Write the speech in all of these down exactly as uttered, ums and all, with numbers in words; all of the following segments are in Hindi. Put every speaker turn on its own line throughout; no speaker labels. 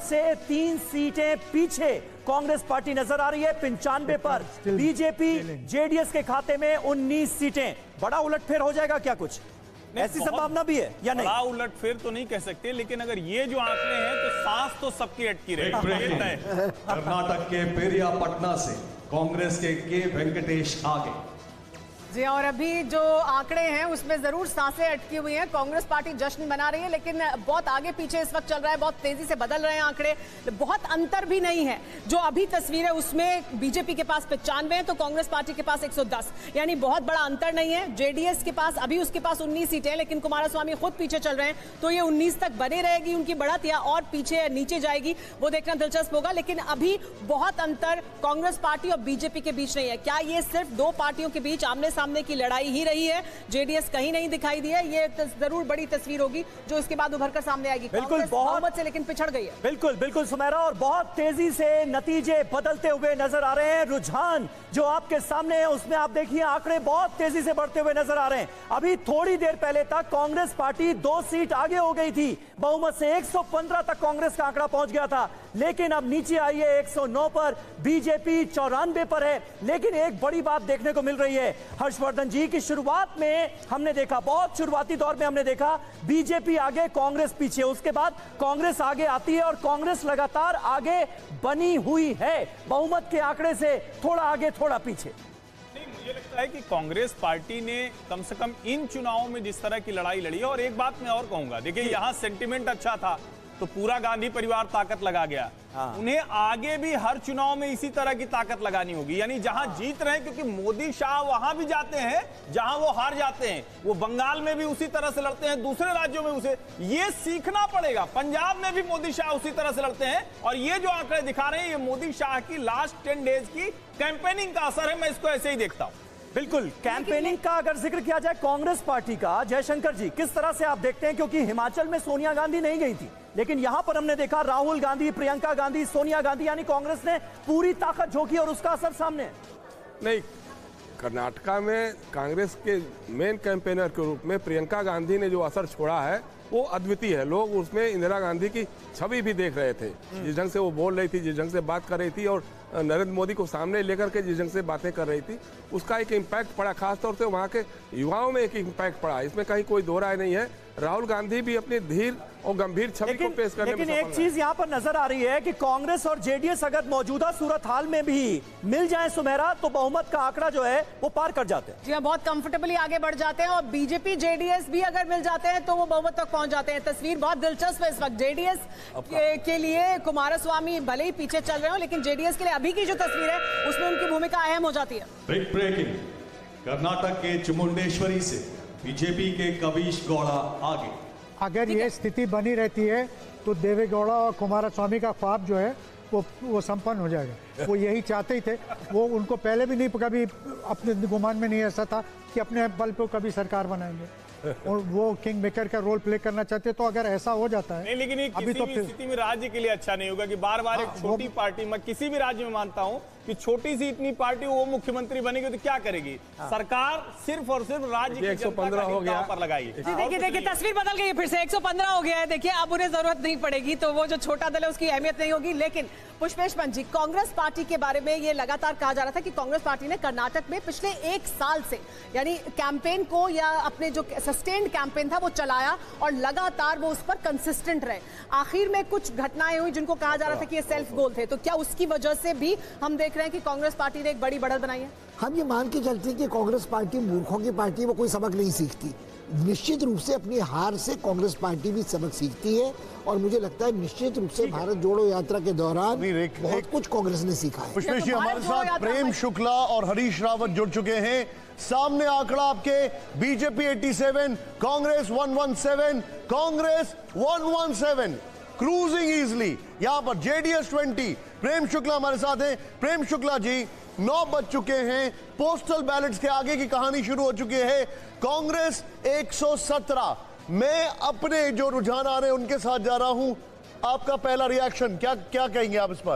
से तीन सीटें पीछे कांग्रेस पार्टी नजर आ रही है पंचानवे पर। बीजेपी जेडीएस के खाते में उन्नीस सीटें। बड़ा उलटफेर हो जाएगा क्या? कुछ ऐसी संभावना भी है या नहीं?
बड़ा उलटफेर तो नहीं कह सकते, लेकिन अगर ये जो आंकड़े हैं तो सांस तो सबकी अटकी रहेगी।
कर्नाटक के पेरियापटना से कांग्रेस के के वेंकटेश आगे।
जी, और अभी जो आंकड़े हैं उसमें जरूर सांसें अटकी हुई हैं। कांग्रेस पार्टी जश्न मना रही है, लेकिन बहुत आगे पीछे इस वक्त चल रहा है, बहुत तेजी से बदल रहे हैं आंकड़े। बहुत अंतर भी नहीं है। जो अभी तस्वीर है उसमें बीजेपी के पास पचानवे है तो कांग्रेस पार्टी के पास एक सौ दस, यानी बहुत बड़ा अंतर नहीं है। जेडीएस के पास अभी उसके पास उन्नीस सीटें, लेकिन कुमारस्वामी खुद पीछे चल रहे हैं, तो ये उन्नीस तक बने रहेगी उनकी बढ़त या और पीछे नीचे जाएगी, वो देखना दिलचस्प होगा। लेकिन अभी बहुत अंतर कांग्रेस पार्टी और बीजेपी के बीच नहीं है। क्या ये सिर्फ दो पार्टियों के बीच आमने सामने की लड़ाई ही रही है? जेडीएस कहीं नहीं दिखाई दी है। ये जरूर बड़ी तस्वीर होगी जो इसके बाद उभर कर सामने आएगी।
बिल्कुल, बहुत
से लेकिन पिछड़ गई है।
बिल्कुल बिल्कुल सुमेरा, और बहुत तेजी से नतीजे बदलते हुए नजर आ रहे हैं। रुझान जो आपके सामने है उसमें आप देखिए आंकड़े बहुत तेजी से बढ़ते हुए नजर आ रहे हैं। अभी थोड़ी देर पहले तक कांग्रेस पार्टी दो सीट आगे हो गई थी, बहुमत से एक सौ पंद्रह तक कांग्रेस का आंकड़ा पहुंच गया था, लेकिन अब नीचे आई है एक सौ नौ पर। बीजेपी चौरानवे पर है। लेकिन एक बड़ी बात देखने को मिल रही है हर्षवर्धन जी की शुरुआत में हमने देखा, बहुत शुरुआती दौर में हमने देखा बीजेपी आगे कांग्रेस पीछे, उसके बाद कांग्रेस आगे आती है और कांग्रेस लगातार आगे बनी हुई है, बहुमत के आंकड़े से थोड़ा आगे थोड़ा पीछे।
नहीं, मुझे लगता है कि कांग्रेस पार्टी ने कम से कम इन चुनावों में जिस तरह की लड़ाई लड़ी है, और एक बात मैं और कहूंगा, देखिए यहां सेंटिमेंट अच्छा था तो पूरा गांधी परिवार ताकत लगा गया। हाँ। उन्हें आगे भी हर चुनाव में इसी तरह की ताकत लगानी होगी, यानी जहां हाँ। जीत रहे हैं, क्योंकि मोदी शाह वहां भी जाते हैं जहां वो हार जाते हैं। वो बंगाल में भी उसी तरह से लड़ते हैं, दूसरे राज्यों में उसे ये सीखना पड़ेगा। पंजाब में भी मोदी शाह उसी तरह से लड़ते हैं, और ये जो आंकड़े दिखा रहे हैं ये मोदी शाह की लास्ट टेन डेज की कैंपेनिंग का असर है। मैं इसको ऐसे ही देखता हूं।
बिल्कुल, कैंपेनिंग का अगर जिक्र किया जाए कांग्रेस पार्टी का, जयशंकर जी किस तरह से आप देखते हैं? क्योंकि हिमाचल में सोनिया गांधी नहीं गई थी, लेकिन यहां पर हमने देखा राहुल गांधी, प्रियंका गांधी, सोनिया गांधी, यानी कांग्रेस ने पूरी ताकत झोंकी और उसका असर सामने है।
नहीं, कर्नाटका में कांग्रेस के मेन कैंपेनर के रूप में प्रियंका गांधी ने जो असर छोड़ा है वो अद्वितीय है। लोग उसमें इंदिरा गांधी की छवि भी देख रहे थे, जिस ढंग से वो बोल रही थी, जिस ढंग से बात कर रही थी, और नरेंद्र मोदी को सामने लेकर के जिस ढंग से बातें कर रही थी, उसका एक इम्पैक्ट पड़ा। खासतौर से वहाँ के युवाओं में एक इम्पैक्ट पड़ा, इसमें कहीं कोई दो राय नहीं है। राहुल गांधी भी अपनी धीर और गंभीर छवि को पेश करने
लेकिन एक चीज यहाँ पर नजर आ रही है कि कांग्रेस और जेडीएस अगर मौजूदा सूरत हाल में भी मिल जाए सुमेरा, तो बहुमत का आंकड़ा जो है वो पार कर जाते हैं।
जी हाँ, बहुत कंफर्टेबली आगे बढ़ जाते हैं, और बीजेपी जेडीएस भी अगर मिल जाते हैं तो वो बहुमत तक पहुंच जाते हैं। तस्वीर बहुत दिलचस्प है इस वक्त। जेडीएस के, के लिए कुमारस्वामी भले ही पीछे चल रहे हो, लेकिन जेडीएस के लिए अभी की जो तस्वीर है उसमें उनकी भूमिका अहम हो जाती है।
ब्रेक ब्रेकिंग कर्नाटक के चामुंडेश्वरी से बीजेपी के कवीश गौड़ा आगे।
अगर ये स्थिति बनी रहती है तो देवेगौड़ा और कुमारस्वामी का ख्वाब जो है वो वो संपन्न हो जाएगा। वो यही चाहते ही थे। वो उनको पहले भी नहीं, कभी अपने गुमान में नहीं ऐसा था कि अपने बल पर कभी सरकार बनाएंगे, और वो किंग मेकर का रोल प्ले करना चाहते। तो अगर ऐसा हो जाता है
नहीं, लेकिन ये
अभी
किसी
तो
भी स्थिति में राज्य के लिए अच्छा नहीं होगा कि बार बार एक छोटी पार्टी, मैं किसी भी राज्य में मानता हूं कि छोटी सी इतनी पार्टी वो मुख्यमंत्री बनेगी तो क्या करेगी? सरकार सिर्फ और सिर्फ राज्य की
एक सौ पंद्रह हो गया
पर लगाई।
देखिए देखिए तस्वीर बदल गई है, फिर से एक सौ पंद्रह हो गया है। देखिए अब उन्हें जरूरत नहीं पड़ेगी, तो वो जो छोटा दल है उसकी अहमियत नहीं होगी। लेकिन पुष्पेश पंत जी, कांग्रेस पार्टी के बारे में ये लगातार कहा जा रहा था कि कांग्रेस पार्टी ने कर्नाटक में पिछले एक साल से, यानी कैंपेन को या अपने जो सस्टेन्ड कैंपेन था वो चलाया, और लगातार वो उस पर कंसिस्टेंट रहे। आखिर में कुछ घटनाएं हुई जिनको कहा जा रहा था कि ये सेल्फ गोल थे, तो क्या उसकी वजह से भी हम देख रहे हैं कि कांग्रेस पार्टी ने एक बड़ी बढ़त बनाई है?
हम ये मान के चलते हैं कि कांग्रेस पार्टी मूर्खों की पार्टी, वो कोई सबक नहीं सीखती। निश्चित रूप से अपनी हार से कांग्रेस पार्टी भी सबक सीखती है, और मुझे लगता है निश्चित रूप से भारत जोड़ो यात्रा के दौरान बहुत कुछ कांग्रेस ने सीखा है।
पुष्पेश जी, हमारे साथ प्रेम शुक्ला और हरीश रावत जुड़ चुके हैं। सामने आंकड़ा आपके, बीजेपी सत्तासी, कांग्रेस एक सौ सत्रह, कांग्रेस एक सौ सत्रह, क्रूजिंग इजली। यहां पर जेडीएस बीस। प्रेम शुक्ला हमारे साथ हैं। प्रेम शुक्ला जी, नौ बज चुके हैं, पोस्टल बैलेट्स के आगे की कहानी शुरू हो चुकी है। कांग्रेस एक सौ सत्रह, मैं अपने जो रुझान आ रहे हैं उनके साथ जा रहा हूं। आपका पहला रिएक्शन क्या क्या कहेंगे आप इस पर?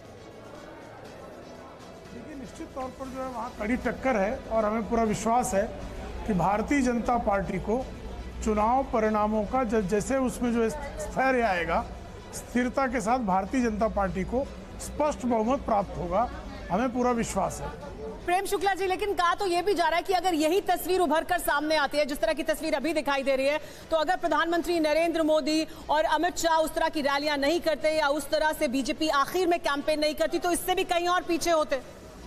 देखिए, निश्चित तौर पर जो है वहाँ कड़ी टक्कर है, और हमें पूरा विश्वास है कि भारतीय जनता पार्टी को चुनाव परिणामों का जैसे उसमें जो स्थैर्य आएगा स्थिरता के साथ भारतीय जनता पार्टी को स्पष्ट बहुमत प्राप्त होगा, हमें पूरा विश्वास है।
प्रेम शुक्ला जी, लेकिन कहा तो यह भी जा रहा है कि अगर यही तस्वीर उभर कर सामने आती है, जिस तरह की तस्वीर अभी दिखाई दे रही है, तो अगर प्रधानमंत्री नरेंद्र मोदी और अमित शाह उस तरह की रैलियां नहीं करते या उस तरह से बीजेपी आखिर में कैंपेन नहीं करती, तो इससे भी कहीं और पीछे होते।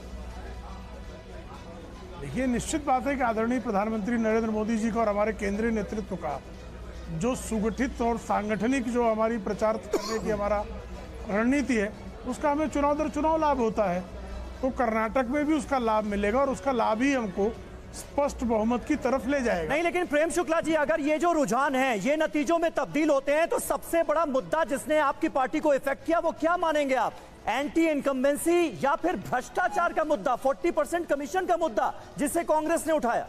देखिए, निश्चित बात है कि आदरणीय प्रधानमंत्री नरेंद्र मोदी जी का और हमारे केंद्रीय नेतृत्व का जो सुगठित और सांगठनिक जो हमारी प्रचार करने की हमारा रणनीति है, उसका हमें चुनाव दर चुनाव लाभ होता है। तो कर्नाटक में भी उसका लाभ मिलेगा और उसका लाभ ही हमको स्पष्ट बहुमत की तरफ ले जाएगा।
नहीं, लेकिन प्रेम शुक्ला जी, अगर ये जो रुझान है ये नतीजों में तब्दील होते हैं, तो सबसे बड़ा मुद्दा जिसने आपकी पार्टी को इफेक्ट किया वो क्या मानेंगे आप? एंटी इनकम्बेंसी या फिर भ्रष्टाचार का मुद्दा, चालीस परसेंट कमीशन का मुद्दा जिसे कांग्रेस ने उठाया?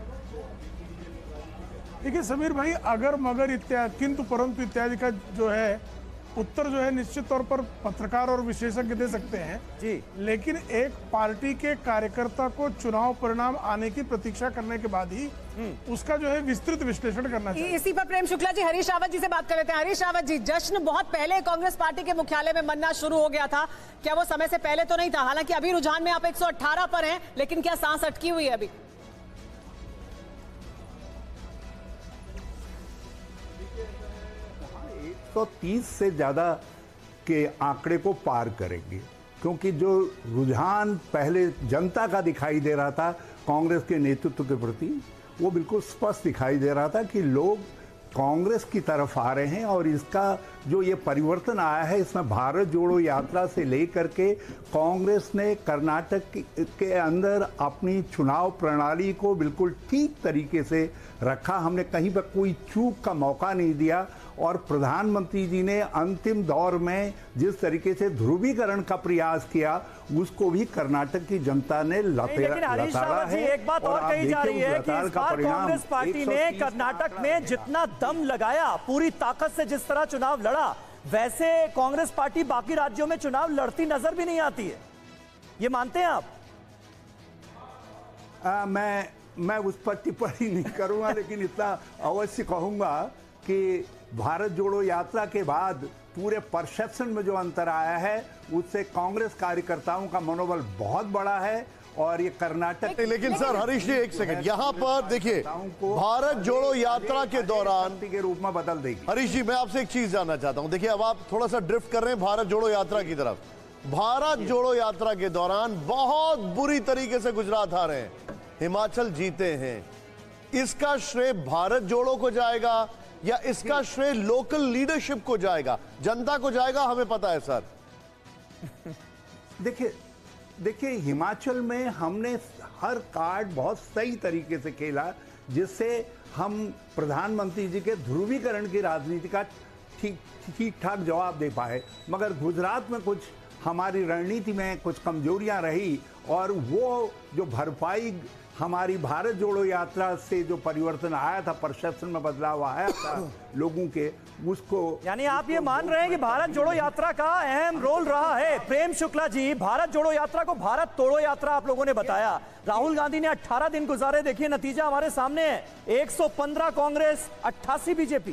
देखिए समीर भाई, अगर मगर इत्यादि किंतु परंतु इत्यादि का जो है उत्तर जो है निश्चित तौर पर पत्रकार और विशेषज्ञ दे सकते हैं
जी,
लेकिन एक पार्टी के कार्यकर्ता को चुनाव परिणाम आने की प्रतीक्षा करने के बाद ही उसका जो है विस्तृत विश्लेषण करना चाहिए।
इसी पर प्रेम शुक्ला जी, हरीश रावत जी से बात कर लेते हैं। हरीश रावत जी, जश्न बहुत पहले कांग्रेस पार्टी के मुख्यालय में मनना शुरू हो गया था, क्या वो समय से पहले तो नहीं था? हालांकि अभी रुझान में आप एक सौ अठारह पर हैं, लेकिन क्या सांस अटकी हुई है अभी?
एक सौ तीस से ज़्यादा के आंकड़े को पार करेंगे, क्योंकि जो रुझान पहले जनता का दिखाई दे रहा था कांग्रेस के नेतृत्व के प्रति, वो बिल्कुल स्पष्ट दिखाई दे रहा था कि लोग कांग्रेस की तरफ आ रहे हैं। और इसका जो ये परिवर्तन आया है, इसमें भारत जोड़ो यात्रा से लेकर के कांग्रेस ने कर्नाटक के अंदर अपनी चुनाव प्रणाली को बिल्कुल ठीक तरीके से रखा। हमने कहीं पर कोई चूक का मौका नहीं दिया। और प्रधानमंत्री जी ने अंतिम दौर में जिस तरीके से ध्रुवीकरण का प्रयास किया, उसको भी कर्नाटक की जनता ने लताड़ा है।
एक बात और कही जा रही है कि इस बार कांग्रेस पार्टी ने कर्नाटक में जितना दम लगाया, पूरी ताकत से जिस तरह चुनाव लड़ा, वैसे कांग्रेस पार्टी बाकी राज्यों में चुनाव लड़ती नजर भी नहीं आती है। ये मानते हैं आप?
आ, मैं मैं उस पर टिप्पणी नहीं करूंगा, लेकिन इतना अवश्य कहूंगा कि भारत जोड़ो यात्रा के बाद पूरे परसेप्शन में जो अंतर आया है, उससे कांग्रेस कार्यकर्ताओं का मनोबल बहुत बड़ा है। और ये कर्नाटक,
लेकिन सर हरीश जी एक सेकंड, यहाँ पर देखिए, भारत जोड़ो यात्रा के दौरान
के रूप में बदल देगी।
हरीश जी, मैं आपसे एक चीज जानना चाहता हूँ। देखिए, अब आप थोड़ा सा ड्रिफ्ट कर रहे हैं भारत जोड़ो यात्रा की तरफ। भारत जोड़ो यात्रा के दौरान बहुत बुरी तरीके से गुजरात आ रहे हैं, हिमाचल जीते हैं। इसका श्रेय भारत जोड़ो को जाएगा या इसका श्रेय लोकल लीडरशिप को जाएगा, जनता को जाएगा? हमें पता है सर।
देखिए देखिए हिमाचल में हमने हर कार्ड बहुत सही तरीके से खेला, जिससे हम प्रधानमंत्री जी के ध्रुवीकरण की राजनीति का ठीक ठीक ठाक जवाब दे पाए। मगर गुजरात में कुछ हमारी रणनीति में कुछ कमजोरियां रही, और वो जो भरपाई हमारी भारत जोड़ो यात्रा से जो परिवर्तन आया था, परसेप्शन में बदलाव आया था लोगों के, उसको,
यानी आप ये मान रहे हैं कि भारत जोड़ो यात्रा का अहम रोल रहा है? प्रेम शुक्ला जी, भारत जोड़ो यात्रा को भारत तोड़ो यात्रा आप लोगों ने बताया। राहुल गांधी ने अठारह दिन गुजारे, देखिए नतीजा हमारे सामने है, एक सौ पंद्रह कांग्रेस, अट्ठासी बीजेपी।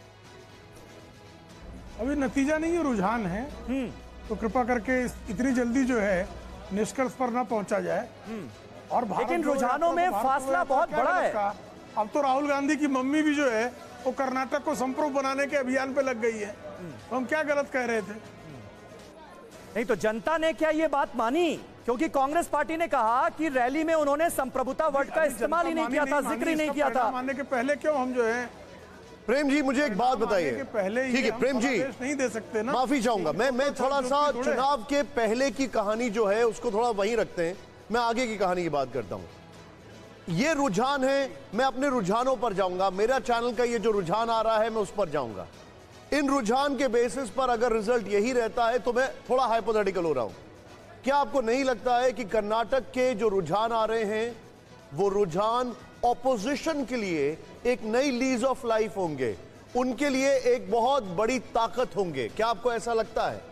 अभी नतीजा नहीं है, रुझान है, तो कृपा करके इतनी जल्दी जो है निष्कर्ष पर ना पहुंचा जाए। और
लेकिन रुझानों में फासला बहुत बड़ा है।
अब तो राहुल गांधी की मम्मी भी जो है वो कर्नाटक को संप्रभु बनाने के अभियान पे लग गई है, तो हम क्या गलत कह रहे थे?
नहीं तो जनता ने क्या ये बात मानी? क्योंकि कांग्रेस पार्टी ने कहा कि रैली में उन्होंने संप्रभुता वर्ड का इस्तेमाल ही नहीं किया था, जिक्र ही नहीं किया था।
मानने के पहले क्यों हम जो है?
प्रेम जी, मुझे एक बात बताइए।
पहले
ठीक है प्रेम जी,
नहीं दे सकते ना।
माफी चाहूंगा मैं मैं थोड़ा सा चुनाव के पहले की कहानी जो है उसको थोड़ा वहीं रखते हैं, मैं आगे की कहानी की बात करता हूं। ये रुझान है, मैं अपने रुझानों पर जाऊंगा, मेरा चैनल का ये जो रुझान आ रहा है मैं उस पर जाऊंगा। इन रुझान के बेसिस पर अगर रिजल्ट यही रहता है तो मैं थोड़ा हाइपोथेटिकल हो रहा हूं। क्या आपको नहीं लगता है कि कर्नाटक के जो रुझान आ रहे हैं वो रुझान ऑपोजिशन के लिए एक नई लीज ऑफ लाइफ होंगे, उनके लिए एक बहुत बड़ी ताकत होंगे? क्या आपको ऐसा लगता है?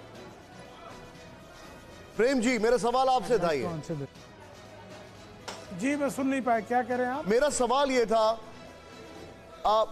प्रेम जी, मेरा सवाल आपसे था ये।
जी मैं सुन नहीं पाया, क्या कह रहे हैं आप?
मेरा सवाल ये था, आप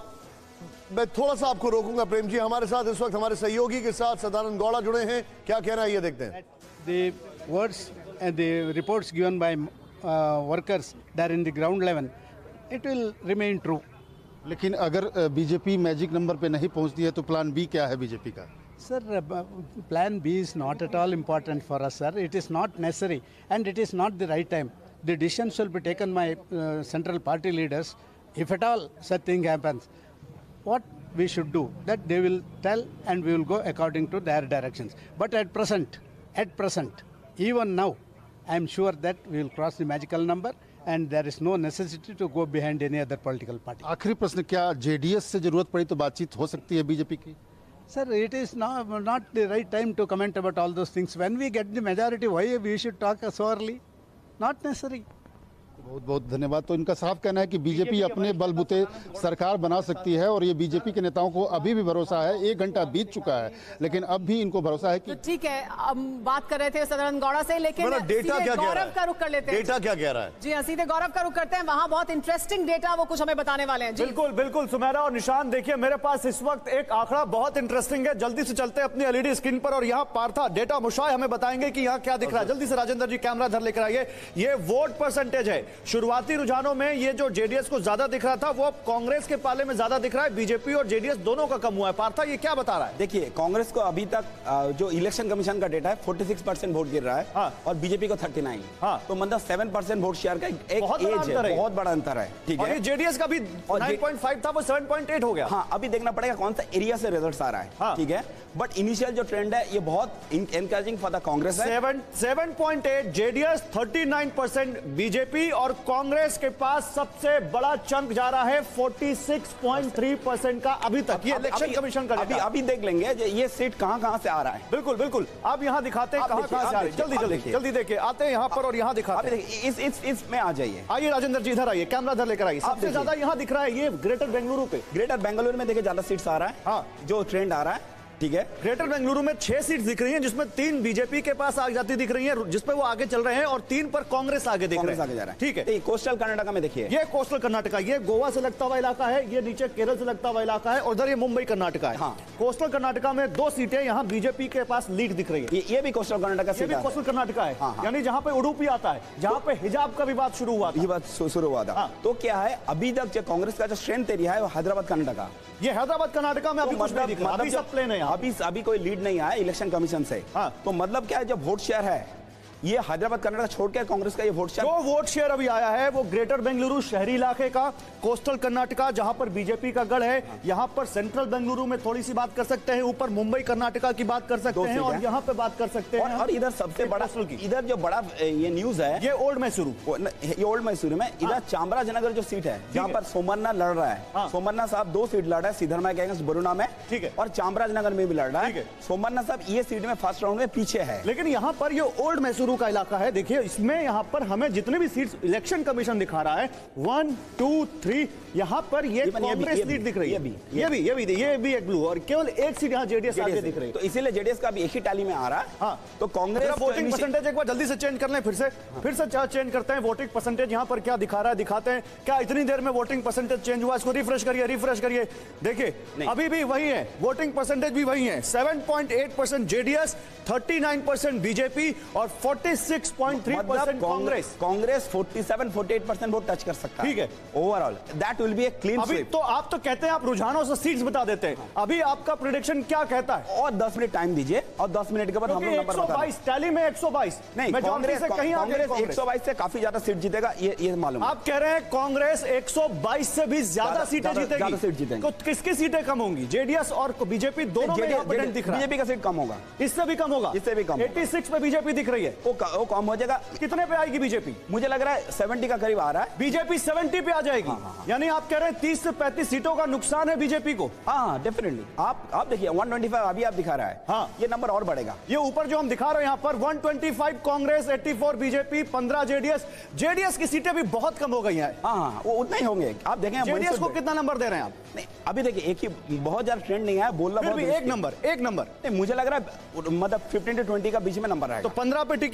मैं थोड़ा सा आपको रोकूंगा प्रेम जी। हमारे साथ इस वक्त हमारे सहयोगी के साथ सदानंद गौड़ा जुड़े हैं, क्या कहना है ये देखते हैं।
The words and the reports given by uh, workers that are in the ground level, it will remain true.
लेकिन अगर बीजेपी मैजिक नंबर पे नहीं पहुंचती है तो प्लान बी क्या है बीजेपी का?
Sir, uh, plan B is not at all important for us, sir. It is not necessary and it is not the right time. The decision shall be taken by uh, central party leaders. If at all such thing happens, what we should do, that they will tell and we will go according to their directions. But at present, at present, even now, I am sure that we will cross the magical number and there is no necessity to go behind any other political party.
आखिरी प्रश्न, क्या जेडीएस से जरूरत पड़ी तो बातचीत हो सकती है बीजेपी की?
Sir, it is not, not the right time to comment about all those things. When we get the majority, why we should talk so early? Not necessary.
बहुत बहुत धन्यवाद। तो इनका साफ कहना है कि बीजेपी अपने बलबूते सरकार बना सकती है और ये बीजेपी के नेताओं को अभी भी भरोसा है। एक घंटा बीत चुका है लेकिन अब भी इनको भरोसा है कि
तो ठीक है। हम बात कर रहे थे सदानंद गौड़ा से, लेकिन
डेटा क्या
गौरव का रुख कर लेते हैं।
डेटा क्या कह रहा है?
जी हाँ, सीधे गौरव का रुख करते हैं। वहां बहुत इंटरेस्टिंग डेटा वो कुछ हमें बताने वाले हैं।
बिल्कुल बिल्कुल सुमेरा और निशान, देखिए मेरे पास इस वक्त एक आंकड़ा बहुत इंटरेस्टिंग है। जल्दी से चलते हैं अपनी एलईडी स्क्रीन पर और यहाँ पार्था डेटा मुशाय हमें बताएंगे कि यहाँ क्या दिख रहा है। जल्दी से राजेंद्र जी कैमरा धर लेकर आइए। ये वोट परसेंटेज है। शुरुआती रुझानों में ये जो जेडीएस को ज्यादा दिख रहा था वो अब कांग्रेस के पाले में ज्यादा दिख रहा है। बीजेपी और जेडीएस दोनों का कम हुआ है। पार्था ये क्या बता रहा है?
देखिए, कांग्रेस को अभी तक जो इलेक्शन कमीशन का डेटा है छियालीस परसेंट वोट गिर रहा है। हाँ। और बीजेपी को उनतालीस। हाँ। तो मतलब सात परसेंट वोट शेयर का एक
बहुत
एज
है,
है, बहुत बड़ा अंतर है। ठीक है।
जेडीएस का भी नौ पॉइंट पाँच था वो सात पॉइंट आठ हो गया।
हाँ, अभी देखना पड़ेगा कौन सा एरिया से रिजल्ट्स आ रहा है। हाँ। ठीक है, बट इनिशियल जो ट्रेंड है ये बहुत एनकरेजिंग फॉर द कांग्रेस है।
सात पॉइंट आठ जेडीएस, उनतालीस परसेंट बीजेपी और कांग्रेस के पास सबसे बड़ा चंक जा रहा है छियालीस पॉइंट तीन परसेंट का अभी तक। ये इलेक्शन कमीशन का
अभी अभी देख लेंगे ये सीट कहां कहां से आ रहा है।
बिल्कुल बिल्कुल, आप यहां दिखाते हैं कहां कहां से आ रही है। जल्दी जल्दी जल्दी देखिए, आते हैं यहां पर और यहां दिखाते हैं।
इस इस इसमें आ जाइए।
आइए राजेंद्र जी इधर आइए, कैमरा इधर लेकर आइए। सबसे ज्यादा यहां दिख रहा है ये ग्रेटर बेंगलुरु पे।
ग्रेटर बेंगलुरु में देखिए ज्यादा सीट्स आ रहा है। हाँ, जो ट्रेंड आ रहा है। ठीक है,
ग्रेटर बेंगलुरु में छह सीट दिख रही हैं जिसमें तीन बीजेपी के पास आ जाती दिख रही हैं, जिसपे वो आगे चल रहे हैं, और तीन पर कांग्रेस आगे दिख रहे हैं।
आगे जा रहा है।
ठीक है,
कोस्टल कर्नाटक में देखिए,
ये कोस्टल कर्नाटका, ये गोवा से लगता हुआ इलाका है, ये नीचे केरल से लगता हुआ इलाका है, और उधर ये मुंबई कर्नाटका है। हाँ। कोस्टल कर्नाटका में दो सीटें यहाँ बीजेपी के पास लीड दिख रही है।
ये, ये भी कोस्टल कर्नाटका से
भी कोस्टल कर्नाटका है। हाँ, हाँ। यानी जहाँ पे उडुपी आता है, जहाँ पे हिजाब का विवाद शुरू हुआ था।
ये बात शुरू हुआ था। हाँ। तो क्या है, अभी तक जो कांग्रेस का जो स्ट्रेंथ एरिया है वो हैदराबाद कर्नाटका,
ये हैदराबाद कर्नाटका में अभी कुछ नहीं दिख रहा, अभी सब प्लेन है।
अभी अभी कोई लीड नहीं आया इलेक्शन कमीशन से। हाँ। तो मतलब क्या है, जो वोट शेयर है ये हैदराबाद कर्नाटक छोड़ के कांग्रेस का ये वोट शेयर,
जो वोट शेयर अभी आया है वो ग्रेटर बेंगलुरु शहरी इलाके का, कोस्टल कर्नाटका जहां पर बीजेपी का गढ़ है, हाँ। यहां पर सेंट्रल बेंगलुरु में थोड़ी सी बात कर सकते हैं, ऊपर मुंबई कर्नाटका की बात कर सकते हैं, और यहां पे बात कर सकते हैं।
और इधर सबसे बड़ा, इधर जो बड़ा ये न्यूज है,
ये ओल्ड मैसूरू,
ये ओल्ड मैसूरू में इधर चामराजनगर जो सीट है जहां पर सोमन्ना लड़ रहा है। सोमन्ना साहब दो सीट लड़ रहा है, सिद्धरमैया के अगेंस्ट बरुणा में। ठीक है, और चामराजनगर में भी लड़ रहा है। सोमन्ना साहब ये सीट में फर्स्ट राउंड में पीछे है,
लेकिन यहाँ पर ये ओल्ड मैसूरू का इलाका है। देखिए इसमें यहाँ पर हमें जितने भी सीट्स इलेक्शन कमीशन दिखा रहा है, वन टू थ्री, यहाँ पर ये कांग्रेस सीट दिख रही है, ये भी ये भी ये भी ये भी एक ब्लू, और केवल एक सीट यहाँ जेडीएस आगे दिख रही है।
तो इसीलिए जेडीएस का भी एक ही टैली में आ रहा है। हाँ, तो कांग्रेस
वोटिंग परसेंटेज एक बार जल्दी से चेंज कर लें, फिर से फिर से चेंज करते हैं वोटिंग परसेंटेज। यहाँ पर क्या दिखा रहा है दिखाते हैं। क्या इतनी देर में वोटिंग परसेंटेज चेंज हुआ? इसको रिफ्रेश करिए, रिफ्रेश करिए, देखिए अभी भी वही है, वोटिंग परसेंटेज भी वही है। Seven point eight percent JDS, thirty nine percent BJP और forty six point three percent Congress.
Congress सैंतालीस अड़तालीस परसेंट वोट टच कर सकता है।
ठीक है,
overall that will be a clean sweep.
तो आप तो कहते हैं आप रुझानों से सीट्स बता देते हैं, अभी आपका प्रेडिक्शन क्या कहता है?
और दस मिनट टाइम दीजिए, और दस मिनट के बाद हम लोग नंबर बता देंगे।
टैली में एक सौ बाईस
नहीं, कांग्रेस से कहीं कांग्रेस एक सौ बाईस से काफी ज्यादा सीट जीतेगा, ये ये मालूम।
आप कह रहे हैं कांग्रेस एक सौ बाईस से भी ज्यादा सीटें जीतेगी,
ज्यादा सीट जीतेंगे।
तो किसकी सीटें कम होंगी? जेडीएस और बीजेपी दोनों में यहाँ दिख रहा है।
बीजेपी का सीट कम होगा,
इससे भी कम होगा,
इससे भी कम।
छियासी पे बीजेपी दिख रही है,
वो कम हो जाएगा।
कितने पे आएगी बीजेपी?
मुझे लग रहा है सत्तर का करीब आ रहा है,
बीजेपी सत्तर पे आ जाएगी। हाँ, हाँ, यानी आप कह रहे हैं तीस से पैंतीस सीटों का नुकसान है बीजेपी को।
हाँ, डेफिनेटली। आप आप देखिए एक सौ पच्चीस अभी आप दिखा रहा है। हाँ, ये नंबर और बढ़ेगा।
ये ऊपर जो हम दिखा रहे हैं यहाँ पर एक सौ पच्चीस कांग्रेस, चौरासी बीजेपी, पंद्रह जेडीएस। जेडीएस की सीटें भी बहुत कम हो गई हैं।
हाँ, वो उतना ही होंगे। आप देखें
जेडीएस को कितना नंबर दे रहे हैं आप?
नहीं, अभी देखिए एक ही बहुत ज्यादा ट्रेंड नहीं है, बोलना
फिर भी एक नंबर एक नंबर
नहीं, मुझे लग रहा है मतलब फिफ्टीन टू ट्वेंटी का बीच में नंबर आएगा।
तो पंद्रह पे टिकी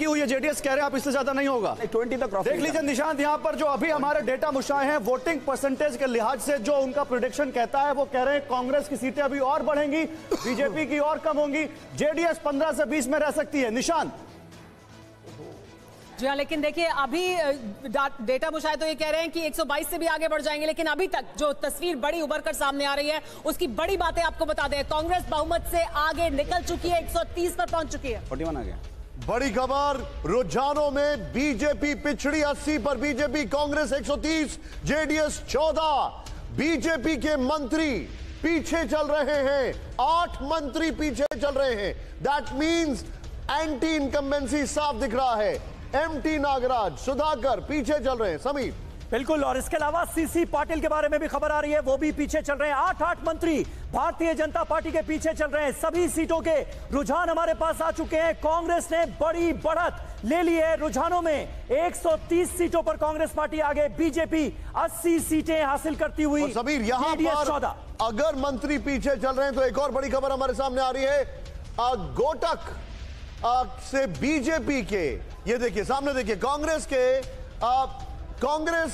की हुई है, जेडीएस कह रहे हैं आप इससे ज्यादा नहीं होगा।
ट्वेंटी तक
देख लीजिए निशांत, यहाँ पर जो अभी हमारे डेटा मुशाए हैं वोटिंग परसेंटेज के लिहाज से जो उनका प्रेडिक्शन कहता है, वो कह रहे हैं कांग्रेस की सीटें अभी और बढ़ेंगी, बीजेपी की और कम होंगी, जेडीएस पंद्रह से बीस में रह सकती है। निशांत
जी हाँ, लेकिन देखिए अभी डेटा मुशाहिद तो ये कह रहे हैं कि एक सौ बाईस से भी आगे बढ़ जाएंगे, लेकिन अभी तक जो तस्वीर बड़ी उभर कर सामने आ रही है उसकी बड़ी बातें आपको बता दें। कांग्रेस बहुमत से आगे निकल चुकी है, एक सौ तीस पर पहुंच चुकी है।
इकतालीस आ गया।
बड़ी खबर, रुझानों में बीजेपी पिछड़ी अस्सी पर, बीजेपी कांग्रेस एक सौ तीस, जेडीएस चौदह। बीजेपी के मंत्री पीछे चल रहे हैं, आठ मंत्री पीछे चल रहे हैं। दैट मींस एंटी इनकम्बेंसी साफ दिख रहा है। एमटी नागराज, सुधाकर पीछे चल रहे हैं। समीर
बिल्कुल, और इसके अलावा सीसी पाटिल के बारे में भी खबर आ रही है, वो भी पीछे चल रहे हैं। आठ आठ मंत्री भारतीय जनता पार्टी के पीछे चल रहे हैं। सभी सीटों के रुझान हमारे पास आ चुके हैं। कांग्रेस ने बड़ी बढ़त ले ली है रुझानों में, एक सौ तीस सीटों पर कांग्रेस पार्टी आगे, बीजेपी अस्सी सीटें हासिल करती हुई।
समीर यहां पर अगर मंत्री पीछे चल रहे हैं तो एक और बड़ी खबर हमारे सामने आ रही है। गोटक से बीजेपी के, ये देखिए सामने देखिए, कांग्रेस के आ, कांग्रेस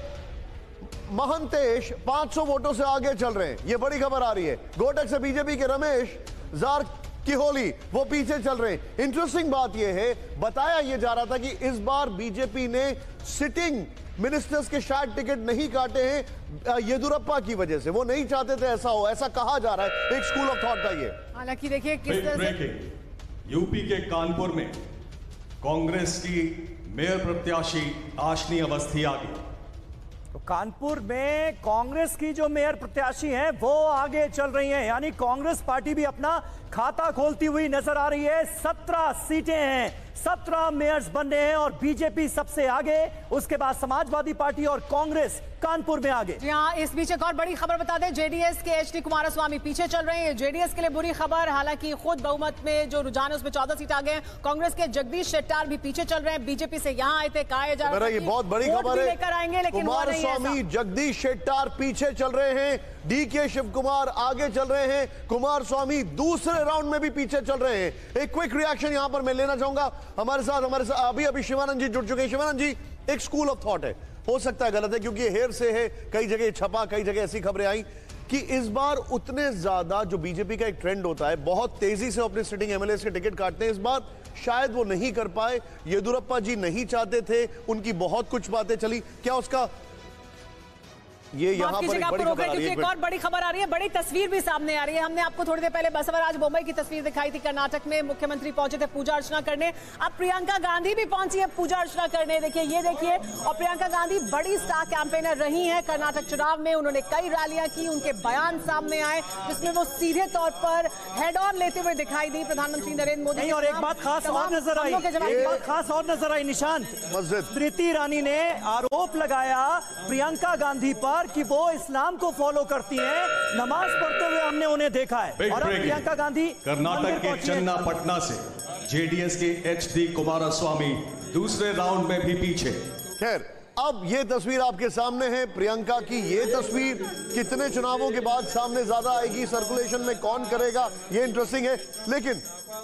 के महंतेश पाँच सौ वोटों से आगे चल रहे हैं। ये बड़ी खबर आ रही है। गोटक से बीजेपी के रमेश जार किहोली वो पीछे चल रहे हैं। इंटरेस्टिंग बात यह है, बताया यह जा रहा था कि इस बार बीजेपी ने सिटिंग मिनिस्टर्स के शायद टिकट नहीं काटे हैं येदुरप्पा की वजह से। वो नहीं चाहते थे ऐसा हो, ऐसा कहा जा रहा है। एक स्कूल ऑफ थॉट था ये।
हालांकि देखिए किस तरह से
यूपी के कानपुर में कांग्रेस की मेयर प्रत्याशी आशनी अवस्थी आगे।
तो कानपुर में कांग्रेस की जो मेयर प्रत्याशी हैं वो आगे चल रही हैं, यानी कांग्रेस पार्टी भी अपना खाता खोलती हुई नजर आ रही है। सत्रह सीटें हैं, सत्रह मेयर्स बनने हैं और बीजेपी सबसे आगे, उसके बाद समाजवादी पार्टी और कांग्रेस कानपुर में आगे।
यहाँ इस बीच एक और बड़ी खबर बता दें, जेडीएस के एच डी कुमारस्वामी पीछे चल रहे हैं। जेडीएस के लिए बुरी खबर, हालांकि खुद बहुमत में जो रुझान है उसमें चौदह सीट आ गए हैं। कांग्रेस के जगदीश शेट्टार भी पीछे चल रहे हैं, बीजेपी से यहाँ आए थे, कहा जा रहा है
ये बहुत बड़ी खबर है,
लेकर आएंगे, लेकिन
कुमारस्वामी जगदीश शेट्टार पीछे चल रहे हैं, डी के शिव कुमार आगे चल रहे हैं, कुमारस्वामी दूसरे राउंड में भी पीछे चल रहे हैं। एक क्विक रिएक्शन यहां पर मैं लेना चाहूंगा। हमारे साथ हमारे साथ अभी अभी शिवानंद जी जुड़ चुके हैं। शिवानंद जी, एक स्कूल ऑफ थॉट है, हो सकता है गलत है क्योंकि हेर से है, कई जगह छपा, कई जगह ऐसी खबरें आई कि इस बार उतने ज्यादा जो बीजेपी का एक ट्रेंड होता है, बहुत तेजी से अपने सिटिंग एमएलए के टिकट काटते हैं। इस बार शायद वो नहीं कर पाए। येदुरप्पा जी नहीं चाहते थे, उनकी बहुत कुछ बातें चली। क्या उसका ये यहाँ पर एक बड़ी खबर आ रही है,
एक और बड़ी खबर आ रही है, बड़ी तस्वीर भी सामने आ रही है। हमने आपको थोड़ी देर पहले बसवराज बोम्मई की तस्वीर दिखाई थी। कर्नाटक में मुख्यमंत्री पहुंचे थे पूजा अर्चना करने, अब प्रियंका गांधी भी पहुंची है पूजा अर्चना करने। देखिए ये देखिए, और प्रियंका गांधी बड़ी स्टार कैंपेनर रही हैं कर्नाटक चुनाव में। उन्होंने कई रैलियां की, उनके बयान सामने आए जिसमें वो सीधे तौर पर हेड ऑन लेते हुए दिखाई दी प्रधानमंत्री नरेंद्र मोदी।
और एक बात खास और नजर आई, एक बात खास और नजर आई निशांत, स्मृति ईरानी ने आरोप लगाया प्रियंका गांधी पर कि वो इस्लाम को फॉलो करती हैं, नमाज पढ़ते हुए हमने उन्हें देखा है। और प्रियंका गांधी
कर्नाटक के चन्नापटना से जेडीएस के एच डी कुमारस्वामी दूसरे राउंड में भी पीछे।
खैर, अब ये तस्वीर आपके सामने है प्रियंका की। ये तस्वीर कितने चुनावों के बाद सामने ज्यादा आएगी, सर्कुलेशन में कौन करेगा, ये इंटरेस्टिंग है। लेकिन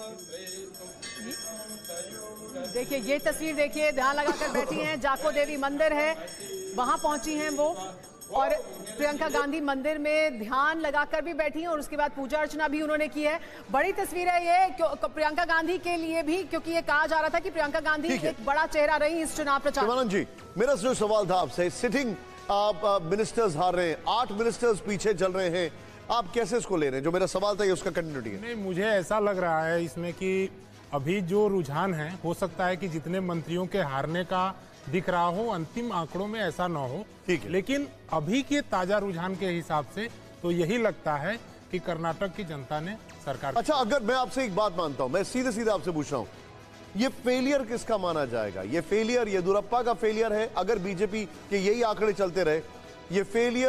देखिए ये तस्वीर देखिए, ध्यान लगाकर बैठी हैं, जाको देवी मंदिर है, वहां पहुंची हैं वो, और प्रियंका गांधी मंदिर में ध्यान लगाकर भी बैठी हैं और उसके बाद पूजा अर्चना भी उन्होंने की है। बड़ी तस्वीर है ये प्रियंका गांधी के लिए भी, क्योंकि ये कहा जा रहा था कि प्रियंका गांधी एक बड़ा चेहरा रही इस चुनाव प्रचार।
शिवानंद जी, मेरा जो सवाल था आपसे, सिटिंग मिनिस्टर्स हार रहे हैं, आठ मिनिस्टर्स पीछे चल रहे हैं, आप कैसे इसको ले रहे हैं? जो मेरा सवाल था ये उसका कंटिन्यूटी है।
नहीं, मुझे ऐसा लग रहा है इसमें कि अभी जो रुझान है, हो सकता है कि जितने मंत्रियों के हारने का दिख रहा हो, अंतिम आंकड़ों में ऐसा ना हो, ठीक है, लेकिन अभी के ताजा रुझान के हिसाब से तो यही लगता है कि कर्नाटक की जनता ने सरकार।
अच्छा, अगर मैं आपसे एक बात मानता हूं, मैं सीधे सीधे आपसे पूछ रहा हूं, ये फेलियर किसका माना जाएगा? ये फेलियर येदुरप्पा का फेलियर है अगर बीजेपी के यही आंकड़े चलते रहे, ये फेलियर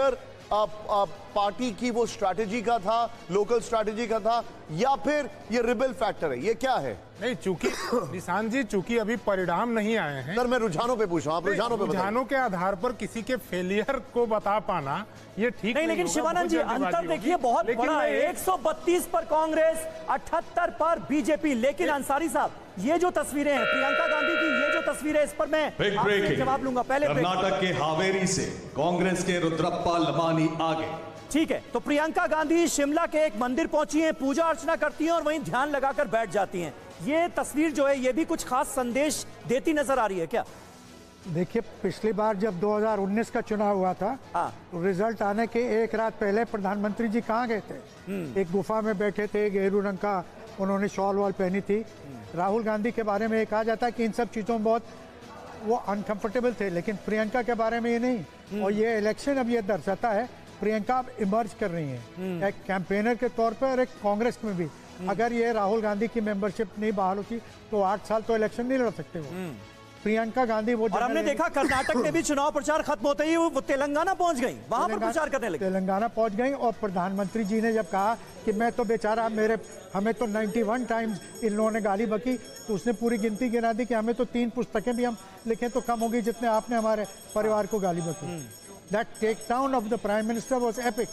आ, आ, पार्टी की वो स्ट्रैटेजी का था, लोकल स्ट्रैटेजी का था, या फिर ये रिबेल फैक्टर है? ये क्या है?
नहीं, चूंकि निशान जी चूंकि अभी परिणाम नहीं आए हैं।
सर मैं रुझानों पे पूछ रहा हूँ, आप रुझानों पे
रुझानों के आधार पर किसी के फेलियर को बता पाना ये ठीक
नहीं, लेकिन शिवानंद जी अंतर देखिए बहुत बड़ा है। एक सौ बत्तीस पर कांग्रेस, अठहत्तर पर बीजेपी। लेकिन अंसारी साहब, ये जो तस्वीरें हैं प्रियंका गांधी की, ये जो तस्वीरें, इस पर मैं आपसे जवाब लूंगा। पहले
कर्नाटक के हावेरी से कांग्रेस के रुद्रप्पा लमानी आगे।
ठीक है, तो प्रियंका गांधी शिमला के एक मंदिर पहुंची हैं, पूजा अर्चना करती हैं और वहीं ध्यान लगाकर बैठ जाती हैं। ये तस्वीर जो है ये भी कुछ खास संदेश देती नजर आ रही है क्या?
देखिए, पिछली बार जब दो हज़ार उन्नीस का चुनाव हुआ था, तो रिजल्ट आने के एक रात पहले प्रधानमंत्री जी कहाँ गए थे? एक गुफा में बैठे थे, गेरू रंग का उन्होंने शॉल वॉल पहनी थी। राहुल गांधी के बारे में ये कहा जाता है कि इन सब चीज़ों में बहुत वो अनकंफर्टेबल थे, लेकिन प्रियंका के बारे में ये नहीं। और ये इलेक्शन अब ये दर्शाता है प्रियंका अब इमर्ज कर रही हैं एक कैंपेनर के तौर पर और एक कांग्रेस में भी। अगर ये राहुल गांधी की मेंबरशिप नहीं बहाल होती तो आठ साल तो इलेक्शन नहीं लड़ सकते वो। प्रियंका गांधी वो,
और हमने देखा कर्नाटक में भी चुनाव प्रचार खत्म होते ही वो तेलंगाना पहुंच गई, वहां पर प्रचार करने लगी।
तेलंगाना पहुंच गई और प्रधानमंत्री जी ने जब कहा कि मैं तो बेचारा, मेरे हमें तो इक्यानवे टाइम्स इन लोगों ने गाली बकी, तो उसने पूरी गिनती गिना दी कि हमें तो तीन पुस्तकें भी हम लिखें तो कम होगी जितने आपने हमारे परिवार को गाली बकी। That take down of the prime minister was epic.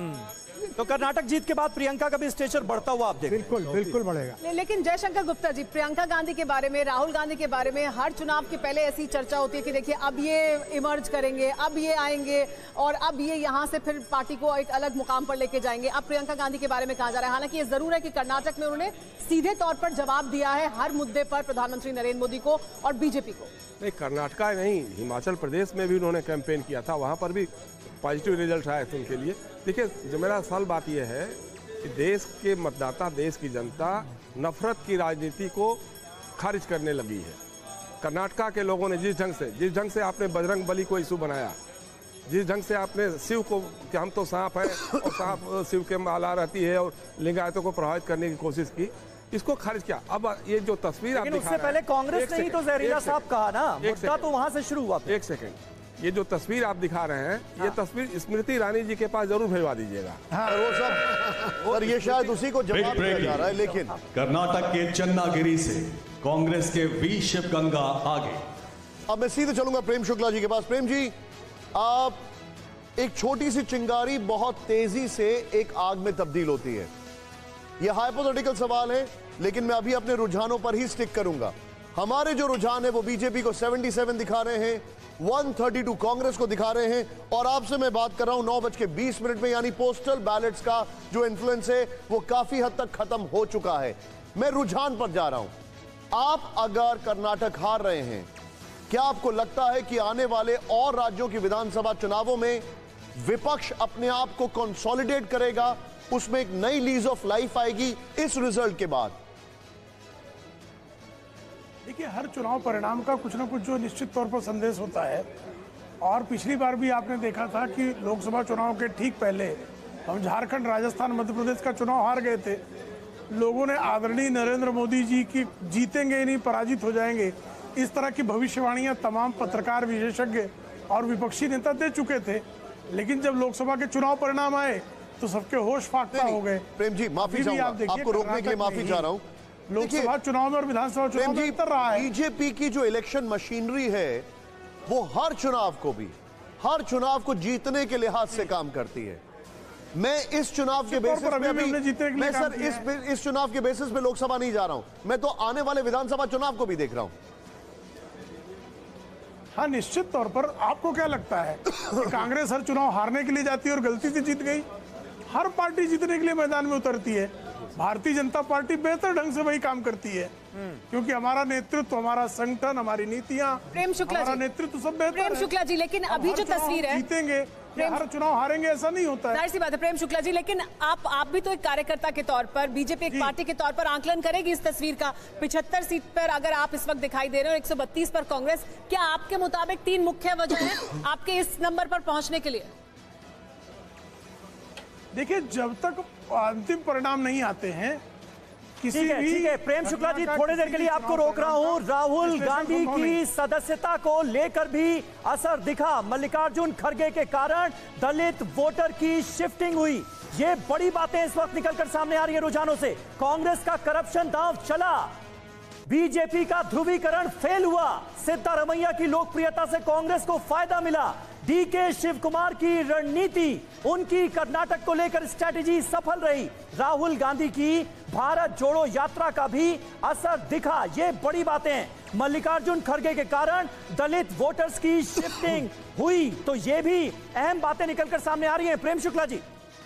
तो कर्नाटक जीत के बाद प्रियंका का भी स्टेचर बढ़ता हुआ आप देख।
बिल्कुल बिल्कुल बढ़ेगा।
ले, लेकिन जयशंकर गुप्ता जी, प्रियंका गांधी के बारे में, राहुल गांधी के बारे में हर चुनाव के पहले ऐसी चर्चा होती है कि देखिए अब ये इमर्ज करेंगे, अब ये आएंगे और अब ये यहाँ से फिर पार्टी को एक अलग मुकाम पर लेके जाएंगे। अब प्रियंका गांधी के बारे में कहा जा रहा है, हालांकि ये जरूर है कि कर्नाटक में उन्होंने सीधे तौर पर जवाब दिया है हर मुद्दे पर प्रधानमंत्री नरेंद्र मोदी को और बीजेपी को।
नहीं, कर्नाटक नहीं, हिमाचल प्रदेश में भी उन्होंने कैंपेन किया था, वहाँ पर भी पॉजिटिव रिजल्ट आए थे उनके लिए। देखिए, जो मेरा असल बात यह है कि देश के मतदाता, देश की जनता नफरत की राजनीति को खारिज करने लगी है। कर्नाटका के लोगों ने जिस ढंग से जिस ढंग से आपने बजरंग बली को इशू बनाया, जिस ढंग से आपने शिव को कि हम तो सांप है और सांप शिव के माला रहती है और लिंगायतों को प्रभावित करने की कोशिश की, इसको खारिज किया। अब ये जो तस्वीर आप दिखा रहे हैं,
उससे पहले कांग्रेस ने ही तो जहरीला साहब कहा ना, मुद्दा तो वहां से शुरू हुआ।
एक सेकंड, ये जो तस्वीर आप दिखा रहे हैं, हाँ। ये तस्वीर स्मृति ईरानी जी के पास जरूर भेजवा दीजिएगा।
हाँ। वो सब और ये शायद उसी को जवाब दिया जा रहा है। लेकिन
कर्नाटक के चन्नागिरी से कांग्रेस के वी शिवगंगा आगे।
अब मैं सीधे चलूंगा प्रेम शुक्ला जी के पास। प्रेम जी, आप, एक छोटी सी चिंगारी बहुत तेजी से एक आग में तब्दील होती है। यह हाइपोथेटिकल सवाल है, लेकिन मैं अभी अपने रुझानों पर ही स्टिक करूंगा। हमारे जो रुझान है वो बीजेपी को सतहत्तर दिखा रहे हैं, एक सौ बत्तीस कांग्रेस को दिखा रहे हैं, और आपसे मैं बात कर रहा हूं नौ बज के बीस मिनट में, यानी पोस्टल बैलेट्स का जो इन्फ्लुएंस है वो काफी हद तक खत्म हो चुका है। मैं रुझान पर जा रहा हूं। आप अगर कर्नाटक हार रहे हैं, क्या आपको लगता है कि आने वाले और राज्यों की विधानसभा चुनावों में विपक्ष अपने आप को कंसोलिडेट करेगा, उसमें एक नई लीज ऑफ लाइफ आएगी इस रिजल्ट के बाद?
देखिए, हर चुनाव परिणाम का कुछ ना कुछ जो निश्चित तौर पर संदेश होता है, और पिछली बार भी आपने देखा था कि लोकसभा चुनाव के ठीक पहले हम झारखंड, राजस्थान, मध्य प्रदेश का चुनाव हार गए थे। लोगों ने आदरणीय नरेंद्र मोदी जी की जीतेंगे नहीं, पराजित हो जाएंगे, इस तरह की भविष्यवाणियां तमाम पत्रकार, विशेषज्ञ और विपक्षी नेता दे चुके थे। लेकिन जब लोकसभा के चुनाव परिणाम आए तो सबके होश फाख्ता हो गए।
प्रेम जी, माफी चाहूंगा, आपको रोकने के लिए माफी चाह रहा हूं।
लोकसभा चुनाव में और विधानसभा चुनाव में उतर रहा है।
बीजेपी की जो इलेक्शन मशीनरी है वो हर चुनाव को भी हर चुनाव को जीतने के लिहाज से काम करती है। मैं इस चुनाव के बेसिस पे अभी मैं सर इस इस चुनाव के बेसिस पे लोकसभा नहीं जा रहा हूं, मैं तो आने वाले विधानसभा चुनाव को भी देख रहा हूं।
हाँ, निश्चित तौर पर आपको क्या लगता है कि कांग्रेस हर चुनाव हारने के लिए जाती है और गलती से जीत गई? हर पार्टी जीतने के लिए मैदान में उतरती है। भारतीय जनता पार्टी बेहतर ढंग से वही काम करती है, क्योंकि हमारा नेतृत्व, हमारा संगठन, हमारी नीतियां,
प्रेम शुक्ला
हमारा
जी,
नेतृत्व सब बेहतर
प्रेम शुक्ला जी, लेकिन अभी जो तस्वीर है,
जीतेंगे हर चुनाव हारेंगे ऐसा नहीं होता है।
जाहिर सी बात है प्रेम शुक्ला जी, लेकिन आप आप भी तो एक कार्यकर्ता के तौर पर, बीजेपी एक पार्टी के तौर पर आंकलन करेगी इस तस्वीर का। पिछहत्तर सीट पर अगर आप इस वक्त दिखाई दे रहे हो, एक सौ बत्तीस पर कांग्रेस, क्या आपके मुताबिक तीन मुख्य वजह है आपके इस नंबर पर पहुंचने के लिए?
देखिए, जब तक अंतिम परिणाम नहीं आते हैं, किसी
ठीक है,
भी
ठीक है प्रेम शुक्ला जी,
घटना का
थोड़ी देर के लिए
किसी भी
आपको रोक रहा हूं। राहुल
विश्लेषण
गांधी
संभव
की
नहीं।
सदस्यता को लेकर भी असर दिखा। मल्लिकार्जुन खड़गे के कारण दलित वोटर की शिफ्टिंग हुई। ये बड़ी बातें इस वक्त निकलकर सामने आ रही है रुझानों से। कांग्रेस का करप्शन दांव चला, बीजेपी का ध्रुवीकरण फेल हुआ, सिद्धारमैया की लोकप्रियता से कांग्रेस को फायदा मिला, डीके शिव कुमार की रणनीति, उनकी कर्नाटक को लेकर स्ट्रैटेजी सफल रही, राहुल गांधी की भारत जोड़ो यात्रा का भी असर दिखा। ये बड़ी बातें हैं। मल्लिकार्जुन खड़गे के कारण दलित वोटर्स की शिफ्टिंग हुई, तो ये भी अहम बातें निकलकर सामने आ रही हैं। प्रेम शुक्ला जी,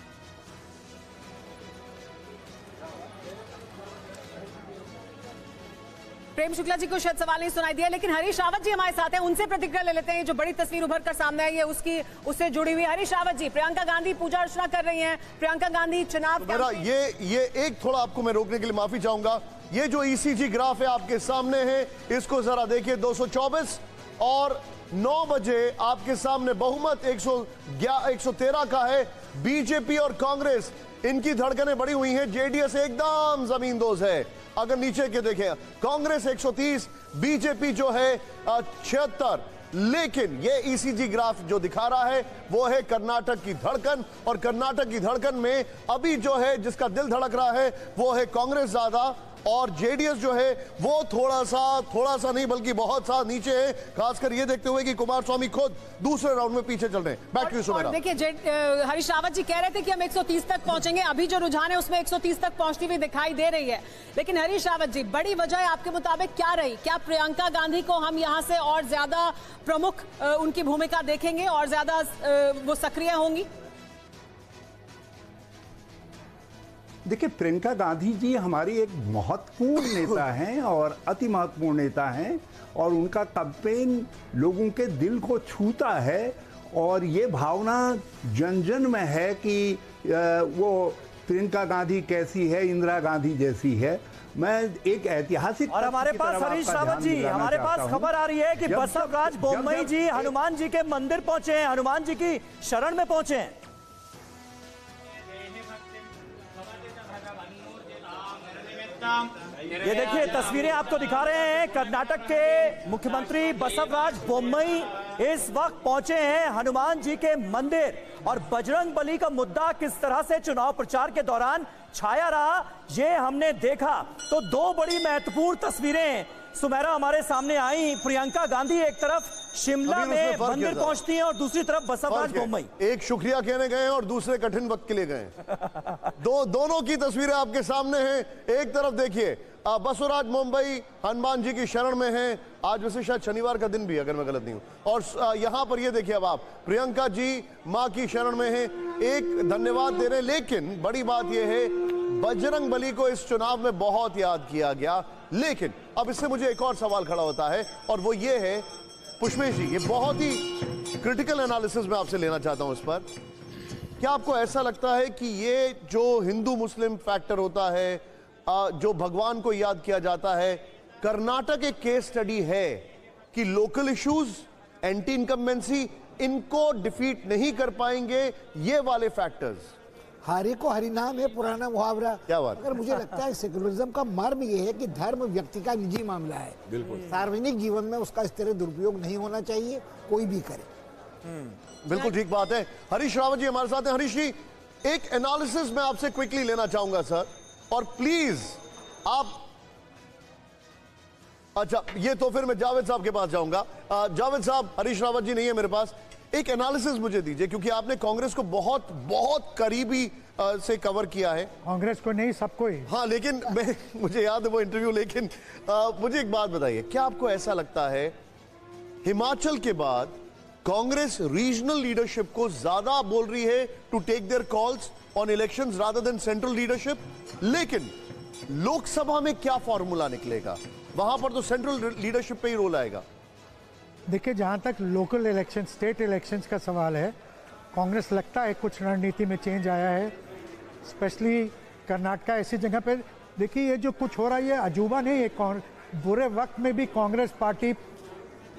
प्रेम शुक्ला जी को शायद सवाल नहीं सुनाई दिया, लेकिन हरीश रावत जी हमारे साथ हैं, उनसे प्रतिक्रिया ले लेते हैं। जो बड़ी तस्वीर उभर कर सामने आई है उसकी उससे जुड़ी हुई। हरीश रावत जी, प्रियंका गांधी पूजा अर्चना कर रही हैं, प्रियंका गांधी चुनाव
मेरा ये ये एक थोड़ा आपको मैं रोकने के लिए माफी चाहूंगा। ये जो ईसीजी ग्राफ है आपके सामने है, इसको जरा देखिए। दो सौ चौबीस और नौ बजे आपके सामने बहुमत एक सौ तेरह का है। बीजेपी और कांग्रेस इनकी धड़कनें बढ़ी हुई हैं, जेडीएस एकदम जमींदोज है। अगर नीचे के देखें, कांग्रेस एक सौ तीस, बीजेपी जो है छिहत्तर। लेकिन ये ईसीजी ग्राफ जो दिखा रहा है वो है कर्नाटक की धड़कन, और कर्नाटक की धड़कन में अभी जो है जिसका दिल धड़क रहा है वो है कांग्रेस ज्यादा, और जेडीएस जो है वो थोड़ा सा थोड़ा सा नहीं बल्कि बहुत सा नीचे है, खासकर ये देखते हुए कि कुमार स्वामी खुद दूसरे राउंड में पीछे चल रहे हैं। Back to you Sumera.
देखिए, हरीश रावत जी कह रहे थे कि हम एक सौ तीस तक पहुंचेंगे, अभी जो रुझान है उसमें एक सौ तीस तक पहुंचती हुई दिखाई दे रही है। लेकिन हरीश रावत जी, बड़ी वजह आपके मुताबिक क्या रही? क्या प्रियंका गांधी को हम यहां से और ज्यादा प्रमुख उनकी भूमिका देखेंगे और ज्यादा वो सक्रिय होंगी?
देखिए, प्रियंका गांधी जी हमारी एक महत्वपूर्ण नेता हैं और अति महत्वपूर्ण नेता हैं, और उनका कैंपेन लोगों के दिल को छूता है, और ये भावना जन जन में है कि वो प्रियंका गांधी कैसी है, इंदिरा गांधी जैसी है। मैं एक ऐतिहासिक
और हमारे पास हरीश रावत जी, हमारे पास खबर आ रही है कि बसवराज बोम्मई जी हनुमान जी के मंदिर पहुंचे हैं, हनुमान जी की शरण में पहुंचे हैं। ये देखिए तस्वीरें आपको दिखा रहे हैं, कर्नाटक के मुख्यमंत्री बसवराज बोम्मई इस वक्त पहुंचे हैं हनुमान जी के मंदिर, और बजरंग बली का मुद्दा किस तरह से चुनाव प्रचार के दौरान छाया रहा ये हमने देखा। तो दो बड़ी महत्वपूर्ण तस्वीरें सुमेरा हमारे सामने आई। प्रियंका गांधी एक तरफ शिमला में मंदिर पहुंचती हैं और दूसरी तरफ बसवराज बोम्मई।
एक शुक्रिया कहने गए और दूसरे कठिन वक्त के लिए गए। दो दोनों की तस्वीरें आपके सामने हैं। एक तरफ देखिए बसवराज बोम्मई हनुमान जी की शरण में हैं, आज वैसे शायद शनिवार का दिन भी अगर मैं गलत नहीं हूं, और यहां पर ये देखिए अब आप प्रियंका जी मां की शरण में हैं, एक धन्यवाद दे रहे हैं। लेकिन बड़ी बात यह है बजरंग बली को इस चुनाव में बहुत याद किया गया। लेकिन अब इससे मुझे एक और सवाल खड़ा होता है, और वो ये है पुष्पेश जी, ये बहुत ही क्रिटिकल एनालिसिस मैं आपसे लेना चाहता हूं इस पर। क्या आपको ऐसा लगता है कि ये जो हिंदू मुस्लिम फैक्टर होता है, जो भगवान को याद किया जाता है, कर्नाटक एक केस स्टडी है कि लोकल इश्यूज, एंटी इनकम्बेंसी, इनको डिफीट नहीं कर पाएंगे ये वाले फैक्टर्स?
हारे को हरिनाम है पुराना मुहावरा।
क्या बात?
अगर मुझे लगता है सेकुलरिज्म का मर्म यह है कि धर्म व्यक्ति का निजी मामला है,
बिल्कुल
सार्वजनिक जीवन में उसका इस तरह दुरुपयोग नहीं होना चाहिए, कोई भी करे।
बिल्कुल ठीक बात है। हरीश रावत जी हमारे साथ हैं। हरीश जी, एक एनालिसिस मैं आपसे क्विकली लेना चाहूंगा सर, और प्लीज आप, अच्छा ये तो फिर मैं जावेद साहब के पास जाऊंगा। जावेद साहब, हरीश रावत जी नहीं है मेरे पास, एक एनालिसिस मुझे दीजिए, क्योंकि आपने कांग्रेस को बहुत बहुत करीबी आ, से कवर किया है।
कांग्रेस को नहीं, सबको ही।
हाँ, लेकिन मैं मुझे याद है वो इंटरव्यू। लेकिन आ, मुझे एक बात बताइए, क्या आपको ऐसा लगता है हिमाचल के बाद कांग्रेस रीजनल लीडरशिप को ज्यादा बोल रही है to take their calls on elections rather than central leadership? लेकिन लोकसभा में क्या फॉर्मूला निकलेगा? वहां पर तो सेंट्रल लीडरशिप पे ही रोल आएगा।
देखिए, जहां तक लोकल इलेक्शन, स्टेट इलेक्शंस का सवाल है, कांग्रेस लगता है कुछ रणनीति में चेंज आया है, स्पेशली कर्नाटक ऐसी जगह पे। देखिए, ये जो कुछ हो रहा है ये अजूबा नहीं है। बुरे वक्त में भी कांग्रेस पार्टी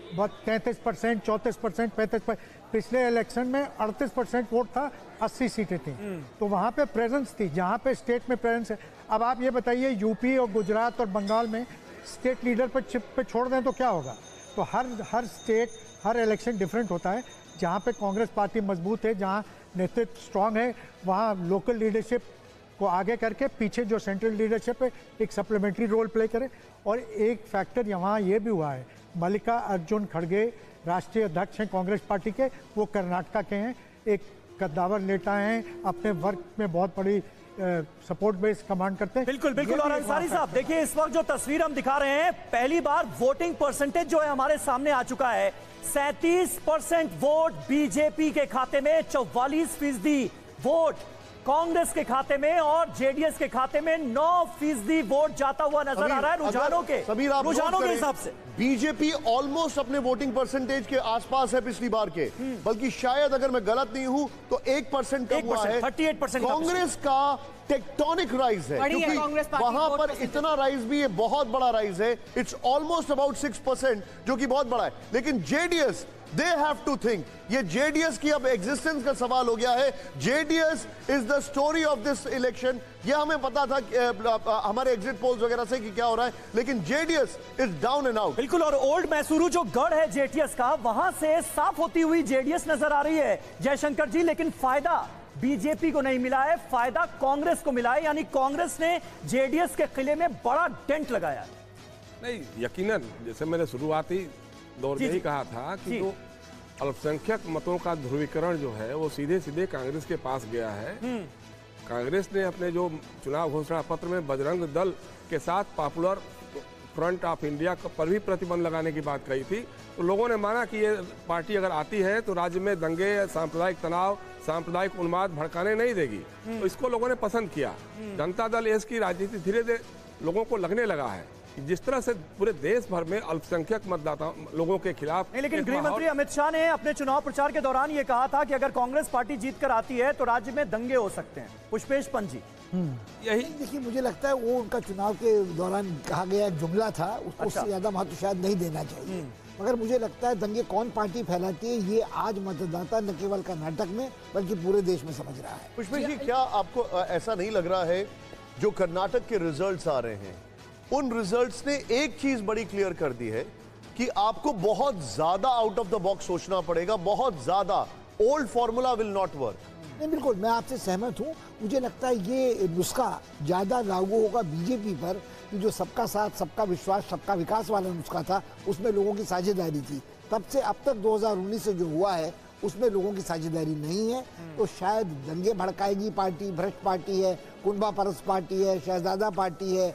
तैंतीस परसेंट, चौंतीस परसेंट, पैंतीस परसेंट। पिछले इलेक्शन में अड़तीस परसेंट वोट था, अस्सी सीटें थी, तो वहाँ पे प्रेजेंस थी, जहाँ पे स्टेट में प्रेजेंस है। अब आप ये बताइए, यूपी और गुजरात और बंगाल में स्टेट लीडर पर चिप पे छोड़ दें तो क्या होगा? तो हर हर स्टेट, हर इलेक्शन डिफरेंट होता है। जहाँ पे कांग्रेस पार्टी मजबूत है, जहाँ नेतृत्व स्ट्रांग है, वहाँ लोकल लीडरशिप को आगे करके पीछे जो सेंट्रल लीडरशिप है एक सप्लीमेंट्री रोल प्ले करे। और एक फैक्टर यहाँ ये भी हुआ है, मल्लिका अर्जुन खड़गे राष्ट्रीय अध्यक्ष हैं कांग्रेस पार्टी के, वो कर्नाटका के हैं, एक कद्दावर नेता हैं, अपने वर्क में बहुत बड़ी सपोर्ट बेस कमांड करते हैं।
बिल्कुल बिल्कुल। और अंसारी साहब देखिए, इस वक्त जो तस्वीर हम दिखा रहे हैं, पहली बार वोटिंग परसेंटेज जो है हमारे सामने आ चुका है। सैंतीस परसेंट वोट बीजेपी के खाते में, चौवालीस फीसदी वोट कांग्रेस के खाते में और जेडीएस के खाते में नौ फीसदी वोट जाता हुआ नजर आ रहा है रुझानों के रुझानों के हिसाब से।
बीजेपी ऑलमोस्ट अपने वोटिंग परसेंटेज के आसपास है पिछली बार के, बल्कि शायद अगर मैं गलत नहीं हूं तो एक परसेंट कम हुआ है।
अड़तीस परसेंट
कांग्रेस का टेक्टोनिक राइज है, क्योंकि वहां पर इतना राइज भी है, बहुत बड़ा राइज है। It's almost about six percent, जो कि बहुत बड़ा है। लेकिन JDS, they have to think, ये जेडीएस की अब एग्जिस्टेंस का सवाल हो गया है। JDS is the story of this election. ये हमें पता था कि, हमारे एग्जिट पोल्स वगैरह से कि क्या हो रहा है, लेकिन JDS is down and out.
बिल्कुल। और ओल्ड मैसूरू जो गढ़ है जेडीएस का, वहां से साफ होती हुई जेडीएस नजर आ रही है जयशंकर जी, लेकिन फायदा बीजेपी को नहीं मिला है, फायदा कांग्रेस को मिला है। यानी कांग्रेस ने जेडीएस के किले में बड़ा डेंट लगाया है।
नहीं, यकीनन, जैसे मैंने शुरुआती दौर में ही कहा था कि जो अल्पसंख्यक मतों का ध्रुवीकरण जो है वो सीधे सीधे कांग्रेस के पास गया है। कांग्रेस ने अपने जो चुनाव घोषणा पत्र में बजरंग दल के साथ पॉपुलर फ्रंट ऑफ इंडिया पर भी प्रतिबंध लगाने की बात कही थी, तो लोगों ने माना कि ये पार्टी अगर आती है तो राज्य में दंगे, सांप्रदायिक तनाव, सांप्रदायिक उन्माद भड़काने नहीं देगी, तो इसको लोगों ने पसंद किया। जनता दल एस की राजनीति धीरे धीरे लोगों को लगने लगा है जिस तरह से पूरे देश भर में अल्पसंख्यक मतदाता लोगों के खिलाफ।
नहीं, लेकिन गृह मंत्री अमित शाह ने अपने चुनाव प्रचार के दौरान ये कहा था कि अगर कांग्रेस पार्टी जीत कर आती है तो राज्य में दंगे हो सकते हैं। पुष्पेश पंत जी,
यही देखिए, मुझे लगता है वो उनका चुनाव के दौरान कहा गया जुमला था, उसको अच्छा। उससे ज्यादा महत्व शायद नहीं देना चाहिए। मगर मुझे लगता है दंगे कौन पार्टी फैलाती है ये आज मतदाता न केवल कर्नाटक में बल्कि पूरे देश में समझ रहा है।
पुष्पेश जी, क्या आपको ऐसा नहीं लग रहा है जो कर्नाटक के रिजल्ट्स आ रहे हैं, उन रिजल्ट्स ने एक चीज बड़ी क्लियर कर दी है कि आपको बहुत ज्यादा आउट ऑफ द बॉक्स सोचना पड़ेगा, बहुत ज्यादा। Old formula will not work.
नहीं, बिल्कुल मैं आपसे सहमत हूं। मुझे लगता है ये नुस्खा ज्यादा लागू होगा बीजेपी पर, कि जो सबका साथ, सबका विश्वास, सबका विकास वाला नुस्खा था, उसमें लोगों की साझेदारी थी। तब से अब तक दो हज़ार उन्नीस से जो हुआ है उसमें लोगों की साझेदारी नहीं है, तो शायद दंगे भड़काएगी पार्टी, भ्रष्ट पार्टी है, कुंभा परस पार्टी है, शहजादा पार्टी है,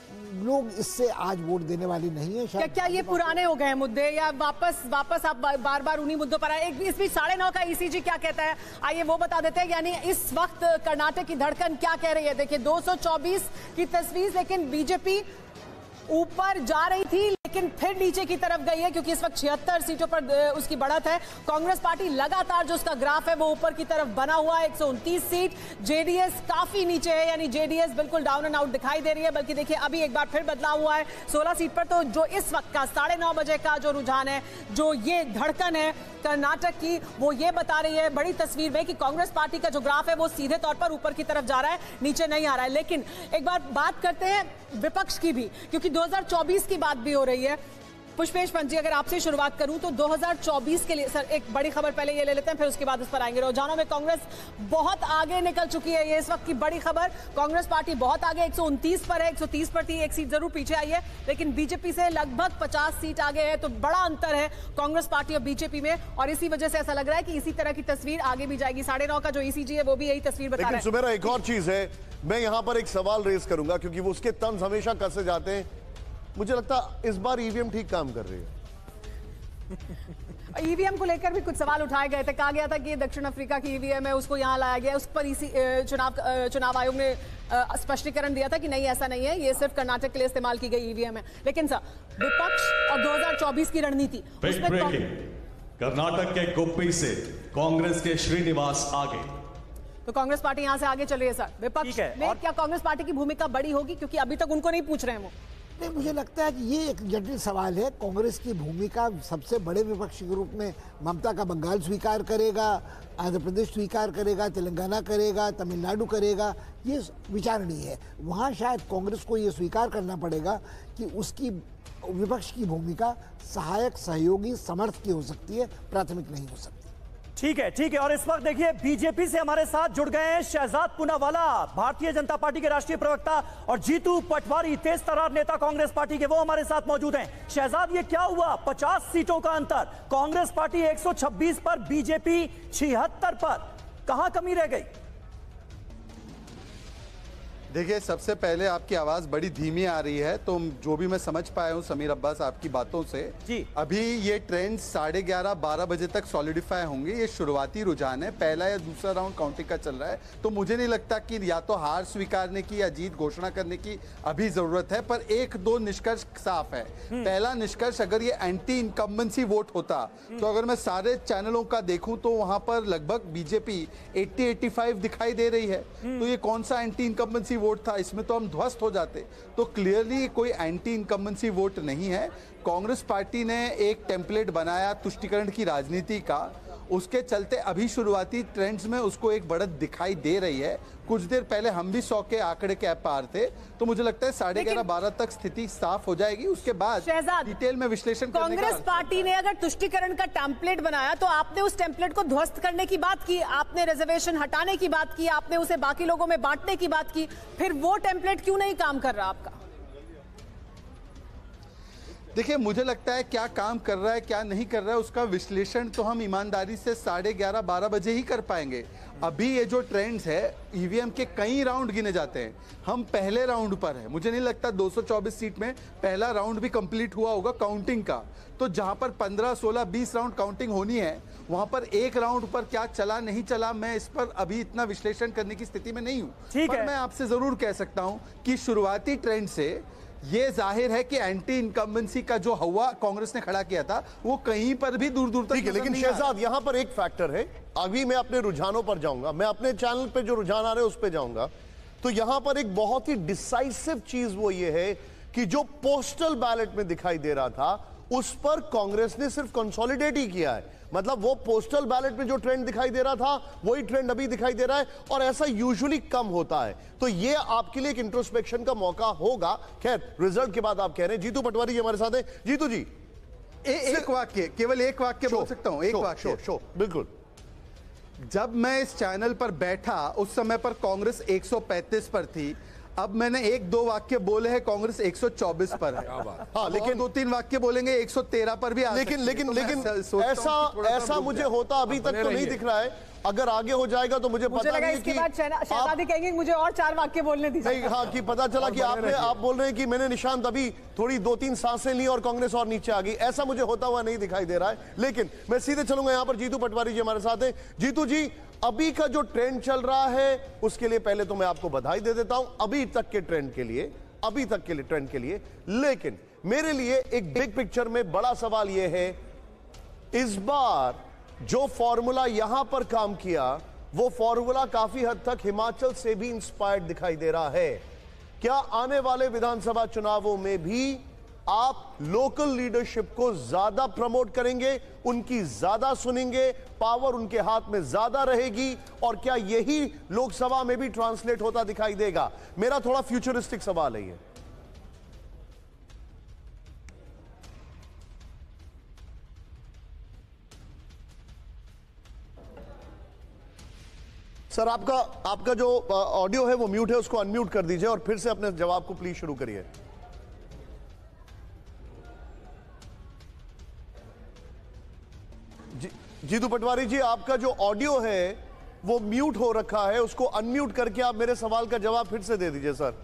लोग इससे आज वोट देने वाले नहीं है।
क्या क्या ये पुराने हो गए मुद्दे, या वापस वापस आप बार बार उन्हीं मुद्दों पर आए? एक इस बीच साढ़े नौ का ईसीजी क्या कहता है, आइए वो बता देते हैं। यानी इस वक्त कर्नाटक की धड़कन क्या कह रही है? देखिए, दो सौ चौबीस की तस्वीर, लेकिन बीजेपी ऊपर जा रही थी लेकिन फिर नीचे की तरफ गई है, क्योंकि इस वक्त छिहत्तर सीटों पर उसकी बढ़त है। कांग्रेस पार्टी लगातार जो उसका ग्राफ है वो ऊपर की तरफ बना हुआ है, एक सौ उनतीस सीट। जेडीएस काफी नीचे है, यानी जेडीएस बिल्कुल डाउन एंड आउट दिखाई दे रही है। बल्कि देखिए, अभी एक बार फिर बदलाव हुआ है सोलह सीट पर। तो जो इस वक्त का साढ़े नौ बजे का जो रुझान है, जो ये धड़कन है कर्नाटक की, वो ये बता रही है बड़ी तस्वीर में कि कांग्रेस पार्टी का जो ग्राफ है वो सीधे तौर पर ऊपर की तरफ जा रहा है, नीचे नहीं आ रहा है। लेकिन एक बार बात करते हैं विपक्ष की भी, क्योंकि दो हज़ार चौबीस की बात भी हो रही है। पुष्पेश पंत जी, अगर आपसे शुरुआत करूं तो दो हज़ार चौबीस के लिए सर एक बड़ी खबर पहले ये ले लेते हैं, फिर उसके बाद उस पर आएंगे। रुझानों में कांग्रेस बहुत आगे निकल चुकी है, ये इस वक्त की बड़ी खबर। कांग्रेस पार्टी बहुत आगे, एक सौ उनतीस पर है, एक सौ तीस पर थी, एक सीट जरूर पीछे आई है, लेकिन बीजेपी से लगभग पचास सीट आगे है। तो बड़ा अंतर है कांग्रेस पार्टी और बीजेपी में, और इसी वजह से ऐसा लग रहा है कि इसी तरह की तस्वीर आगे भी जाएगी। साढ़े नौ का जो ईसीजी है वो भी यही तस्वीर बता रहा है।
सुमेरा, एक और चीज है, मैं यहां पर एक सवाल रेज करूंगा, क्योंकि वो उसके तंज हमेशा कसे जाते हैं। मुझे लगता है इस बार ईवीएम ठीक काम कर रही है।
ईवीएम को लेकर भी कुछ सवाल उठाए गए थे, कहा गया था कि ये दक्षिण अफ्रीका की ईवीएम है, उसको यहाँ लाया गया। उस पर इसी चुनाव चुनाव आयोग ने स्पष्टीकरण दिया था कि नहीं, ऐसा नहीं है, ये सिर्फ कर्नाटक के लिए इस्तेमाल की गई ईवीएम है। लेकिन सर, विपक्ष और दो हज़ार चौबीस की रणनीति,
कर्नाटक के गुप्पी से कांग्रेस के श्रीनिवास आगे,
तो कांग्रेस पार्टी यहां से आगे चल रही है। सर, विपक्ष में क्या कांग्रेस पार्टी की भूमिका बड़ी होगी, क्योंकि अभी तक उनको नहीं पूछ रहे हैं वो?
नहीं, मुझे लगता है कि ये एक जटिल सवाल है। कांग्रेस की भूमिका सबसे बड़े विपक्ष के रूप में ममता का बंगाल स्वीकार करेगा, आंध्र प्रदेश स्वीकार करेगा, तेलंगाना करेगा, तमिलनाडु करेगा, ये विचारणीय है। वहाँ शायद कांग्रेस को ये स्वीकार करना पड़ेगा कि उसकी विपक्ष की भूमिका सहायक, सहयोगी, समर्थ की हो सकती है, प्राथमिक नहीं हो सकती।
ठीक है, ठीक है। और इस वक्त देखिए बीजेपी से हमारे साथ जुड़ गए हैं शहजाद पूनावाला, भारतीय जनता पार्टी के राष्ट्रीय प्रवक्ता, और जीतू पटवारी, तेज तर्रार नेता कांग्रेस पार्टी के, वो हमारे साथ मौजूद हैं। शहजाद, ये क्या हुआ? पचास सीटों का अंतर, कांग्रेस पार्टी एक सौ छब्बीस पर, बीजेपी छिहत्तर पर, कहां कमी रह गई?
देखिए, सबसे पहले आपकी आवाज बड़ी धीमी आ रही है, तो जो भी मैं समझ पाया हूं समीर अब्बास आपकी बातों से, जी अभी ये ट्रेंड साढ़े ग्यारह बारह बजे तक सॉलिडिफाई होंगे। ये शुरुआती रुझान है, पहला या दूसरा राउंड काउंटिंग का चल रहा है, तो मुझे नहीं लगता कि या तो हार स्वीकारने की या जीत घोषणा करने की अभी जरूरत है। पर एक दो निष्कर्ष साफ है। पहला निष्कर्ष, अगर ये एंटी इनकम्बेंसी वोट होता तो अगर मैं सारे चैनलों का देखूं तो वहां पर लगभग बीजेपी अस्सी पचासी दिखाई दे रही है। तो ये कौन सा एंटी इनकम्बेंसी वोट था? इसमें तो हम ध्वस्त हो जाते। तो क्लियरली कोई एंटी इनकम्बेंसी वोट नहीं है। कांग्रेस पार्टी ने एक टेम्पलेट बनाया तुष्टीकरण की राजनीति का, उसके चलते अभी शुरुआती ट्रेंड्स में उसको एक बढ़त दिखाई दे रही है। कुछ देर पहले हम भी सौ के आंकड़े के पार थे, तो मुझे लगता है साढ़े ग्यारह बारह तक स्थिति साफ हो जाएगी। उसके बाद डिटेल में विश्लेषण करने का।
कांग्रेस पार्टी ने अगर तुष्टीकरण का टेम्पलेट बनाया तो आपने उस टेम्पलेट को ध्वस्त करने की बात की, आपने रिजर्वेशन हटाने की बात की, आपने उसे बाकी लोगों में बांटने की बात की, फिर वो टेम्पलेट क्यों नहीं काम कर रहा आपका?
देखिए, मुझे लगता है क्या काम कर रहा है क्या नहीं कर रहा है उसका विश्लेषण तो हम ईमानदारी से साढ़े ग्यारह बारह बजे ही कर पाएंगे। अभी ये जो ट्रेंड्स है, ईवीएम के कई राउंड गिने जाते हैं, हम पहले राउंड पर है। मुझे नहीं लगता दो सौ चौबीस सीट में पहला राउंड भी कंप्लीट हुआ होगा काउंटिंग का। तो जहां पर पंद्रह सोलह बीस राउंड काउंटिंग होनी है, वहां पर एक राउंड पर क्या चला नहीं चला, मैं इस पर अभी इतना विश्लेषण करने की स्थिति में नहीं हूं। पर मैं आपसे जरूर कह सकता हूं कि शुरुआती ट्रेंड से ये जाहिर है कि एंटी इनकम्बेंसी का जो हवा कांग्रेस ने खड़ा किया था वो कहीं पर भी दूर दूर तक
ठीक है। लेकिन शहजाद, यहां पर एक फैक्टर है, अभी मैं अपने रुझानों पर जाऊंगा, मैं अपने चैनल पे जो रुझान आ रहे हैं उस पर जाऊंगा। तो यहां पर एक बहुत ही डिसाइसिव चीज वो ये है कि जो पोस्टल बैलेट में दिखाई दे रहा था उस पर कांग्रेस ने सिर्फ कंसोलिडेट ही किया है। मतलब वो पोस्टल बैलेट में जो ट्रेंड दिखाई दे रहा था वही ट्रेंड अभी दिखाई दे रहा है, और ऐसा यूजुअली कम होता है। तो ये आपके लिए एक इंट्रोस्पेक्शन का मौका होगा। खैर, रिजल्ट के बाद आप कह रहे हैं। जीतू पटवारी जी हमारे साथ हैं। जीतू जी,
ए, एक वाक्य, केवल एक वाक्य बोल सकता हूं, एक वाक्य।
शो, शो, बिल्कुल।
जब मैं इस चैनल पर बैठा उस समय पर कांग्रेस एक सौ पैंतीस पर थी। अब मैंने एक दो वाक्य बोले हैं, कांग्रेस एक सौ चौबीस पर है।
हाँ, लेकिन
दो तीन वाक्य बोलेंगे एक सौ तेरह पर भी आ
लेकिन लेकिन
तो
लेकिन ऐसा ऐसा मुझे होता अभी तक तो नहीं दिख रहा है। अगर आगे हो जाएगा तो मुझे, मुझे पता नहीं
इसके बाद शहजादी कहेंगे मुझे और चार वाक्य बोलने दीजिए।
नहीं, हाँ, कि पता चला कि आपने आप बोल रहे हैं कि मैंने निशांत अभी थोड़ी दो तीन सांसें ली और कांग्रेस और नीचे आ गई। ऐसा मुझे होता हुआ नहीं दिखाई दे रहा है। लेकिन मैं सीधे चलूंगा यहाँ पर। जीतू पटवारी जी हमारे साथ हैं। जीतू जी, अभी का जो ट्रेंड चल रहा है उसके लिए पहले तो मैं आपको बधाई दे देता हूं, अभी तक के ट्रेंड के लिए, अभी तक के लिए ट्रेंड के लिए। लेकिन मेरे लिए एक बिग पिक्चर में बड़ा सवाल यह है, इस बार जो फॉर्मूला यहां पर काम किया वो फॉर्मूला काफी हद तक हिमाचल से भी इंस्पायर्ड दिखाई दे रहा है। क्या आने वाले विधानसभा चुनावों में भी आप लोकल लीडरशिप को ज्यादा प्रमोट करेंगे, उनकी ज्यादा सुनेंगे, पावर उनके हाथ में ज्यादा रहेगी, और क्या यही लोकसभा में भी ट्रांसलेट होता दिखाई देगा? मेरा थोड़ा फ्यूचरिस्टिक सवाल है ये। सर, आपका आपका जो ऑडियो है वो म्यूट है, उसको अनम्यूट कर दीजिए और फिर से अपने जवाब को प्लीज शुरू करिए। जीतू पटवारी जी, आपका जो ऑडियो है वो म्यूट हो रखा है, उसको अनम्यूट करके आप मेरे सवाल का जवाब फिर से दे दीजिए सर।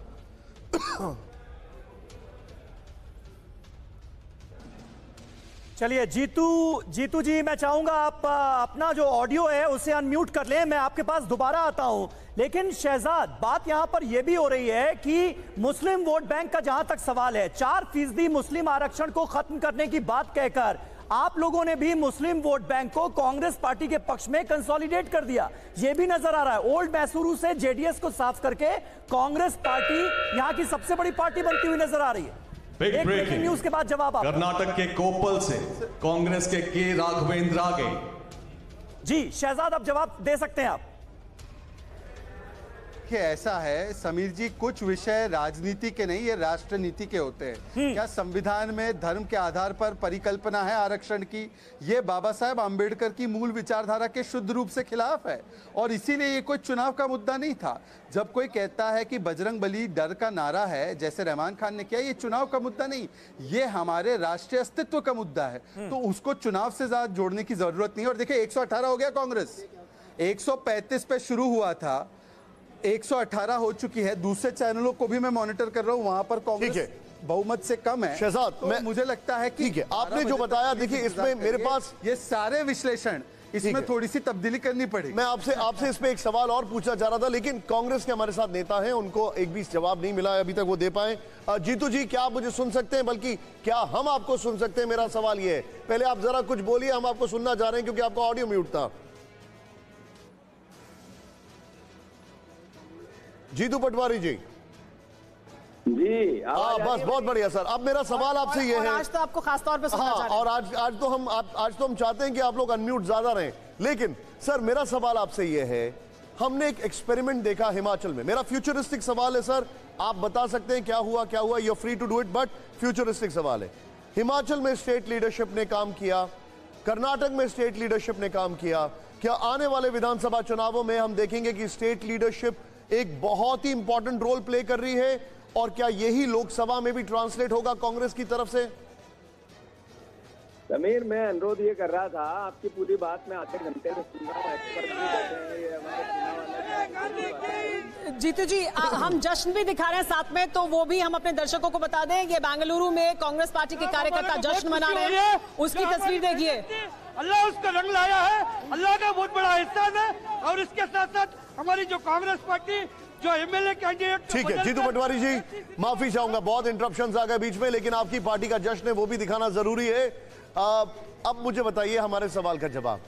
चलिए जीतू जीतू जी, मैं चाहूंगा आप अपना जो ऑडियो है उसे अनम्यूट कर लें, मैं आपके पास दोबारा आता हूं। लेकिन शहजाद, बात यहां पर यह भी हो रही है कि मुस्लिम वोट बैंक का जहां तक सवाल है, चार फीसदी मुस्लिम आरक्षण को खत्म करने की बात कहकर आप लोगों ने भी मुस्लिम वोट बैंक को कांग्रेस पार्टी के पक्ष में कंसोलिडेट कर दिया। यह भी नजर आ रहा है, ओल्ड मैसूरू से जेडीएस को साफ करके कांग्रेस पार्टी यहां की सबसे बड़ी पार्टी बनती हुई नजर आ रही है।
बिग
एक ब्रेकिंग
ब्रेकिंग
न्यूज के बाद जवाब आप।
कर्नाटक के कोप्पल से कांग्रेस के के राघवेंद्र आ गए।
जी शहजाद, अब जवाब दे सकते हैं आप।
कि ऐसा है समीर जी, कुछ विषय राजनीति के नहीं, ये राष्ट्र नीति के होते हैं। क्या संविधान में धर्म के आधार पर परिकल्पना है आरक्षण की? ये बाबा साहेब आम्बेडकर की मूल विचारधारा के शुद्ध रूप से खिलाफ है और इसीलिए ये कोई चुनाव का मुद्दा नहीं था। जब कोई कहता है कि बजरंग बली डर का नारा है, जैसे रहमान खान ने किया, ये चुनाव का मुद्दा नहीं, ये हमारे राष्ट्रीय अस्तित्व का मुद्दा है। तो उसको चुनाव से ज्यादा जोड़ने की जरूरत नहीं। और देखिए एक सौ अठारह हो गया कांग्रेस, एक सौ पैंतीस पे शुरू हुआ था, एक सौ अठारह हो चुकी है। दूसरे चैनलों को भी मैं मॉनिटर कर रहा हूं, वहां पर कांग्रेस बहुमत से कम है।
शहजाद,
तो
मैं
मुझे लगता है कि
ठीक है, आपने जो बताया, देखिए इसमें मेरे पास
ये सारे विश्लेषण, इसमें थोड़ी सी तब्दीली करनी पड़ेगी।
मैं आपसे आपसे इसमें एक सवाल और पूछना चाह रहा था, लेकिन कांग्रेस के हमारे साथ नेता हैं, उनको एक भी जवाब नहीं मिला है अभी तक वो दे पाए। जीतू जी, क्या आप मुझे सुन सकते हैं, बल्कि क्या हम आपको सुन सकते हैं? मेरा सवाल ये है, पहले आप जरा कुछ बोलिए, हम आपको सुनना चाह रहे हैं क्योंकि आपका ऑडियो म्यूट था। जीतू पटवारी जी
जी,
हाँ बस बहुत बढ़िया सर। अब मेरा सवाल आपसे ये है,
आज तो आपको खास तौर पे सुनना
हाँ,
चाह रहे हैं।
और आज आज तो हम आप, आज तो हम चाहते हैं कि आप लोग अनम्यूट ज्यादा रहें, लेकिन सर मेरा सवाल आपसे ये है, हमने एक एक्सपेरिमेंट देखा हिमाचल में। मेरा फ्यूचरिस्टिक सवाल है सर, आप बता सकते हैं क्या हुआ क्या हुआ, you are free to do it, but futuristic सवाल है। हिमाचल में स्टेट लीडरशिप ने काम किया, कर्नाटक में स्टेट लीडरशिप ने काम किया। क्या आने वाले विधानसभा चुनावों में हम देखेंगे कि स्टेट लीडरशिप एक बहुत ही इंपॉर्टेंट रोल प्ले कर रही है, और क्या यही लोकसभा में भी ट्रांसलेट होगा कांग्रेस की तरफ से?
समीर, मैं अनुरोध ये कर रहा था, आपकी पूरी बात में आधे घंटे से सुन रहा हूँ, एक्सपर्ट भी बैठे हैं, ये हमारे चुनाव वाले।
जीतू जी, आ, हम जश्न भी दिखा रहे हैं साथ में, तो वो भी हम अपने दर्शकों को बता दें। ये बेंगलुरु में कांग्रेस पार्टी के कार्यकर्ता जश्न मना रहे हैं, उसकी तस्वीर देखिए।
अल्लाह उसका रंग लाया है, अल्लाह का बहुत बड़ा एहसान है, और इसके साथ साथ हमारी जो कांग्रेस पार्टी जो एमएलए कैंडिडेट,
ठीक है जीतू पटवारी जी, माफी चाहूंगा, बहुत इंटरप्शंस आ गए बीच में, लेकिन आपकी पार्टी का जश्न है वो भी दिखाना जरूरी है। आ, अब मुझे बताइए हमारे सवाल का जवाब।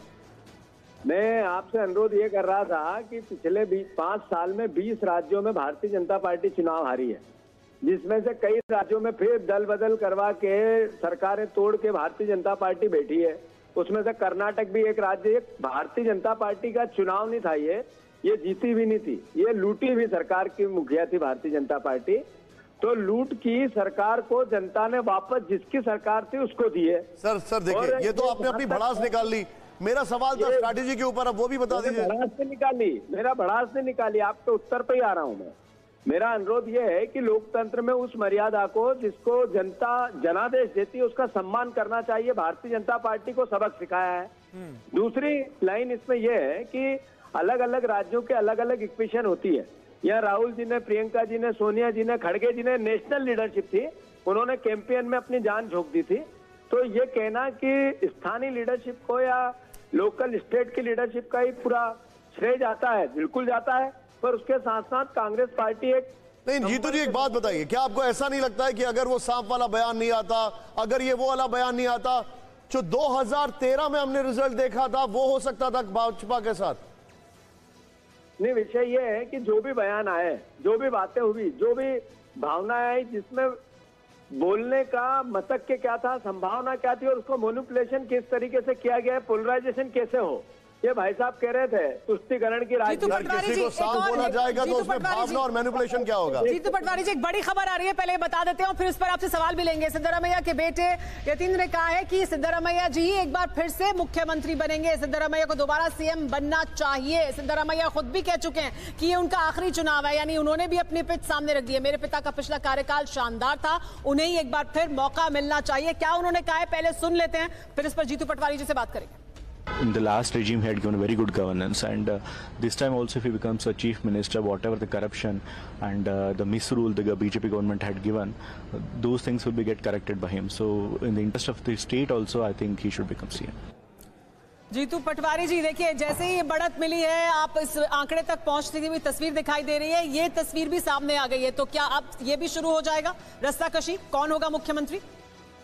मैं आपसे अनुरोध ये कर रहा था कि पिछले बीस पांच साल में बीस राज्यों में भारतीय जनता पार्टी चुनाव हारी है, जिसमें से कई राज्यों में फिर दल बदल करवा के सरकारें तोड़ के भारतीय जनता पार्टी बैठी है। उसमें से कर्नाटक भी एक राज्य, भारतीय जनता पार्टी का चुनाव नहीं था, ये ये जीती भी नहीं थी, ये लूटी हुई सरकार की मुखिया थी भारतीय जनता पार्टी। तो लूट की सरकार को जनता ने वापस जिसकी सरकार थी उसको दी है।
सर सर देखिए, ये तो आपने अपनी भड़ास निकाल ली। मेरा सवाल था स्ट्रैटेजी के ऊपर, अब वो भी बता दीजिए।
भड़ास से निकाली, मेरा भड़ास से निकाली, आपके उत्तर पे ही आ रहा हूं मैं। मेरा अनुरोध यह है कि लोकतंत्र में उस मर्यादा को जिसको जनता जनादेश देती है उसका सम्मान करना चाहिए। भारतीय जनता पार्टी को सबक सिखाया है। दूसरी लाइन इसमें यह है कि अलग अलग राज्यों के अलग अलग इक्वेशन होती है। यहाँ राहुल जी ने, प्रियंका जी ने, सोनिया जी ने, खड़गे जी ने नेशनल लीडरशिप थी, उन्होंने कैंपेन में अपनी जान झोंक दी थी। तो ये कहना कि स्थानीय लीडरशिप को या लोकल स्टेट की लीडरशिप का ही पूरा श्रेय जाता है, बिल्कुल जाता है, पर उसके साथ साथ कांग्रेस पार्टी एक
नहीं। जीतू जी एक बात बताइए, क्या आपको ऐसा नहीं लगता है कि अगर वो सांप वाला बयान नहीं आता, अगर ये वो वाला बयान नहीं आता, जो दो हज़ार तेरह में हमने रिजल्ट देखा था वो हो सकता था भाजपा के साथ?
नहीं, विषय ये है कि जो भी बयान आए, जो भी बातें हुई, जो भी भावनाएं आई, जिसमें बोलने का मतक के क्या था, संभावना क्या थी, और उसको मैनिपुलेशन किस तरीके से किया गया है, पोलराइजेशन कैसे हो, ये भाई साहब कह रहे थे तुष्टिकरण की राजनीति।
किसी को सांप बोला जाएगा तो उसमें भावना और मैनिपुलेशन क्या होगा?
जीतू पटवारी जी, एक बड़ी खबर आ रही है, पहले बता देते हैं और फिर इस पर आपसे सवाल भी लेंगे। सिद्धरामैया के बेटे यतीन्द्र ने कहा है कि सिद्धरामैया जी एक बार फिर से मुख्यमंत्री बनेंगे, सिद्धरामैया को दोबारा सीएम बनना चाहिए। सिद्धरामैया खुद भी कह चुके हैं कि ये उनका आखिरी चुनाव है, यानी उन्होंने भी अपनी पिच सामने रख दी है। मेरे पिता का पिछला कार्यकाल शानदार था, उन्हें ही एक बार फिर मौका मिलना चाहिए। क्या उन्होंने कहा है, पहले सुन लेते हैं, फिर इस पर जीतू पटवारी जी से बात करेंगे।
In the last regime, he had given very good governance, and uh, this time also, if he becomes a chief minister, whatever the corruption and uh, the misrule the B J P government had given, uh, those things will be get corrected by him. So, in the interest of the state, also, I think he should become C M.
Jitu Patwari जी, देखिए जैसे ही बढ़त मिली है, आप इस आंकड़े तक पहुंचती हुई तस्वीर दिखाई दे रही है, ये तस्वीर भी सामने आ गई है, तो क्या अब ये भी शुरू हो जाएगा रस्साकशी, कौन होगा मुख्यमंत्री?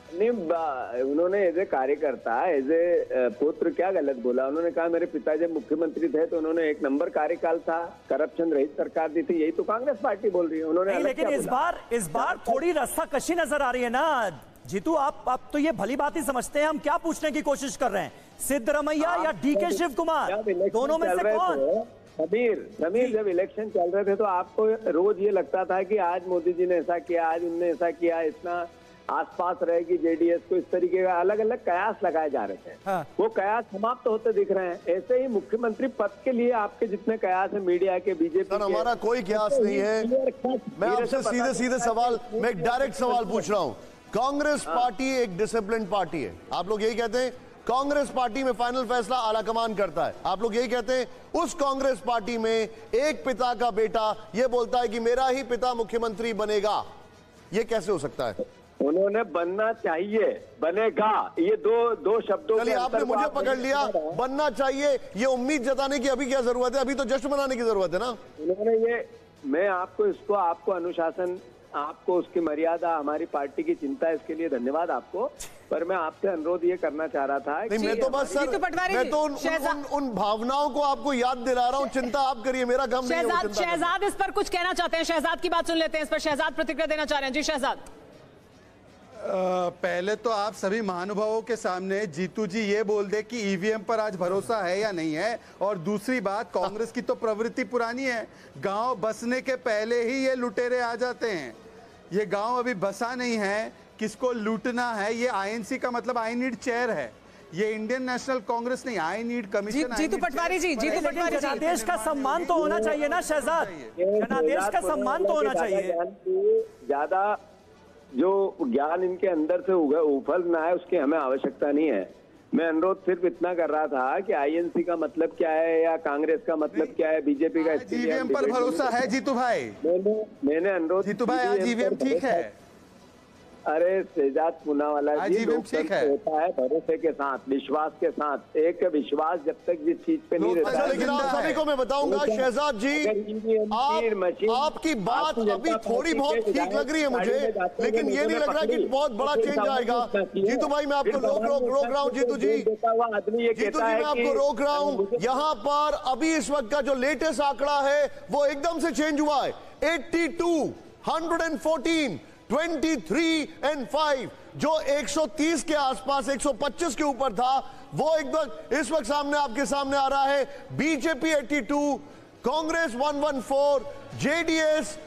नहीं, उन्होंने एज ए कार्यकर्ता, एज ए पुत्र क्या गलत बोला? उन्होंने कहा मेरे पिताजी मुख्यमंत्री थे तो उन्होंने एक नंबर कार्यकाल था, करप्शन रहित सरकार दी थी, यही तो कांग्रेस पार्टी बोल रही है। उन्होंने
नहीं, लेकिन इस बार इस बार थोड़ी रास्ता कशी नजर आ रही है ना जीतू। आप आप तो ये भली बात ही समझते हैं, हम क्या पूछने की कोशिश कर रहे हैं, सिद्धरमैया या डीके शिव कुमार, दोनों में से कौन?
समीर समीर जब इलेक्शन चल रहे थे तो आपको रोज ये लगता था कि आज मोदी जी ने ऐसा किया, आज उनने ऐसा किया, इतना आसपास रहेगी जेडीएस को, इस तरीके का अलग अलग कयास लगाए जा रहे थे। हाँ। वो कयास समाप्त तो होते दिख रहे हैं। ऐसे ही मुख्यमंत्री पद के लिए आपके जितने कयास है मीडिया के, बीजेपी
सर, हमारा कोई कयास नहीं है। मैं आपसे सीधे सीधे सवाल, मैं एक डायरेक्ट सवाल पूछ रहा हूँ। कांग्रेस पार्टी एक डिसिप्लिन पार्टी है, आप लोग यही कहते हैं। कांग्रेस पार्टी में फाइनल फैसला आलाकमान करता है, आप लोग यही कहते हैं। उस कांग्रेस पार्टी में एक पिता का बेटा ये बोलता है कि मेरा ही पिता मुख्यमंत्री बनेगा, ये कैसे हो सकता है?
उन्होंने बनना चाहिए, बनेगा, ये दो दो शब्दों।
चलिए, आपने मुझे पकड़ लिया, बनना चाहिए, ये उम्मीद जताने की अभी क्या जरूरत है? अभी तो जश्न मनाने की जरूरत है ना।
उन्होंने ये, मैं आपको इसको, आपको अनुशासन, आपको उसकी मर्यादा, हमारी पार्टी की चिंता, इसके लिए धन्यवाद आपको। पर मैं आपसे अनुरोध ये करना चाह रहा था
नहीं, मैं तो बस सर, मैं तो उन, उन, उन भावनाओं को आपको याद दिला रहा हूँ। चिंता आप करिए, मेरा गम नहीं है।
शहजाद इस पर कुछ कहना चाहते हैं, शहजाद की बात सुन लेते हैं, इस पर शहजाद प्रतिक्रिया देना चाह रहे हैं। जी शहजाद।
पहले तो आप सभी महानुभावों के सामने जीतू जी ये बोल दे कि ईवीएम पर आज भरोसा है या नहीं है। और दूसरी बात, कांग्रेस की तो प्रवृत्ति पुरानी है, गांव बसने के पहले ही ये लुटेरे आ जाते हैं। ये गांव अभी बसा नहीं है, किसको लूटना है, ये आईएनसी का मतलब आई नीड चेयर है, ये इंडियन नेशनल कांग्रेस नहीं, I need commission.
Jitu Patwari ji, Jitu Patwari ji,
जनादेश का सम्मान तो होना चाहिए ना शहजाद, जनादेश का सम्मान तो होना चाहिए।
ज्यादा जो ज्ञान इनके अंदर से उफल ना है, उसकी हमें आवश्यकता नहीं है। मैं अनुरोध सिर्फ इतना कर रहा था कि आईएनसी का मतलब क्या है या कांग्रेस का मतलब क्या है, बीजेपी का
ईवीएम पर भरोसा है जीतू भाई?
मैंने मैंने अनुरोध,
जीतू भाई आज ईवीएम ठीक है?
अरे शहजाद पूनावाला जी, लोकतंत्र होता है भरोसे के साथ, विश्वास के साथ। एक विश्वास जब तक जिस चीज पे नहीं रहता है।
लेकिन आप सभी को मैं बताऊंगा शहजाद जी, आप, आपकी बात अभी थोड़ी बहुत ठीक लग रही है मुझे, लेकिन ये नहीं लग रहा कि बहुत बड़ा चेंज आएगा। जीतू भाई, मैं आपको रोक रोक रोक रहा हूँ। जीतू जी, जीतू जी मैं आपको रोक रहा हूँ। यहाँ पर अभी इस वक्त का जो लेटेस्ट आंकड़ा है वो एकदम से चेंज हुआ है। एट्टी टू, वन फोर्टीन, तेईस एंड फाइव, जो एक सौ तीस के आसपास, एक सौ पच्चीस के ऊपर था, वो एक वक्त इस वक्त सामने आपके सामने आ रहा है। बीजेपी बयासी, कांग्रेस एक सौ चौदह, जेडीएस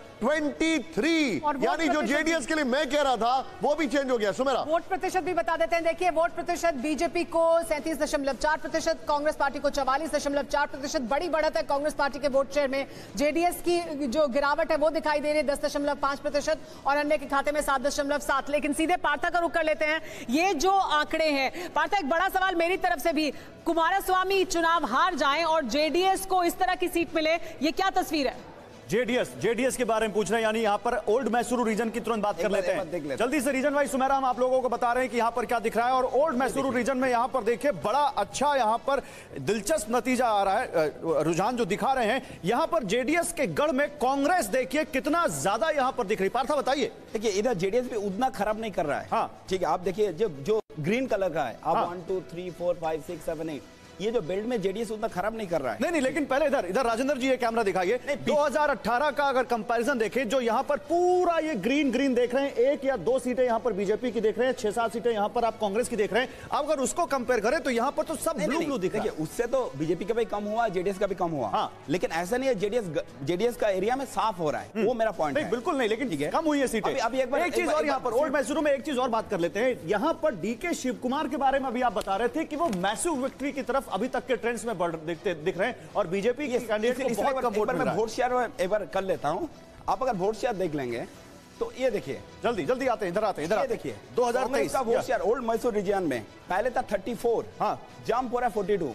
तेईस, यानी जो जेडीएस के लिए मैं कह रहा था वो भी चेंज हो गया। सुमेरा,
वोट प्रतिशत भी बता देते हैं। देखिए, वोट प्रतिशत बीजेपी को सैंतीस दशमलव चार प्रतिशत, कांग्रेस पार्टी को चवालीस दशमलव चार प्रतिशत। बड़ी बढ़त है कांग्रेस पार्टी के वोट शेयर में। जेडीएस की जो गिरावट है वो दिखाई दे रही है, दस दशमलव पांच प्रतिशत, और अन्य के खाते में सात दशमलव सात। लेकिन सीधे पार्था का रुख कर लेते हैं। ये जो आंकड़े हैं, पार्था, एक बड़ा सवाल मेरी तरफ से भी, कुमारस्वामी चुनाव हार जाएं और जेडीएस को इस तरह की सीट मिले, ये क्या तस्वीर है?
जेडीएस जेडीएस के बारे में पूछ रहे हैं, यानी यहाँ पर ओल्ड मैसूरू रीजन की तुरंत बात कर लेते हैं जल्दी से। रीजन वाइज सुमेरा, हम आप लोगों को बता रहे हैं कि यहाँ पर क्या दिख रहा है। और ओल्ड मैसूरू रीजन में यहाँ पर देखिए, बड़ा अच्छा यहाँ पर दिलचस्प नतीजा आ रहा है, रुझान जो दिखा रहे हैं। यहाँ पर जेडीएस के गढ़ में कांग्रेस देखिए कितना ज्यादा यहाँ पर दिख रही। पार्था बताइए।
देखिए, इधर जेडीएस भी उतना खराब नहीं कर रहा है। हाँ ठीक है, आप देखिए जो जो ग्रीन कलर का है, आप one two three four five six seven eight, ये जो बेल्ट में जेडीएस उतना खराब नहीं कर रहा है।
नहीं नहीं, लेकिन पहले इधर इधर राजेंद्र जी ये कैमरा दिखाइए। दो हज़ार अठारह का अगर कंपैरिजन देखें, जो यहाँ पर पूरा ये ग्रीन ग्रीन देख रहे हैं, एक या दो सीटें यहाँ पर बीजेपी की देख रहे हैं, छह सात सीटें यहाँ पर आप कांग्रेस की देख रहे हैं। अब अगर उसको कंपेयर करें तो यहाँ पर तो सब ब्लू ब्लू दिख रहा है।
उससे तो बीजेपी का भी कम हुआ, जेडीएस का भी कम हुआ। हाँ, लेकिन ऐसा नहीं है, जेडीएस जेडीएस का एरिया में साफ हो रहा है, वो मेरा पॉइंट है।
बिल्कुल नहीं, लेकिन कम हुई है सीटें। अभी एक चीज और यहाँ पर ओल्ड मैसूरू में एक चीज और बात कर लेते हैं। यहाँ पर डीके शिव कुमार के बारे में अभी आप बता रहे थे कि वो मैसिव विक्ट्री की तरफ अभी तक के ट्रेंड्स बढ़ दिखते दिख रहे हैं, और बीजेपी के कैंडिडेट को बहुत कम वोट मिल रहा है।
वोट शेयर एक बार कर लेता हूं। आप अगर वोट शेयर देख लेंगे तो ये देखिए,
जल्दी जल्दी आते हैं, इधर आते हैं, इधर
देखिए
दो हज़ार तेईस
का vote share old Mysore region में पहले था चौंतीस, हाँ, जंप हो रहा है बयालीस,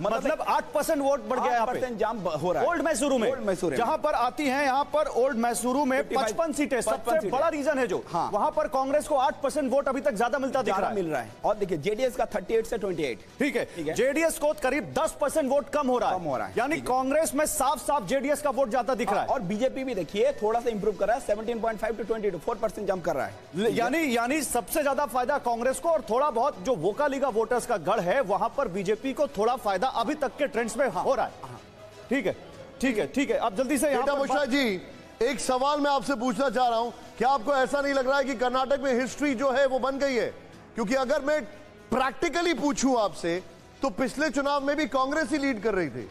मतलब आठ परसेंट वोट बढ़ गया यहाँ पे,
जाम हो रहा है
ओल्ड मैसूरू में,
ओल्ड मैसूरू
जहां पर आती हैं यहाँ पर ओल्ड मैसूरू में पचपन सीटें, सबसे बड़ा रीजन है जो
हाँ।
वहां पर कांग्रेस को आठ परसेंट वोट अभी तक ज्यादा मिलता दिख रहा है
मिल रहा है। और देखिए जेडीएस का अड़तीस से अट्ठाईस,
ठीक है, जेडीएस को करीब दस परसेंट वोट कम हो रहा है,
कम हो रहा है,
यानी कांग्रेस में साफ साफ जेडीएस का वोट ज्यादा दिख रहा है।
और बीजेपी भी देखिए थोड़ा सा इंप्रूव कर रहा है, सत्रह पॉइंट पाँच टू बाईस फोर परसेंट जंप कर रहा है,
यानी यानी सबसे ज्यादा फायदा कांग्रेस को, और थोड़ा बहुत जो वोकालीगा वोटर्स का गढ़ है वहां पर बीजेपी को थोड़ा फायदा अभी तक के ट्रेंड्स में हो रहा है। ठीक है ठीक है ठीक है, अब जल्दी से
डेटा मुश्रा जी, एक सवाल मैं आपसे पूछना चाह रहा हूं, क्या आपको ऐसा नहीं लग रहा है कि कर्नाटक में हिस्ट्री जो है वो बन गई है? क्योंकि अगर मैं प्रैक्टिकली पूछूं आपसे तो पिछले चुनाव में भी कांग्रेस ही लीड कर रही थी।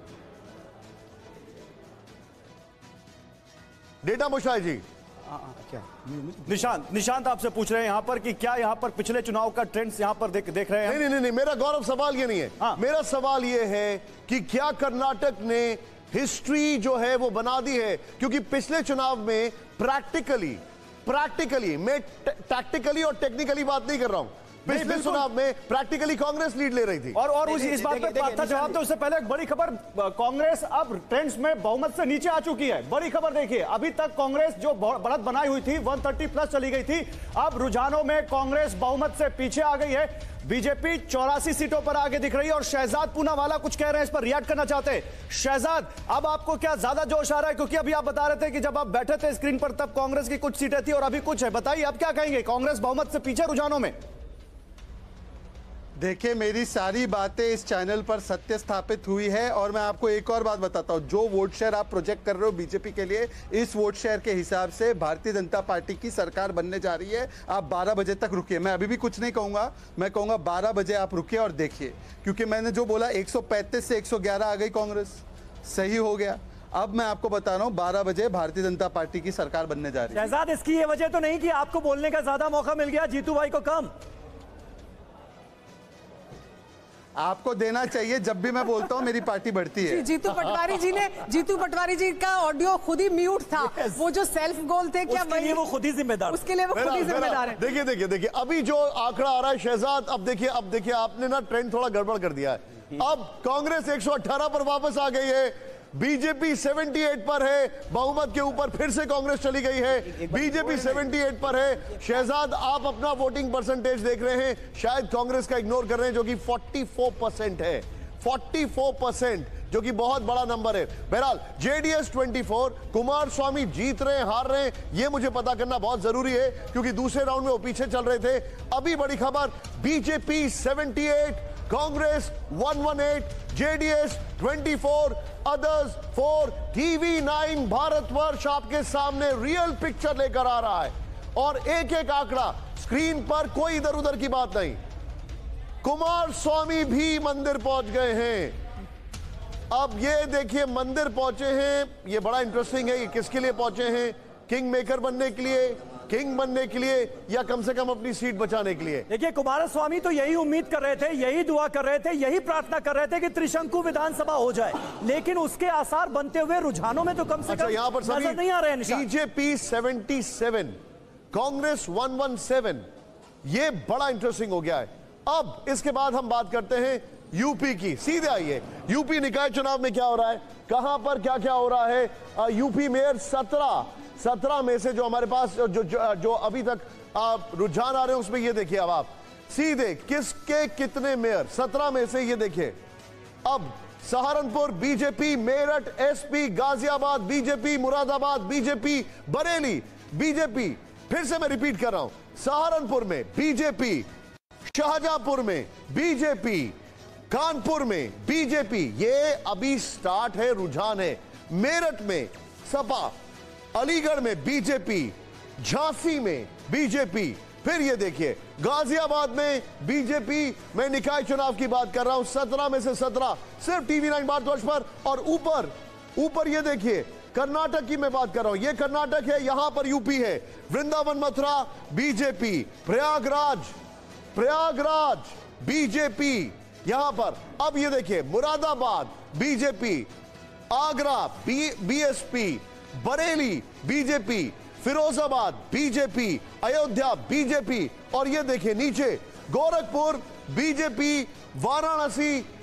डेटा मुश्रा जी,
क्या निशांत निशांत आपसे पूछ रहे हैं यहां पर कि क्या यहां पर पिछले चुनाव का ट्रेंड्स यहां पर देख देख रहे हैं?
नहीं नहीं नहीं, मेरा गौरव सवाल ये नहीं है। हाँ। मेरा सवाल ये है कि क्या कर्नाटक ने हिस्ट्री जो है वो बना दी है? क्योंकि पिछले चुनाव में प्रैक्टिकली प्रैक्टिकली मैं टैक्टिकली और टेक्निकली बात नहीं कर रहा हूं, पिछले चुनाव में प्रैक्टिकली कांग्रेस लीड ले रही थी।
और और उस इस बात पे पार्था जवाब दो, उससे पहले एक बड़ी खबर, कांग्रेस अब ट्रेंड्स में बहुमत से नीचे आ चुकी है। बड़ी खबर देखिए, अभी तक कांग्रेस जो बढ़त बनाई हुई थी एक सौ तीस प्लस चली गई थी, अब रुझानों में कांग्रेस बहुमत से पीछे आ गई है। बीजेपी चौरासी सीटों पर आगे दिख रही है। और शहजाद पूनावाला कुछ कह रहे हैं, इस पर रिएक्ट करना चाहते हैं। शहजाद, अब आपको क्या ज्यादा जोश आ रहा है? क्योंकि अभी आप बता रहे थे कि जब आप बैठे थे स्क्रीन पर तब कांग्रेस की कुछ सीटें थी और अभी कुछ है, बताइए अब क्या कहेंगे? कांग्रेस बहुमत से पीछे रुझानों में?
देखिए, मेरी सारी बातें इस चैनल पर सत्य स्थापित हुई है और मैं आपको एक और बात बताता हूं, जो वोट शेयर आप प्रोजेक्ट कर रहे हो बीजेपी के लिए, इस वोट शेयर के हिसाब से भारतीय जनता पार्टी की सरकार बनने जा रही है। आप बारह बजे तक रुकिए, मैं अभी भी कुछ नहीं कहूंगा, मैं कहूंगा बारह बजे आप रुकिए और देखिए, क्योंकि मैंने जो बोला एक सौ पैंतीस से एक सौ ग्यारह आ गई कांग्रेस, सही हो गया। अब मैं आपको बता रहा हूं बारह बजे भारतीय जनता पार्टी की सरकार बनने जा रही है।
शहजाद, इसकी ये वजह तो नहीं कि आपको बोलने का ज्यादा मौका मिल गया, जीतू भाई को कम?
आपको देना चाहिए, जब भी मैं बोलता हूं मेरी पार्टी बढ़ती है।
जीतू पटवारी जी ने जीतू पटवारी जी का ऑडियो खुद ही म्यूट था। yes. वो जो सेल्फ गोल थे, क्या
उसके लिए वो खुद ही जिम्मेदार
उसके लिए वो खुद ही जिम्मेदार है।
देखिए देखिए देखिए, अभी जो आंकड़ा आ रहा है शहजाद, अब देखिए अब देखिए आपने ना ट्रेंड थोड़ा गड़बड़ कर दिया है। अब कांग्रेस एक सौ अठारह पर वापस आ गई है, बीजेपी अठहत्तर पर है, बहुमत के ऊपर फिर से कांग्रेस चली गई है, बीजेपी अठहत्तर पर है। शहजाद, आप अपना वोटिंग परसेंटेज देख रहे हैं, शायद कांग्रेस का इग्नोर कर रहे हैं, जो कि चौवालीस परसेंट है, चौवालीस परसेंट, जो कि बहुत बड़ा नंबर है। बहरहाल जेडीएस चौबीस, कुमार स्वामी जीत रहे हैं हार रहे हैं, ये मुझे पता करना बहुत जरूरी है, क्योंकि दूसरे राउंड में वो पीछे चल रहे थे। अभी बड़ी खबर, बीजेपी अठहत्तर, कांग्रेस एक सौ अठारह, जेडीएस चौबीस, others four. TV nine Bharatvarsh आपके सामने रियल पिक्चर लेकर आ रहा है और एक एक आंकड़ा स्क्रीन पर, कोई इधर उधर की बात नहीं। कुमार स्वामी भी मंदिर पहुंच गए हैं। अब ये देखिए मंदिर पहुंचे हैं, ये बड़ा इंटरेस्टिंग है। ये किसके लिए पहुंचे हैं? किंग मेकर बनने के लिए, किंग बनने के लिए, या कम से कम अपनी सीट बचाने के लिए?
देखिए, कुमार स्वामी तो यही उम्मीद कर रहे थे, यही दुआ कर रहे थे, यही प्रार्थना कर रहे थे कि त्रिशंकु विधानसभा हो जाए, लेकिन उसके आसार बनते हुए रुझानों में तो कम से
अच्छा,
कम
यहां पर
नजर नहीं आ रहे हैं।
बीजेपी सतहत्तर, कांग्रेस एक सौ सत्रह, ये बड़ा इंटरेस्टिंग हो गया है। अब इसके बाद हम बात करते हैं यूपी की। सीधे आइए, यूपी निकाय चुनाव में क्या हो रहा है, कहां पर क्या क्या हो रहा है। यूपी मेयर सत्रह सत्रह में से जो हमारे पास जो जो, जो अभी तक रुझान आ रहे हैं, उसमें ये देखिए अब आप सीधे किसके कितने मेयर, सत्रह में से ये देखिए। अब Saharanpur BJP, Meerut SP, Ghaziabad BJP, Moradabad BJP, Bareilly BJP, फिर से मैं रिपीट कर रहा हूं, सहारनपुर में बीजेपी, शाहजहांपुर में बीजेपी, कानपुर में बीजेपी, ये अभी स्टार्ट है, रुझान है। मेरठ में सपा, अलीगढ़ में बीजेपी, झांसी में बीजेपी, फिर ये देखिए गाजियाबाद में बीजेपी। मैं निकाय चुनाव की बात कर रहा हूं, सत्रह में से सत्रह सिर्फ टीवी नाइन भारतवर्ष पर। और ऊपर ऊपर ये देखिए कर्नाटक की मैं बात कर रहा हूं, ये कर्नाटक है, यहां पर यूपी है। वृंदावन मथुरा बीजेपी, प्रयागराज प्रयागराज बीजेपी यहां पर। अब ये देखिए Moradabad BJP, Agra B BSP, Bareilly BJP, Firozabad BJP, Ayodhya BJP, और ये देखिए नीचे गोरखपुर बीजेपी, वाराणसी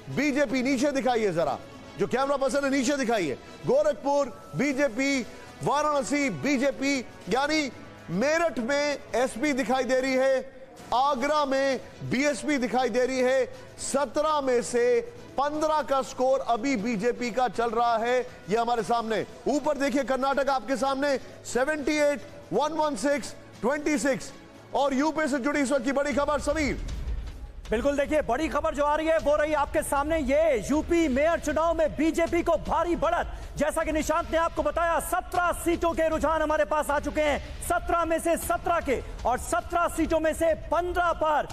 बीजेपी, नीचे दिखाइए जरा, जो कैमरा पर्सन है नीचे दिखाइए, गोरखपुर बीजेपी, वाराणसी बीजेपी, यानी मेरठ में एसपी दिखाई दे रही है, आगरा में बीएसपी दिखाई दे रही है। सत्रह में से पंद्रह का स्कोर अभी बीजेपी का चल रहा है, ये हमारे सामने। ऊपर देखिए कर्नाटक आपके सामने अठहत्तर, एक सौ सोलह, छब्बीस। और यूपी से जुड़ी इस वक्त की बड़ी खबर समीर।
बिल्कुल, देखिए बड़ी खबर जो आ रही है वो रही आपके सामने, ये यूपी मेयर चुनाव में बीजेपी को भारी बढ़त। जैसा कि निशांत ने आपको बताया, सत्रह सीटों के रुझान हमारे पास आ चुके हैं, सत्रह में से सत्रह के, और सत्रह सीटों में से पंद्रह पर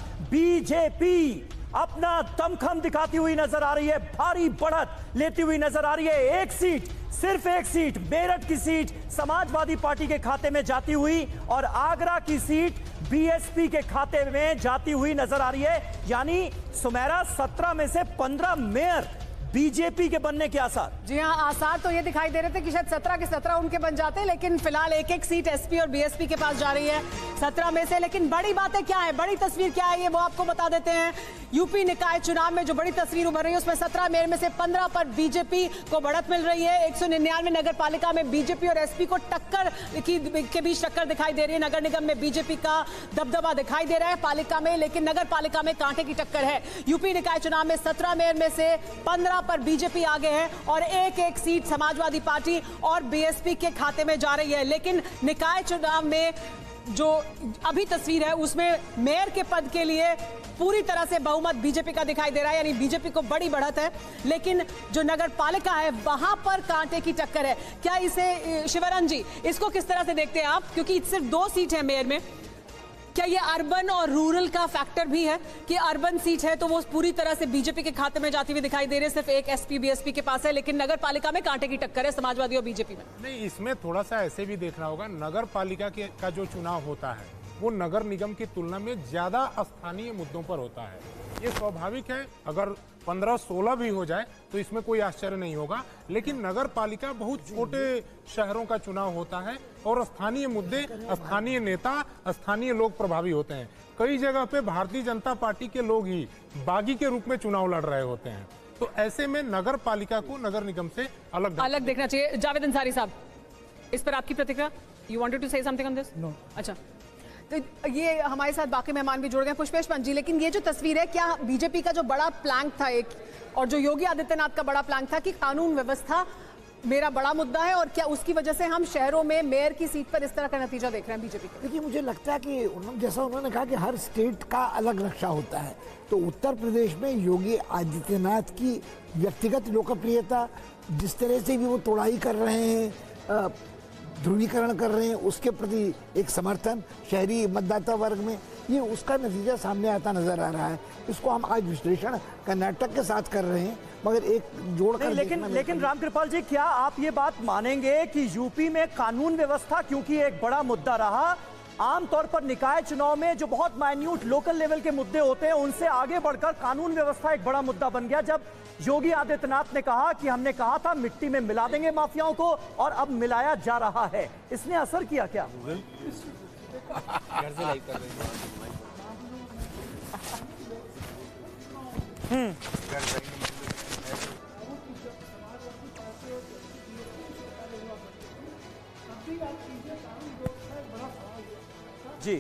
बीजेपी अपना दमखम दिखाती हुई नजर आ रही है, भारी बढ़त लेती हुई नजर आ रही है। एक सीट, सिर्फ एक सीट, मेरठ की सीट समाजवादी पार्टी के खाते में जाती हुई और आगरा की सीट बीएसपी के खाते में जाती हुई नजर आ रही है। यानी सुमेरा, सत्रह में से पंद्रह मेयर बीजेपी के बनने के आसार।
जी हाँ, आसार तो ये दिखाई दे रहे थे कि शायद सत्रह के सत्रह उनके बन जाते, लेकिन फिलहाल एक एक सीट एसपी और बीएसपी के पास जा रही है सत्रह में से। लेकिन बड़ी बातें क्या है, बड़ी तस्वीर क्या है, ये वो आपको बता देते हैं। यूपी निकाय चुनाव में जो बड़ी तस्वीर उभर रही है उसमें सत्रह मेयर में से पंद्रह पर बीजेपी को बढ़त मिल रही है। एक सौ निन्यानवे नगर पालिका में बीजेपी और एसपी को टक्कर की के बीच टक्कर दिखाई दे रही है। नगर निगम में बीजेपी का दबदबा दिखाई दे रहा है पालिका में, लेकिन नगर पालिका में कांटे की टक्कर है। यूपी निकाय चुनाव में सत्रह मेयर में से पंद्रह पर बीजेपी आगे है और एक एक सीट समाजवादी पार्टी और बीएसपी के खाते में जा रही है। लेकिन निकाय चुनाव में जो अभी तस्वीर है उसमें मेयर के पद के लिए पूरी तरह से बहुमत बीजेपी का दिखाई दे रहा है, यानी बीजेपी को बड़ी बढ़त है। लेकिन जो नगर पालिका है वहां पर कांटे की टक्कर है। क्या इसे, शिवरंजन जी, इसको किस तरह से देखते हैं आप, क्योंकि सिर्फ दो सीट है मेयर में, क्या ये अर्बन और रूरल का फैक्टर भी है कि अर्बन सीट है तो वो पूरी तरह से बीजेपी के खाते में जाती हुई दिखाई दे रही है, सिर्फ एक एसपी बीएसपी के पास है, लेकिन नगर पालिका में कांटे की टक्कर है समाजवादी और बीजेपी में?
नहीं, इसमें थोड़ा सा ऐसे भी देखना होगा, नगर पालिका का जो चुनाव होता है वो नगर निगम की तुलना में ज्यादा स्थानीय मुद्दों पर होता है। ये स्वाभाविक है, अगर पंद्रह सोलह भी हो जाए तो इसमें कोई आश्चर्य नहीं होगा। लेकिन नगर पालिका बहुत छोटे शहरों का चुनाव होता है और स्थानीय मुद्दे, स्थानीय नेता, स्थानीय लोग प्रभावी होते हैं। कई जगह पे भारतीय जनता पार्टी के लोग ही बागी के रूप में चुनाव लड़ रहे होते हैं, तो ऐसे में नगर पालिका को नगर निगम से अलग
अलग देखना चाहिए। जावेद अंसारी साहब, इस पर आपकी प्रतिक्रिया? You wanted to say something on this? No. अच्छा, तो ये हमारे साथ बाकी मेहमान भी जुड़ गए, पुष्पेश पंत जी। लेकिन ये जो तस्वीर है, क्या बीजेपी का जो बड़ा प्लान था एक, और जो योगी आदित्यनाथ का बड़ा प्लान था कि कानून व्यवस्था मेरा बड़ा मुद्दा है, और क्या उसकी वजह से हम शहरों में मेयर की सीट पर इस तरह का नतीजा देख रहे हैं बीजेपी का?
देखिए, मुझे लगता है कि उन्होंने, जैसा उन्होंने कहा कि हर स्टेट का अलग नक्शा होता है, तो उत्तर प्रदेश में योगी आदित्यनाथ की व्यक्तिगत लोकप्रियता, जिस तरह से भी वो तोड़ाई कर रहे हैं, ध्रुवीकरण कर रहे हैं, उसके प्रति एक समर्थन शहरी मतदाता वर्ग में, ये उसका नतीजा सामने आता नजर आ रहा है। इसको हम आज विश्लेषण कर्नाटक के साथ कर रहे हैं, मगर एक जोड़कर
लेकिन लेकिन रामकृपाल जी, क्या आप ये बात मानेंगे कि यूपी में कानून व्यवस्था क्योंकि एक बड़ा मुद्दा रहा, आमतौर पर निकाय चुनाव में जो बहुत माइन्यूट लोकल लेवल के मुद्दे होते हैं उनसे आगे बढ़कर कानून व्यवस्था एक बड़ा मुद्दा बन गया, जब योगी आदित्यनाथ ने कहा कि हमने कहा था मिट्टी में मिला देंगे माफियाओं को, और अब मिलाया जा रहा है, इसने असर किया क्या? हम्म जी,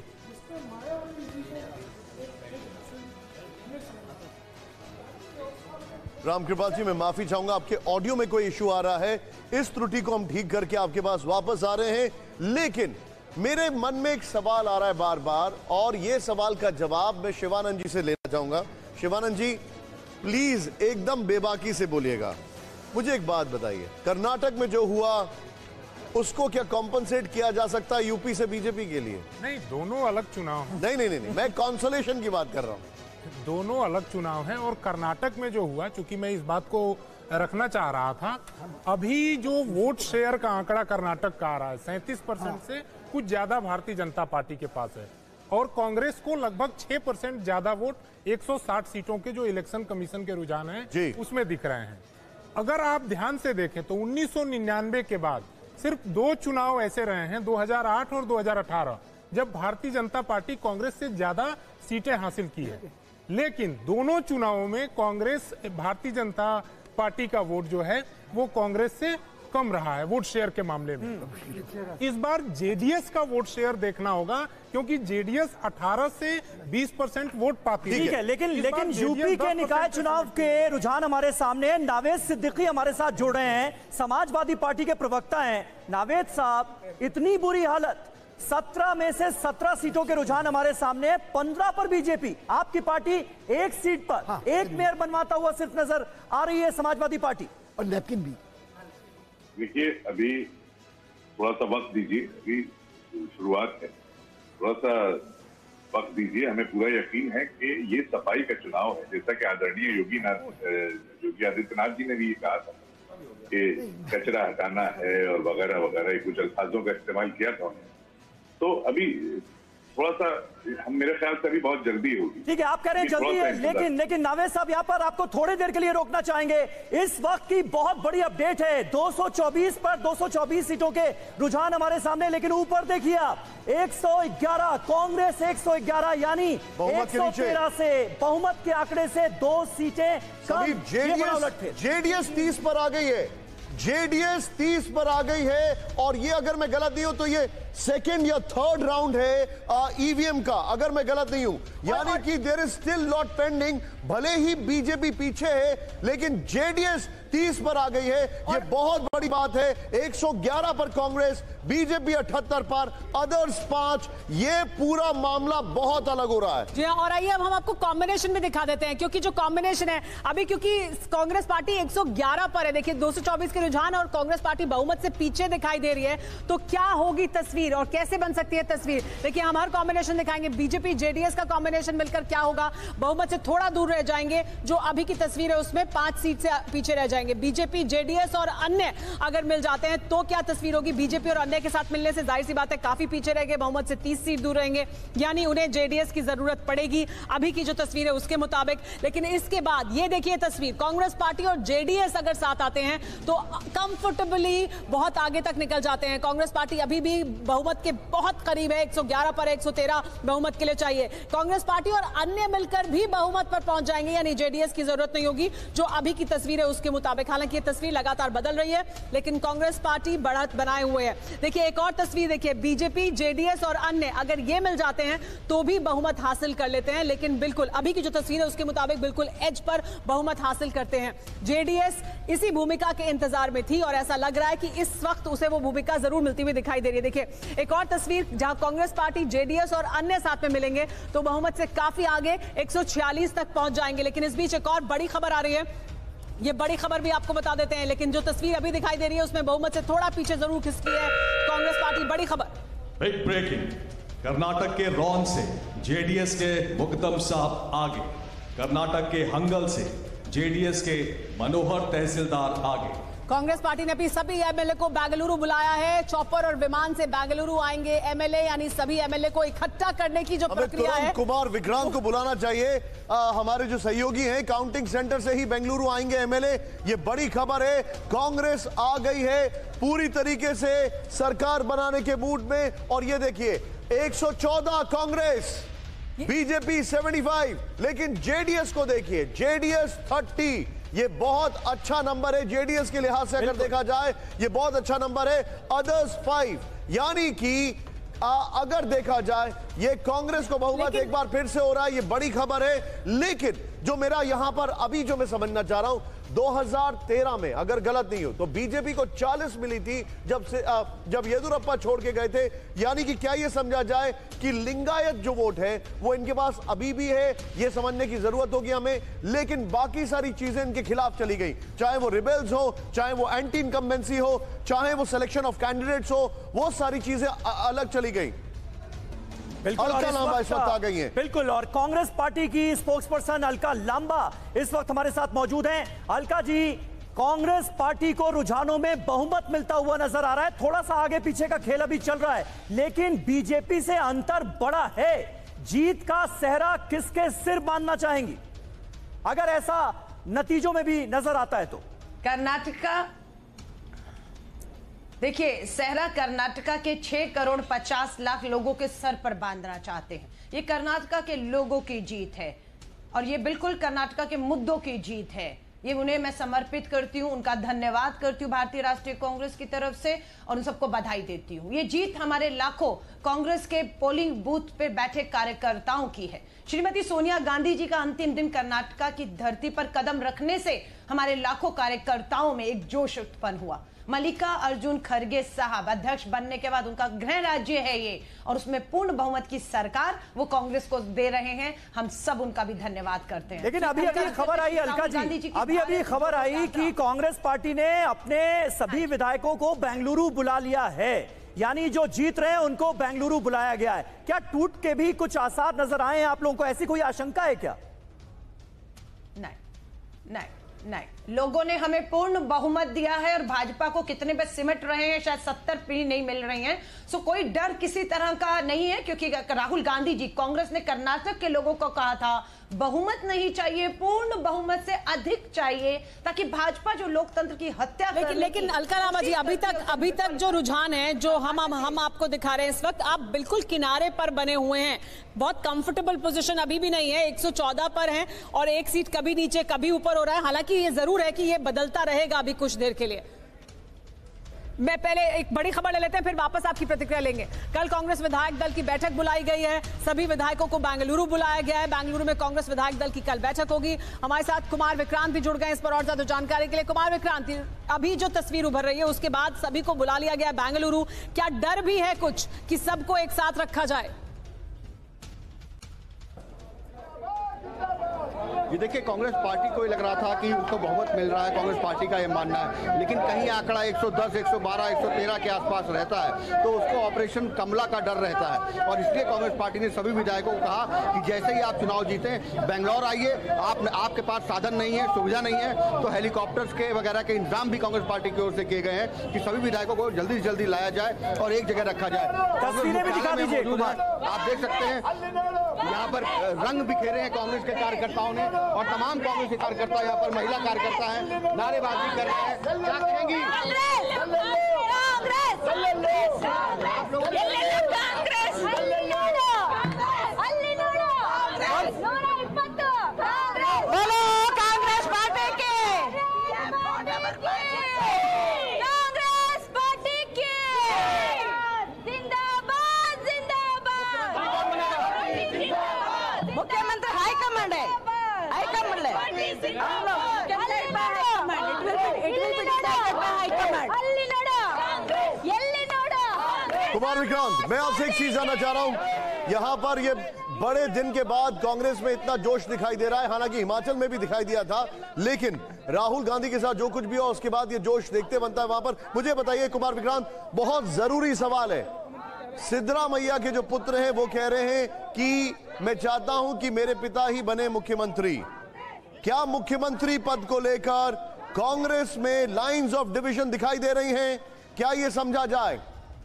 रामकृपाल जी, मैं माफी चाहूंगा, आपके ऑडियो में कोई इशू आ रहा है, इस त्रुटि को हम ठीक करके आपके पास वापस आ रहे हैं। लेकिन मेरे मन में एक सवाल आ रहा है बार बार, और यह सवाल का जवाब मैं शिवानंद जी से लेना चाहूंगा। शिवानंद जी, प्लीज एकदम बेबाकी से बोलिएगा। मुझे एक बात बताइए, कर्नाटक में जो हुआ उसको क्या कॉम्पनसेट किया जा सकता है यूपी से बीजेपी के लिए?
नहीं, दोनों अलग चुनाव।
नहीं नहीं नहीं, नहीं। मैं कॉन्सोलेशन की बात कर रहा हूं।
दोनों अलग चुनाव हैं, और कर्नाटक में जो हुआ, चूंकि मैं इस बात को रखना चाह रहा था, अभी जो वोट शेयर का आंकड़ा कर्नाटक का आ रहा है, सैंतीस परसेंट से कुछ ज्यादा भारतीय जनता पार्टी के पास है, और कांग्रेस को लगभग छह परसेंट ज्यादा वोट एक सौ साठ सीटों के जो इलेक्शन कमीशन के रुझान है उसमें दिख रहे हैं। अगर आप ध्यान से देखें तो उन्नीस सौ निन्यानवे के बाद सिर्फ दो चुनाव ऐसे रहे हैं, दो हज़ार आठ और दो हज़ार अठारह, जब भारतीय जनता पार्टी कांग्रेस से ज्यादा सीटें हासिल की है। लेकिन दोनों चुनावों में कांग्रेस, भारतीय जनता पार्टी का वोट जो है वो कांग्रेस से कम रहा है वोट शेयर के मामले में। इस बार जेडीएस का वोट शेयर देखना होगा, क्योंकि जेडीएस अठारह से बीस परसेंट वोट पाती है।
ठीक है, लेकिन लेकिन यूपी के निकाय चुनाव के रुझान हमारे सामने हैं। नावेद सिद्दीकी हमारे साथ जुड़ रहे हैं, समाजवादी पार्टी के प्रवक्ता हैं। नावेद साहब, इतनी बुरी हालत, सत्रह में से सत्रह सीटों के रुझान हमारे सामने है, पंद्रह पर बीजेपी, आपकी पार्टी एक सीट पर हाँ, एक मेयर बनवाता हुआ सिर्फ नजर आ रही है समाजवादी पार्टी,
और नैपकिन भी।
देखिए, अभी थोड़ा सा वक्त दीजिए, अभी शुरुआत है, थोड़ा सा वक्त दीजिए। हमें पूरा यकीन है कि ये सफाई का चुनाव है, जैसा कि आदरणीय योगी नाथ योगी आदित्यनाथ जी ने भी ये कहा था कि कचरा हटाना है और वगैरह वगैरह कुछ अल्फाजों का इस्तेमाल किया था उन्होंने। तो अभी थोड़ा सा हम, मेरे ख्याल से अभी बहुत जल्दी होगी।
ठीक है, आप कह रहे हैं जल्दी है, लेकिन लेकिन नावेद साहब यहाँ पर आपको थोड़ी देर के लिए रोकना चाहेंगे। इस वक्त की बहुत बड़ी अपडेट है, दो सौ चौबीस पर दो सौ चौबीस सीटों के रुझान हमारे सामने, लेकिन ऊपर देखिए आप एक सौ ग्यारह, कांग्रेस एक सौ ग्यारह, यानी एक सौ तेरह से बहुमत के आंकड़े से दो सीटें कम।
जेडीएस जेडीएस तीस पर आ गई है, जेडीएस तीस पर आ गई है, और ये अगर मैं गलत नहीं हूं तो ये सेकेंड या थर्ड राउंड है ईवीएम का, अगर मैं गलत नहीं हूं, यानी कि there is still lot pending. भले ही बीजेपी पीछे है, लेकिन जेडीएस तीस पर आ गई है, ये बहुत बड़ी बात है। एक सौ ग्यारह पर कांग्रेस, बीजेपी अठहत्तर पर, अदर्स पांच। ये पूरा मामला बहुत अलग हो रहा है
जी हाँ। और आइए अब हम आपको कॉम्बिनेशन में दिखा देते हैं, क्योंकि जो कॉम्बिनेशन है अभी, क्योंकि कांग्रेस पार्टी एक सौ ग्यारह पर है, देखिए दो सौ चौबीस के रुझान, और कांग्रेस पार्टी बहुमत से पीछे दिखाई दे रही है। तो क्या होगी तस्वीर और कैसे बन सकती है तस्वीर? देखिए, हम हर कॉम्बिनेशन दिखाएंगे। बीजेपी जेडीएस का कॉम्बिनेशन मिलकर क्या होगा, बहुमत से थोड़ा दूर रह जाएंगे, जो अभी की तस्वीर है उसमें पांच सीट से पीछे रह जाएंगे। बीजेपी, जेडीएस और अन्य अगर मिल जाते हैं तो क्या तस्वीर होगी? बीजेपी और अन्य के साथ मिलने से जाहिर सी बात है काफी पीछे रह गए, बहुमत से तीस सीट दूर रहेंगे, यानी उन्हें जेडीएस की जरूरत पड़ेगी अभी की जो तस्वीर है उसके मुताबिक। लेकिन इसके बाद ये देखिए तस्वीर, कांग्रेस पार्टी और जेडीएस अगर साथ आते हैं तो कंफर्टेबली बहुत आगे तक निकल जाते हैं। कांग्रेस पार्टी अभी भी बहुमत के बहुत करीब है, एक सौ ग्यारह पर, एक सौ तेरह बहुमत के लिए चाहिए। कांग्रेस पार्टी और अन्य मिलकर भी बहुमत पर पहुंच जाएंगे, यानी जेडीएस की जरूरत नहीं होगी जो अभी की तस्वीर है उसके मुताबिक। हालांकि ये तस्वीर लगातार बदल रही है, लेकिन कांग्रेस पार्टी बढ़त बनाए हुए है। देखिए एक और तस्वीर देखिए, बीजेपी, जेडीएस और अन्य अगर ये मिल जाते हैं तो भी बहुमत हासिल कर लेते हैं, लेकिन बिल्कुल अभी की जो तस्वीर है उसके मुताबिक बिल्कुल एज पर बहुमत हासिल करते हैं। जेडीएस इसी भूमिका के इंतजार में थी और ऐसा लग रहा है कि इस वक्त उसे वो भूमिका जरूर मिलती हुई दिखाई दे रही है। देखिए एक और तस्वीर जहां कांग्रेस पार्टी, जेडीएस और अन्य साथ में मिलेंगे तो बहुमत से काफी आगे एक सौ छियालीस तक पहुंच जाएंगे। लेकिन इस बीच एक और बड़ी खबर आ रही है, ये बड़ी खबर भी आपको बता देते हैं, लेकिन जो तस्वीर अभी दिखाई दे रही है उसमें बहुमत से थोड़ा पीछे जरूर खिसकी है कांग्रेस पार्टी। बड़ी खबर,
बिग ब्रेकिंग, कर्नाटक के रॉन से जेडीएस के मुकदम साहब आगे, कर्नाटक के हंगल से जेडीएस के मनोहर तहसीलदार आगे।
कांग्रेस पार्टी ने अपनी सभी एमएलए को बेंगलुरु बुलाया है, चॉपर और विमान से बेंगलुरु आएंगे एमएलए, यानी सभी एमएलए को इकट्ठा करने की जो प्रक्रिया है।
कुमार विक्रांत को बुलाना चाहिए, आ, हमारे जो सहयोगी हैं काउंटिंग सेंटर से ही बेंगलुरु आएंगे एमएलए। ये बड़ी खबर है, कांग्रेस आ गई है पूरी तरीके से सरकार बनाने के मूड में। और ये देखिए एक सौ चौदह कांग्रेस, बीजेपी पचहत्तर, लेकिन जेडीएस को देखिए, जेडीएस तीस। ये बहुत अच्छा नंबर है जेडीएस के लिहाज से, अगर देखा जाए ये बहुत अच्छा नंबर है। अदर्स फाइव, यानी कि आ, अगर देखा जाए ये कांग्रेस को बहुमत एक बार फिर से हो रहा है, ये बड़ी खबर है। लेकिन जो मेरा यहां पर अभी जो मैं समझना चाह रहा हूं, दो हज़ार तेरह में अगर गलत नहीं हो तो बीजेपी को चालीस मिली थी जब से आ, जब येदुरप्पा छोड़ के गए थे, यानी कि क्या यह समझा जाए कि लिंगायत जो वोट है वो इनके पास अभी भी है, ये समझने की जरूरत होगी हमें। लेकिन बाकी सारी चीजें इनके खिलाफ चली गई, चाहे वो रिबेल्स हो, चाहे वो एंटी इनकम्बेंसी हो, चाहे वो सिलेक्शन ऑफ कैंडिडेट्स हो, वो सारी चीजें अलग चली गई।
बिल्कुल,
अलका लांबा इस वक्त आ गई हैं।
बिल्कुल, और कांग्रेस पार्टी की स्पोक्स पर्सन अलका लांबा इस वक्त हमारे साथ मौजूद हैं। अलका जी, कांग्रेस पार्टी को रुझानों में बहुमत मिलता हुआ नजर आ रहा है, थोड़ा सा आगे पीछे का खेल अभी चल रहा है, लेकिन बीजेपी से अंतर बड़ा है। जीत का सेहरा किसके सिर बांधना चाहेंगी अगर ऐसा नतीजों में भी नजर आता है तो?
कर्नाटका, देखिए सेहरा कर्नाटका के छह करोड़ पचास लाख लोगों के सर पर बांधना चाहते हैं। ये कर्नाटका के लोगों की जीत है और ये बिल्कुल कर्नाटका के मुद्दों की जीत है। ये उन्हें मैं समर्पित करती हूँ, उनका धन्यवाद करती हूँ भारतीय राष्ट्रीय कांग्रेस की तरफ से, और उन सबको बधाई देती हूँ। ये जीत हमारे लाखों कांग्रेस के पोलिंग बूथ पे बैठे कार्यकर्ताओं की है। श्रीमती सोनिया गांधी जी का अंतिम दिन कर्नाटका की धरती पर कदम रखने से हमारे लाखों कार्यकर्ताओं में एक जोश उत्पन्न हुआ। मल्लिका अर्जुन खड़गे साहब अध्यक्ष बनने के बाद उनका गृह राज्य है ये, और उसमें पूर्ण बहुमत की सरकार वो कांग्रेस को दे रहे हैं। हम सब उनका भी धन्यवाद करते हैं।
लेकिन अभी अभी खबर आई अलका जी, अभी अभी खबर आई कि कांग्रेस पार्टी ने अपने सभी विधायकों को बेंगलुरु बुला लिया है, यानी जो जीत रहे हैं उनको बेंगलुरु बुलाया गया है। क्या टूट के भी कुछ आसार नजर आए हैं आप लोगों को? ऐसी कोई आशंका है क्या?
नहीं नहीं नहीं, लोगों ने हमें पूर्ण बहुमत दिया है और भाजपा को कितने पे सिमट रहे हैं, शायद सत्तर भी नहीं मिल रही हैं। सो कोई डर किसी तरह का नहीं है, क्योंकि राहुल गांधी जी, कांग्रेस ने कर्नाटक के लोगों को कहा था बहुमत नहीं चाहिए, पूर्ण बहुमत से अधिक चाहिए, ताकि भाजपा जो लोकतंत्र की हत्या कर
लेकिन लेकिन अलका रामा जी, अभी तक अभी तक जो रुझान है जो हम हम हम आपको दिखा रहे हैं इस वक्त, आप बिल्कुल किनारे पर बने हुए हैं। बहुत कंफर्टेबल पोजीशन अभी भी नहीं है, एक सौ चौदह पर हैं और एक सीट कभी नीचे कभी ऊपर हो रहा है। हालांकि ये जरूर है कि ये बदलता रहेगा अभी कुछ देर के लिए। मैं पहले एक बड़ी खबर ले लेते हैं, फिर वापस आपकी प्रतिक्रिया लेंगे। कल कांग्रेस विधायक दल की बैठक बुलाई गई है, सभी विधायकों को बेंगलुरु बुलाया गया है। बेंगलुरु में कांग्रेस विधायक दल की कल बैठक होगी। हमारे साथ कुमार विक्रांत भी जुड़ गए इस पर और ज्यादा जानकारी के लिए। कुमार विक्रांत, अभी जो तस्वीर उभर रही है उसके बाद सभी को बुला लिया गया है बेंगलुरु, क्या डर भी है कुछ कि सबको एक साथ रखा जाए?
ये देखिए, कांग्रेस पार्टी को लग रहा था कि उसको बहुमत मिल रहा है, कांग्रेस पार्टी का ये मानना है, लेकिन कहीं आंकड़ा एक सौ दस, एक सौ बारह, एक सौ तेरह के आसपास रहता है तो उसको ऑपरेशन कमला का डर रहता है। और इसलिए कांग्रेस पार्टी ने सभी विधायकों को कहा कि जैसे ही आप चुनाव जीते बेंगलोर आइए, आप आपके पास साधन नहीं है, सुविधा नहीं है, तो हेलीकॉप्टर्स के वगैरह के इंतजाम भी कांग्रेस पार्टी की ओर से किए गए हैं कि सभी विधायकों को जल्दी से जल्दी लाया जाए और एक जगह रखा जाए। आप देख सकते हैं यहाँ पर रंग बिखेरे हैं कांग्रेस के कार्यकर्ताओं ने, और तमाम कांग्रेस के कार्यकर्ता यहाँ पर महिला कार्यकर्ता हैं, नारेबाजी कर रहे हैं। क्या कहेंगी?
कांग्रेस पार्टी के, कांग्रेस पार्टी के जिंदाबाद, जिंदाबाद। मुख्यमंत्री हाईकमांड है, हाईकमांड है,
कुमार विक्रांत, मैं आपसे एक चीज जानना चाह रहा हूं, यहाँ पर ये बड़े दिन के बाद कांग्रेस में इतना जोश दिखाई दे रहा है, हालांकि हिमाचल में भी दिखाई दिया था, लेकिन राहुल गांधी के साथ जो कुछ भी हुआ उसके बाद ये जोश देखते बनता है वहां पर। मुझे बताइए कुमार विक्रांत, बहुत जरूरी सवाल है, सिद्धरामैया के जो पुत्र हैं वो कह रहे हैं कि मैं चाहता हूं कि मेरे पिता ही बने मुख्यमंत्री। क्या मुख्यमंत्री पद को लेकर कांग्रेस में लाइंस ऑफ डिवीजन दिखाई दे रही हैं? क्या यह समझा जाए?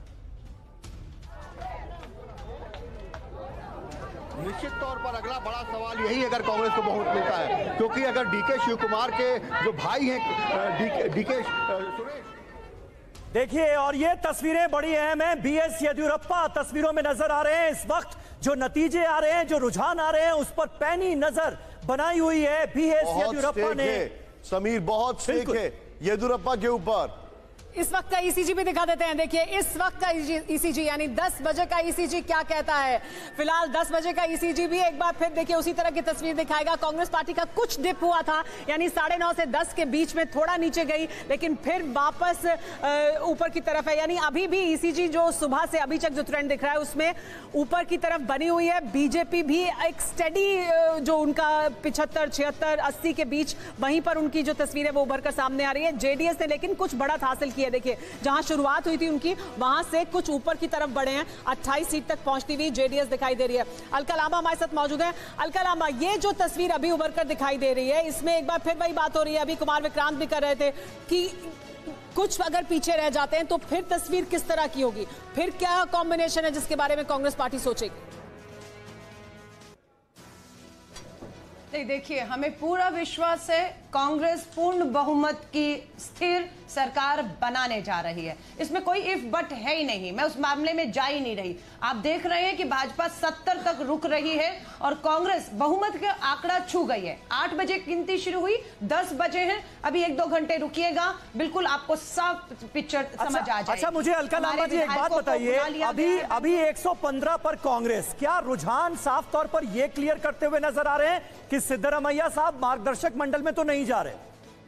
निश्चित तौर पर अगला बड़ा सवाल यही, अगर कांग्रेस को बहुमत मिलता है, क्योंकि अगर डीके शिव कुमार के जो भाई हैं डीके सुरेश,
देखिए, और ये तस्वीरें बड़ी अहम हैं। बी एस येदियुरप्पा तस्वीरों में नजर आ रहे हैं इस वक्त। जो नतीजे आ रहे हैं, जो रुझान आ रहे हैं, उस पर पैनी नजर बनाई हुई है बी एस येदियुरप्पा ने।
समीर, बहुत स्टेक है येदियुरप्पा के ऊपर।
इस वक्त का ईसीजी भी दिखा देते हैं। देखिए इस वक्त का ईसीजी यानी दस बजे का ईसीजी क्या कहता है। फिलहाल दस बजे का ईसीजी भी एक बार फिर देखिए उसी तरह की तस्वीर दिखाएगा। कांग्रेस पार्टी का कुछ डिप हुआ था, यानी साढ़े नौ से दस के बीच में थोड़ा नीचे गई, लेकिन फिर वापस ऊपर की तरफ है। यानी अभी भी ईसीजी जो सुबह से अभी तक जो ट्रेंड दिख रहा है उसमें ऊपर की तरफ बनी हुई है। बीजेपी भी एक स्टडी जो उनका पिछहत्तर छिहत्तर अस्सी के बीच, वहीं पर उनकी जो तस्वीर है वो उभर कर सामने आ रही है। जेडीएस ने लेकिन कुछ बड़ा हासिल किया। देखिए जहां शुरुआत हुई थी उनकी, वहां से कुछ ऊपर की तरफ बढ़े हैं। अट्ठाईस सीट तक पहुंचती हुई जेडीएस दिखाई दे रही है। अलका लांबा हमारे साथ मौजूद है। अलका लांबा, ये जो तस्वीर अभी उभर कर दिखाई दे रही है, इसमें एक बार फिर वही बात हो रही है, अभी कुमार विक्रांत भी कर रहे थे कि कुछ अगर पीछे रह जाते हैं तो फिर तस्वीर किस तरह की होगी, फिर क्या कॉम्बिनेशन है जिसके बारे में कांग्रेस पार्टी सोचेगी।
देखिए हमें पूरा विश्वास है कांग्रेस पूर्ण बहुमत की स्थिर सरकार बनाने जा रही है। इसमें कोई इफ बट है ही नहीं, मैं उस मामले में जा ही नहीं रही। आप देख रहे हैं कि भाजपा सत्तर तक रुक रही है और कांग्रेस बहुमत का आंकड़ा छू गई है। आठ बजे गिनती शुरू हुई, दस बजे हैं, अभी एक दो घंटे रुकिएगा, बिल्कुल आपको साफ पिक्चर समझ आ जाएगी।
अच्छा, मुझे अलका लांबा जी एक बात बताइए, अभी अभी एक सौ पंद्रह पर कांग्रेस, क्या रुझान साफ तौर पर यह क्लियर करते हुए नजर आ रहे हैं कि सिद्धरामैया साहब मार्गदर्शक मंडल में तो नहीं जा रहे?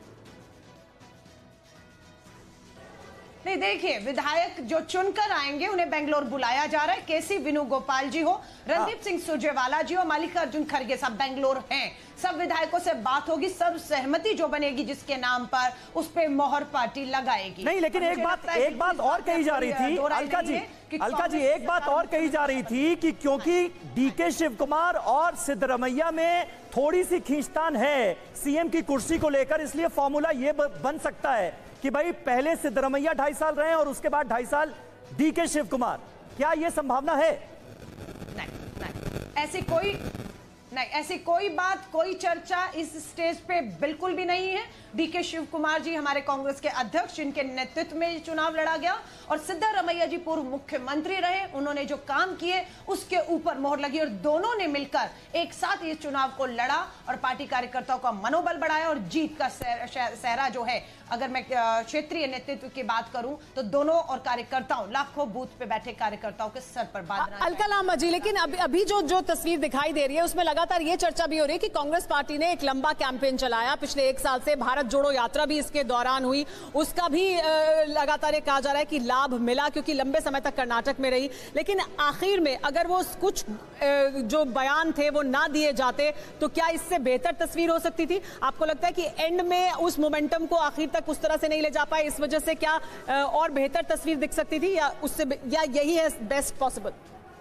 नहीं, देखिए, विधायक जो चुनकर आएंगे उन्हें बेंगलोर बुलाया जा रहा है। केसी वेणुगोपाल जी हो, रणदीप सिंह सुरजेवाला जी हो, मल्लिकार्जुन खड़गे साहब बेंगलोर हैं। सब विधायकों से बात होगी, सब सहमति जो बनेगी जिसके नाम पर, उस पे मोहर पार्टी लगाएगी।
नहीं, लेकिन एक बात एक बात और कही जा रही थी अलका जी, अलका जी एक बात और कही जा रही थी कि क्योंकि डीके शिव कुमार और सिद्धरामैया में थोड़ी सी खींचतान है सीएम की कुर्सी को लेकर, इसलिए फॉर्मूला ये बन सकता है कि भाई पहले सिद्धरामैया ढाई साल रहे और उसके बाद ढाई साल डीके शिव कुमार। क्या यह संभावना है?
नहीं, नहीं, ऐसी कोई नहीं ऐसी कोई बात, कोई चर्चा इस स्टेज पे बिल्कुल भी नहीं है। डीके शिव कुमार जी हमारे कांग्रेस के अध्यक्ष, जिनके नेतृत्व में चुनाव लड़ा गया, और सिद्धरामैया जी पूर्व मुख्यमंत्री रहे, उन्होंने जो काम किए उसके ऊपर मोहर लगी और दोनों ने मिलकर एक साथ इस चुनाव को लड़ा और पार्टी कार्यकर्ताओं का मनोबल बढ़ाया और जीत का सहरा जो है, अगर मैं क्षेत्रीय नेतृत्व की बात करूं तो दोनों और कार्यकर्ताओं, लाखों बूथ पे बैठे कार्यकर्ताओं के सर पर बांधना।
अलका लांबा जी, लेकिन अभी अभी जो जो तस्वीर दिखाई दे रही है उसमें लगातार ये चर्चा भी हो रही है कि कांग्रेस पार्टी ने एक लंबा कैंपेन चलाया पिछले एक साल से, भारत जोड़ो यात्रा भी इसके दौरान हुई, उसका भी लगातार ये कहा जा रहा है कि लाभ मिला क्योंकि लंबे समय तक कर्नाटक में रही, लेकिन आखिर में अगर वो कुछ जो बयान थे वो ना दिए जाते तो क्या इससे बेहतर तस्वीर हो सकती थी? आपको लगता है कि एंड में उस मोमेंटम को आखिर तक उस तरह से नहीं ले जा पाए, इस वजह से क्या और बेहतर तस्वीर दिख सकती थी, या उससे या यही है बेस्ट पॉसिबल?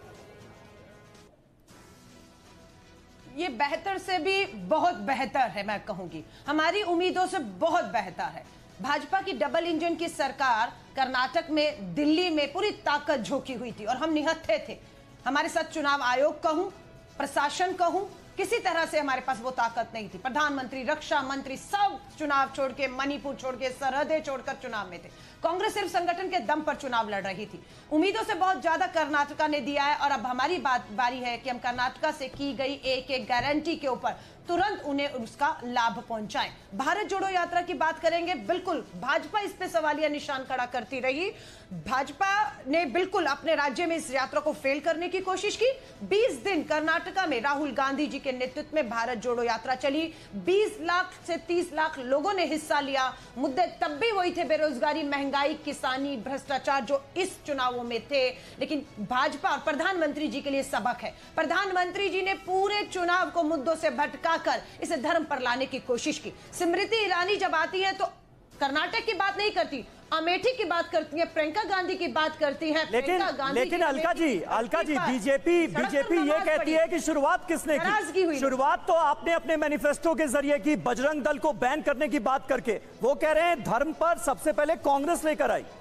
ये बेहतर से भी बहुत बेहतर है, मैं कहूंगी हमारी उम्मीदों से बहुत बेहतर है। भाजपा की डबल इंजन की सरकार कर्नाटक में, दिल्ली में पूरी ताकत झोंकी हुई थी और हम निहत्थे थे। हमारे साथ चुनाव आयोग कहूं, प्रशासन कहूं, किसी तरह से हमारे पास वो ताकत नहीं थी। प्रधानमंत्री, रक्षा मंत्री सब चुनाव छोड़ के, मणिपुर छोड़ के, सरहदें छोड़कर चुनाव में थे। कांग्रेस सिर्फ संगठन के दम पर चुनाव लड़ रही थी। उम्मीदों से बहुत ज्यादा कर्नाटका ने दिया है और अब हमारी बात बारी है कि हम कर्नाटका से की गई एक एक गारंटी के ऊपर तुरंत उन्हें उसका लाभ पहुंचाएं। भारत जोड़ो यात्रा की बात करेंगे, बिल्कुल भाजपा इस पे सवालिया निशान खड़ा करती रही। भाजपा ने बिल्कुल अपने राज्य में इस यात्रा को फेल करने की कोशिश की। बीस दिन कर्नाटका में राहुल गांधी जी के नेतृत्व में भारत जोड़ो यात्रा चली। बीस लाख से तीस लाख लोगों ने हिस्सा लिया। मुद्दे तब भी वही थे, बेरोजगारी, महंगाई, किसानी, भ्रष्टाचार, जो इस चुनावों में थे। लेकिन भाजपा और प्रधानमंत्री जी के लिए सबक है। प्रधानमंत्री जी ने पूरे चुनाव को मुद्दों से भटका कर इसे धर्म पर लाने की कोशिश की। स्मृति ईरानी जब आती है तो कर्नाटक की बात नहीं करती, अमेठी की बात करती है, प्रियंका गांधी की बात करती है।
लेकिन लेकिन अलका जी, अलका जी, बीजेपी बीजेपी ये कहती है कि शुरुआत किसने की? शुरुआत तो आपने अपने मैनिफेस्टो के जरिए की, बजरंग दल को बैन करने की बात करके। वो कह रहे हैं धर्म पर सबसे पहले कांग्रेस लेकर आई।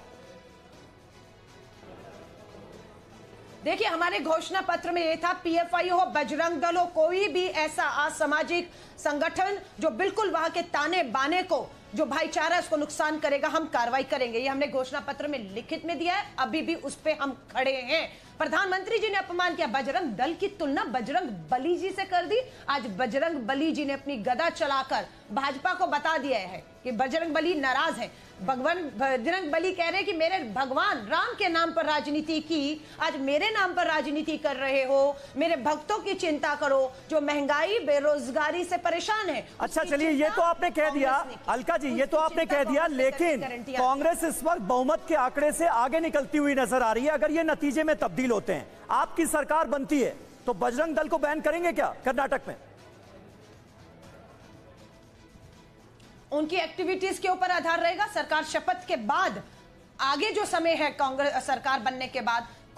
देखिए, हमारे घोषणा पत्र में यह था, पीएफआई हो, बजरंग दल हो, कोई भी ऐसा असामाजिक संगठन जो बिल्कुल वहां के ताने बाने को, जो भाईचारा उसको नुकसान करेगा, हम कार्रवाई करेंगे। ये हमने घोषणा पत्र में लिखित में दिया है, अभी भी उस पे हम खड़े हैं। प्रधानमंत्री जी ने अपमान किया, बजरंग दल की तुलना बजरंग बली जी से कर दी। आज बजरंग बली जी ने अपनी गदा चलाकर भाजपा को बता दिया है कि बजरंग बली नाराज है। भगवान बजरंग बली कह रहे हैं कि मेरे भगवान राम के नाम पर राजनीति की, आज मेरे नाम पर राजनीति कर रहे हो। मेरे भक्तों की चिंता करो जो महंगाई, बेरोजगारी से परेशान है।
अच्छा, चलिए, ये तो आपने कह दिया अलका जी, ये तो आपने कह दिया, लेकिन कांग्रेस इस वक्त बहुमत के आंकड़े से आगे निकलती हुई नजर आ रही है। अगर ये नतीजे में तब्दील होते हैं, आपकी सरकार बनती है, तो बजरंग दल को बैन करेंगे क्या कर्नाटक में?
उनकी एक्टिविटीज के ऊपर आधार रहेगा। सरकार शपथ के बाद, आगे जो समय है कांग्रेस सरकार बनने के बाद,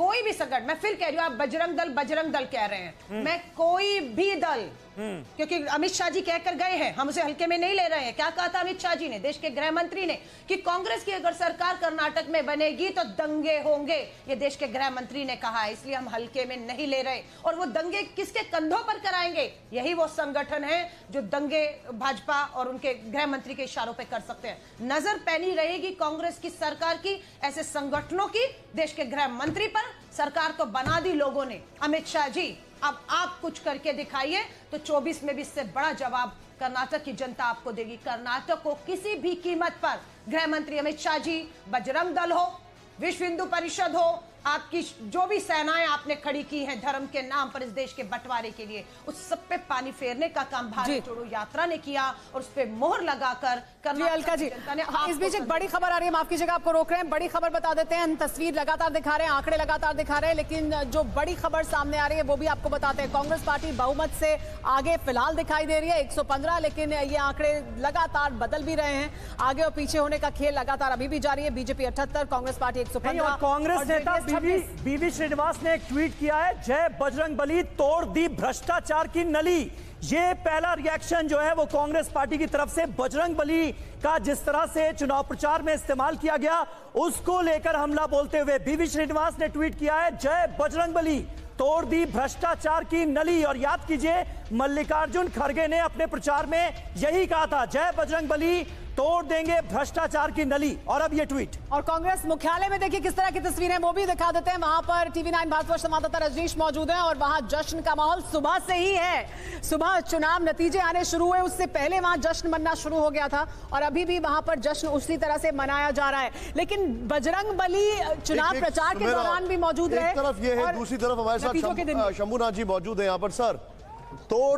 कोई भी संगठन, मैं फिर कह रही हूं, आप बजरंग दल बजरंग दल कह रहे हैं, मैं कोई भी दल, क्योंकि अमित शाह जी कहकर गए हैं, हम उसे हल्के में नहीं ले रहे हैं। क्या कहा था अमित शाह जी ने, देश के गृह मंत्री ने, कि कांग्रेस की अगर सरकार कर्नाटक में बनेगी तो दंगे होंगे, ये देश के गृह मंत्री ने कहा है, इसलिए हम हल्के में नहीं ले रहे। और वो दंगे किसके कंधों पर कराएंगे? यही वो संगठन है जो दंगे भाजपा और उनके गृह मंत्री के इशारों पर कर सकते हैं। नजर पैनी रहेगी कांग्रेस की सरकार की ऐसे संगठनों की, देश के गृह मंत्री पर। सरकार तो बना दी लोगों ने। अमित शाह जी, अब आप कुछ करके दिखाइए तो चौबीस में भी इससे बड़ा जवाब कर्नाटक की जनता आपको देगी। कर्नाटक को किसी भी कीमत पर, गृह मंत्री अमित शाह जी, बजरंग दल हो, विश्व हिंदू परिषद हो, आपकी जो भी सेनाएं आपने खड़ी की हैं धर्म के नाम पर इस देश के बंटवारे के लिए, उस सब पे पानी फेरने का काम भारत जोड़ो यात्रा ने किया और उस पे मोहर लगाकर
अलका जी, हाँ, इस बीच एक बड़ी खबर आ रही है, माफ कीजिएगा आपको रोक रहे हैं, बड़ी खबर बता देते हैं। तस्वीर लगातार दिखा रहे हैं, आंकड़े लगातार दिखा रहे हैं, लेकिन जो बड़ी खबर सामने आ रही है वो भी आपको बताते हैं। कांग्रेस पार्टी बहुमत से आगे फिलहाल दिखाई दे रही है, एक सौ पंद्रह, लेकिन ये आंकड़े लगातार बदल भी रहे हैं। आगे और पीछे होने का खेल लगातार अभी भी जारी है। बीजेपी अठहत्तर, कांग्रेस पार्टी एक सौ पंद्रह।
कांग्रेस नेता बीवी श्रीनिवास ने एक ट्वीट किया है, जय बजरंग बली, तोड़ दी भ्रष्टाचार की नली। ये पहला रिएक्शन जो है वो कांग्रेस पार्टी की तरफ से बजरंग बली का जिस तरह से चुनाव प्रचार में इस्तेमाल किया गया उसको लेकर हमला बोलते हुए बीवी श्रीनिवास ने ट्वीट किया है, जय बजरंग बली, तोड़ दी भ्रष्टाचार की नली। और याद कीजिए, मल्लिकार्जुन खड़गे ने अपने प्रचार में यही कहा था, जय बजरंग बली, तोड़ देंगे भ्रष्टाचार की नली। और अब ये ट्वीट।
और कांग्रेस मुख्यालय में देखिए किस तरह की तस्वीरें, वो भी दिखा देते हैं। वहां पर टीवी नाइन भारतवर्ष संवाददाता रजनीश मौजूद हैं और वहां जश्न का माहौल सुबह से ही है। सुबह चुनाव नतीजे आने शुरू हुए, उससे पहले वहां जश्न मनना शुरू हो गया था और अभी भी वहां पर जश्न उसी तरह से मनाया जा रहा है। लेकिन बजरंग बली चुनाव प्रचार के दौरान भी मौजूद रहे।
एक तरफ ये है, दूसरी तरफ हमारे साथ शंभूनाथ जी मौजूद है यहाँ पर। सर, तोड़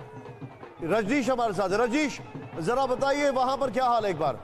रजनीश हमारे साथ है। रजनीश, जरा बताइए वहां पर क्या हाल है एक बार।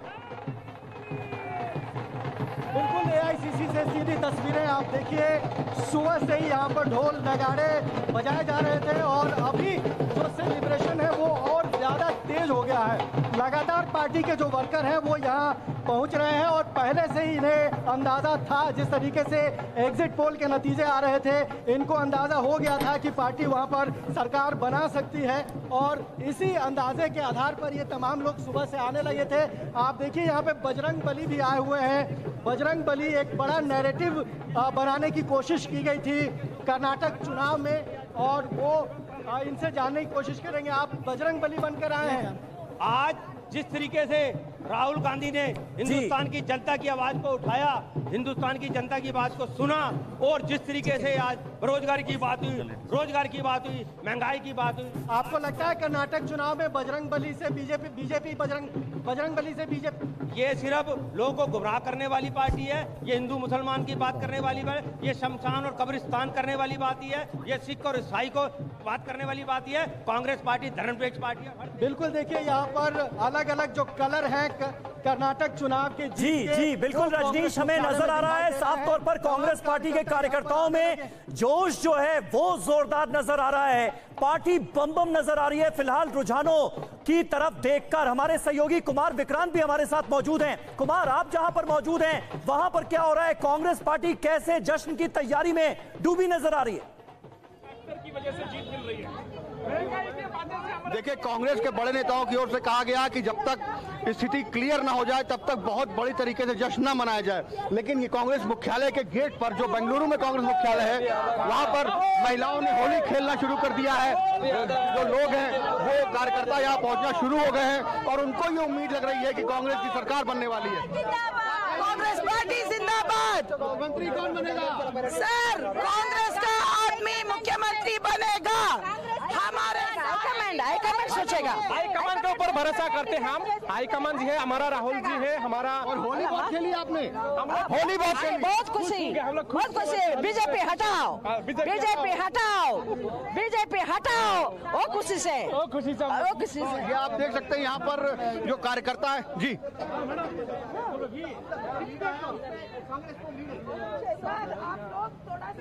बिल्कुल एआईसीसी से सीधी तस्वीरें आप देखिए, सुबह से ही यहाँ पर ढोल नगाड़े बजाए जा रहे थे और अभी जो सेलिब्रेशन है वो और ज्यादा तेज हो गया है। लगातार पार्टी के जो वर्कर हैं वो यहाँ पहुंच रहे हैं और पहले से ही इन्हें अंदाजा था, जिस तरीके से एग्जिट पोल के नतीजे आ रहे थे, इनको अंदाजा हो गया था कि पार्टी वहाँ पर सरकार बना सकती है और इसी अंदाजे के आधार पर ये तमाम लोग सुबह से आने लगे थे। आप देखिए यहाँ पे बजरंग बली भी आए हुए हैं। बजरंग बली एक बड़ा नैरेटिव बनाने की कोशिश की गई थी कर्नाटक चुनाव में और वो इनसे जानने की कोशिश करेंगे। आप बजरंग बली बनकर आए हैं।
आज जिस तरीके से राहुल गांधी ने हिंदुस्तान की जनता की आवाज को उठाया, हिंदुस्तान की जनता की बात को सुना और जिस तरीके से आज बेरोजगारी की बात हुई, रोजगार की बात हुई, महंगाई की बात हुई,
आपको लगता है कर्नाटक चुनाव में बजरंग बली से बीजेपी बीजेपी बजरंग बजरंग बली से बीजेपी
ये सिर्फ लोगों को गुमराह करने वाली पार्टी है, ये हिंदू मुसलमान की बात करने वाली है, ये शमशान और कब्रिस्तान करने वाली बात ही है, ये सिख और ईसाई को बात करने वाली बात ही है। कांग्रेस पार्टी धर्मनिरपेक्ष पार्टी है।
बिल्कुल, देखिए यहाँ पर अलग अलग जो कलर है कर्नाटक चुनाव के
जी जी बिल्कुल रजनीश, हमें नजर आ रहा है साफ तौर पर कांग्रेस पार्टी के कार्यकर्ताओं में जोश जो है वो जोरदार नजर आ रहा है। पार्टी बम बम नजर आ रही है। फिलहाल रुझानों की तरफ देखकर हमारे सहयोगी कुमार विक्रांत भी हमारे साथ मौजूद हैं। कुमार, आप जहां पर मौजूद हैं वहां पर क्या हो रहा है? कांग्रेस पार्टी कैसे जश्न की तैयारी में डूबी नजर आ रही है?
की वजह से जीत मिल रही है।
देखिए, कांग्रेस के बड़े नेताओं की ओर से कहा गया कि जब तक स्थिति क्लियर ना हो जाए तब तक बहुत बड़ी तरीके से जश्न न मनाया जाए। लेकिन ये कांग्रेस मुख्यालय के गेट पर, जो बेंगलुरु में कांग्रेस मुख्यालय है, वहां पर महिलाओं ने होली खेलना शुरू कर दिया है। जो लोग हैं वो कार्यकर्ता यहाँ पहुंचना शुरू हो गए हैं और उनको ये उम्मीद लग रही है कि कांग्रेस की सरकार बनने वाली है।
कांग्रेस पार्टी जिंदाबाद।
मंत्री कौन बनेगा?
सर, कांग्रेस का आदमी मुख्यमंत्री बनेगा। हमारे हाईकमांड हाईकमांड सोचेगा।
हाईकमांड के ऊपर भरोसा करते हैं हम। हाईकमांड जी है, हमारा राहुल जी है, हमारा।
और होली बहुत खेली आपने?
होली बहुत खेली, बहुत खुशी, बहुत खुशी। बीजेपी हटाओ, बीजेपी हटाओ, बीजेपी हटाओ, वो खुशी से,
वो खुशी से,
वो खुशी से।
ये आप देख सकते हैं यहाँ पर जो कार्यकर्ता है जी।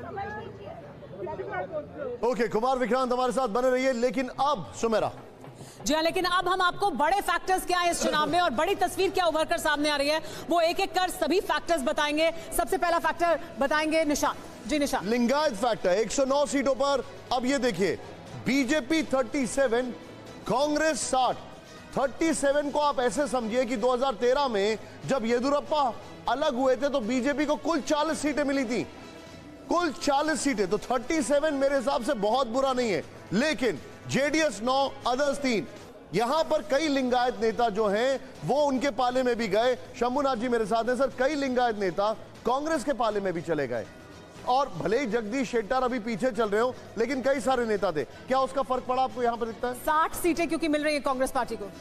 ओके, कुमार विक्रांत हमारे साथ बने रहिए। लेकिन अब सुमेरा,
जी हाँ, लेकिन अब हम आपको बड़े फैक्टर्स क्या है इस चुनाव में और बड़ी तस्वीर क्या उभर कर सामने आ रही है वो एक एक कर सभी फैक्टर्स बताएंगे। सबसे पहला फैक्टर बताएंगे निशांत। जी निशांत।
लिंगायत फैक्टर एक सौ नौ सीटों पर। अब ये देखिए, बीजेपी सैंतीस, कांग्रेस साठ। सैंतीस को आप ऐसे समझिए कि दो हज़ार तेरह में जब येदियुरप्पा अलग हुए थे तो बीजेपी को कुल चालीस सीटें मिली थी, कुल चालीस सीटें। तो सैंतीस मेरे हिसाब से बहुत बुरा नहीं है, लेकिन जेडीएस नौ, अदर्स तीन। यहां पर कई लिंगायत नेता जो हैं वो उनके पाले में भी गए। शंभुनाथ जी मेरे साथ हैं। सर, कई लिंगायत नेता कांग्रेस के पाले में भी चले गए और भले ही जगदीश शेट्टर अभी पीछे चल रहे हो, लेकिन कई सारे नेता थे। क्या उसका फर्क पड़ा आपको यहां पर दिखता है?
साठ सीटें क्योंकि मिल रही है कांग्रेस पार्टी को।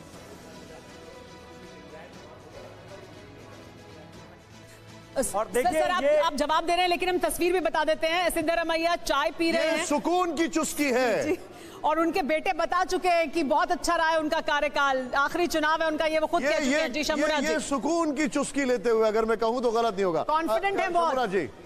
और देखिए सर, आप, आप जवाब दे रहे हैं, लेकिन हम तस्वीर भी बता देते हैं। सिद्धरामैया चाय पी रहे हैं,
सुकून की चुस्की है।
और उनके बेटे बता चुके हैं कि बहुत अच्छा रहा है उनका कार्यकाल, आखिरी चुनाव है उनका, ये वो खुद कह चुके हैं। जी शंभुनाथ जी,
ये सुकून की चुस्की लेते हुए अगर मैं कहूं तो गलत नहीं होगा।
कॉन्फिडेंट है बहुत।
शंभुनाथ जी,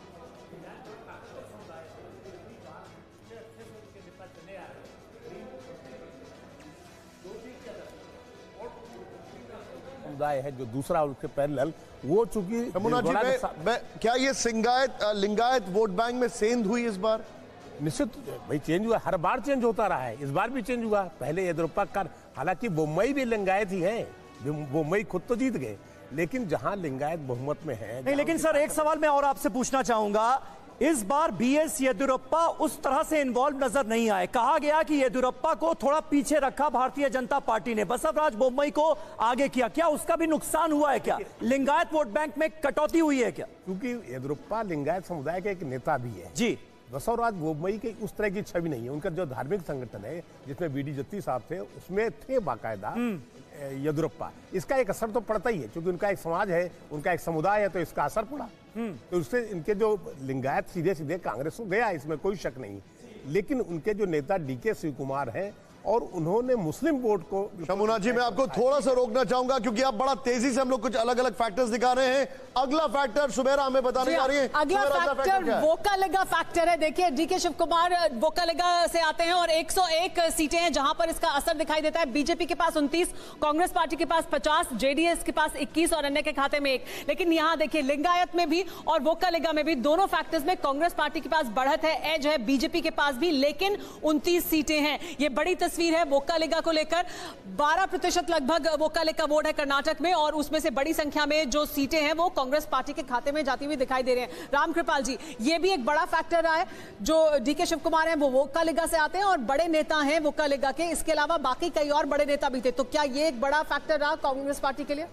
समुदाय है जो दूसरा उसके पैरेलल वो चूंकि
शंभुनाथ जी, मैं, मैं, क्या ये सिंगायत लिंगायत वोट बैंक में सेंध हुई इस बार?
निश्चित भाई चेंज हुआ, हर बार चेंज होता रहा है, इस बार भी चेंज हुआ। पहले येदियुरप्पा का, हालांकि मुंबई भी लिंगायत ही है, मुंबई खुद तो जीत गए, लेकिन जहां लिंगायत बहुमत में है।
नहीं, लेकिन सर एक सवाल मैं और आपसे पूछना चाहूंगा, इस बार बीएस येदियुरप्पा उस तरह से इन्वॉल्व नजर नहीं आए। कहा गया कि येदियुरप्पा को थोड़ा पीछे रखा भारतीय जनता पार्टी ने, बसवराज बोम्मई को आगे किया। क्या उसका भी नुकसान हुआ है? क्या लिंगायत वोट बैंक में कटौती हुई है क्या?
क्योंकि येदियुरप्पा लिंगायत समुदाय का एक नेता भी है
जी।
बसवराज बोम्मई की उस तरह की छवि नहीं है। उनका जो धार्मिक संगठन है जिसमें बीडी जत्ती साहब थे, उसमें थे बाकायदा येदियुरप्पा। इसका एक असर तो पड़ता ही है, क्योंकि उनका एक समाज है, उनका एक समुदाय है, तो इसका असर पड़ा। तो उससे इनके जो लिंगायत सीधे सीधे कांग्रेस को गया, इसमें कोई शक नहीं। लेकिन उनके जो नेता डीके शिव कुमार हैं और उन्होंने मुस्लिम वोट को।
शंभुनाथ जी, मैं आपको थोड़ा सा रोकना चाहूंगा क्योंकि आप बड़ा तेजी से हम लोग कुछ अलग अलग फैक्टर्स दिखा रहे हैं। अगला फैक्टर सुबेरा हमें बताने जा रही है।
अगला फैक्टर वोकालिगा फैक्टर है। देखिए, डीके शिव कुमार वोकालिगा से आते हैं और एक सौ एक सीटें हैं जहां पर इसका असर दिखाई देता है। बीजेपी के पास उनतीस, कांग्रेस पार्टी के पास पचास, जेडीएस के पास इक्कीस और अन्य के खाते में एक। लेकिन यहां देखिए, लिंगायत में भी और वोकालिगा में भी, दोनों फैक्टर्स में कांग्रेस पार्टी के पास बढ़त है, एज है बीजेपी के पास भी, लेकिन उनतीस सीटें हैं। ये बड़ी तस्वीर है वोकालिगा को लेकर। बारह प्रतिशत लगभग वोकालिगा वोट है कर्नाटक में और उसमें से बड़ी संख्या में जो सीटें हैं वो कांग्रेस पार्टी के खाते में जाती हुई दिखाई दे रहे हैं। रामकृपाल जी, ये भी एक बड़ा फैक्टर रहा है। जो डीके शिव कुमार हैं वो वोकालिगा से आते हैं और बड़े नेता हैं वोकालिगा के, इसके अलावा बाकी कई और बड़े नेता भी थे। तो क्या ये एक बड़ा फैक्टर रहा कांग्रेस पार्टी के लिए?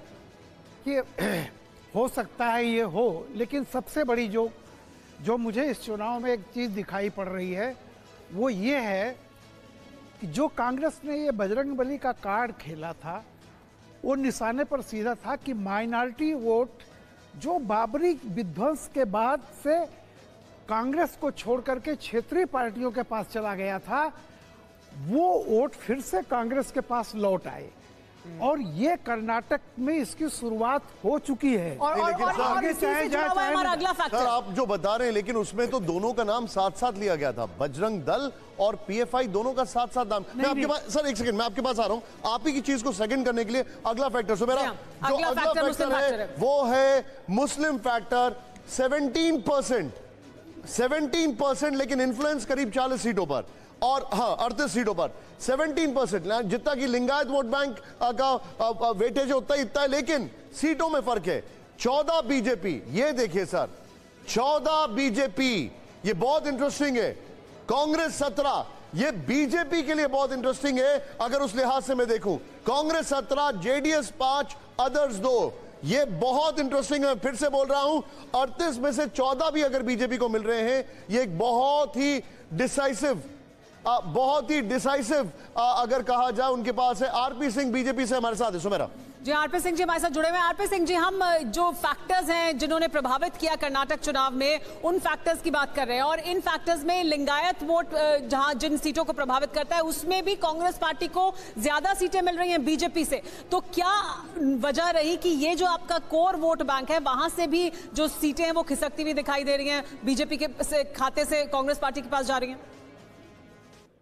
ये हो सकता है, ये हो, लेकिन सबसे बड़ी जो जो मुझे इस चुनाव में एक चीज दिखाई पड़ रही है वो ये है कि जो कांग्रेस ने ये बजरंगबली का कार्ड खेला था वो निशाने पर सीधा था कि माइनॉरिटी वोट जो बाबरी विध्वंस के बाद से कांग्रेस को छोड़ करके क्षेत्रीय पार्टियों के पास चला गया था, वो वोट फिर से कांग्रेस के पास लौट आए और ये कर्नाटक में इसकी शुरुआत हो चुकी है।
और, और, और, और आगे चाहे जाए अगला फैक्टर
सर आप जो बता रहे हैं, लेकिन उसमें तो दोनों का नाम साथ साथ लिया गया था, बजरंग दल और पीएफआई दोनों का साथ साथ नाम। मैं आपके पास सर एक सेकंड मैं आपके पास आ रहा हूं, आप ही की चीज को सेकंड करने के लिए अगला फैक्टर सुबेरा जो अगला फैक्टर है वो है Muslim factor. Seventeen percent seventeen percent लेकिन इन्फ्लुएंस करीब चालीस सीटों पर और हाँ अड़तीस सीटों पर सेवनटीन परसेंट, जितना कि लिंगायत वोट बैंक का वेटेज है उतना ही इतना है, लेकिन सीटों में फर्क है। चौदह बीजेपी, ये देखिए सर, चौदह बीजेपी, ये बहुत इंटरेस्टिंग है। कांग्रेस सत्रह, ये बीजेपी के लिए बहुत इंटरेस्टिंग है अगर उस लिहाज से मैं देखूं। कांग्रेस सत्रह, जेडीएस पांच, अदर्स दो, ये बहुत इंटरेस्टिंग है। फिर से बोल रहा हूं, अड़तीस में से चौदह भी अगर बीजेपी को मिल रहे हैं, ये एक बहुत ही डिसाइसिव आ, बहुत ही डिसाइसिव अगर कहा जाए उनके पास है। आरपी सिंह बीजेपी से हमारे साथ है। सुमेरा
जी, आरपी सिंह जी हमारे साथ जुड़े हुए हैं। आरपी सिंह जी, हम जो फैक्टर्स हैं जिन्होंने प्रभावित किया कर्नाटक चुनाव में, उन फैक्टर्स की बात कर रहे हैं और इन फैक्टर्स में लिंगायत वोट जहां जिन सीटों को प्रभावित करता है उसमें भी कांग्रेस पार्टी को ज्यादा सीटें मिल रही हैं बीजेपी से। तो क्या वजह रही कि ये जो आपका कोर वोट बैंक है वहां से भी जो सीटें हैं वो खिसकती हुई दिखाई दे रही हैं, बीजेपी के खाते से कांग्रेस पार्टी के पास जा रही हैं?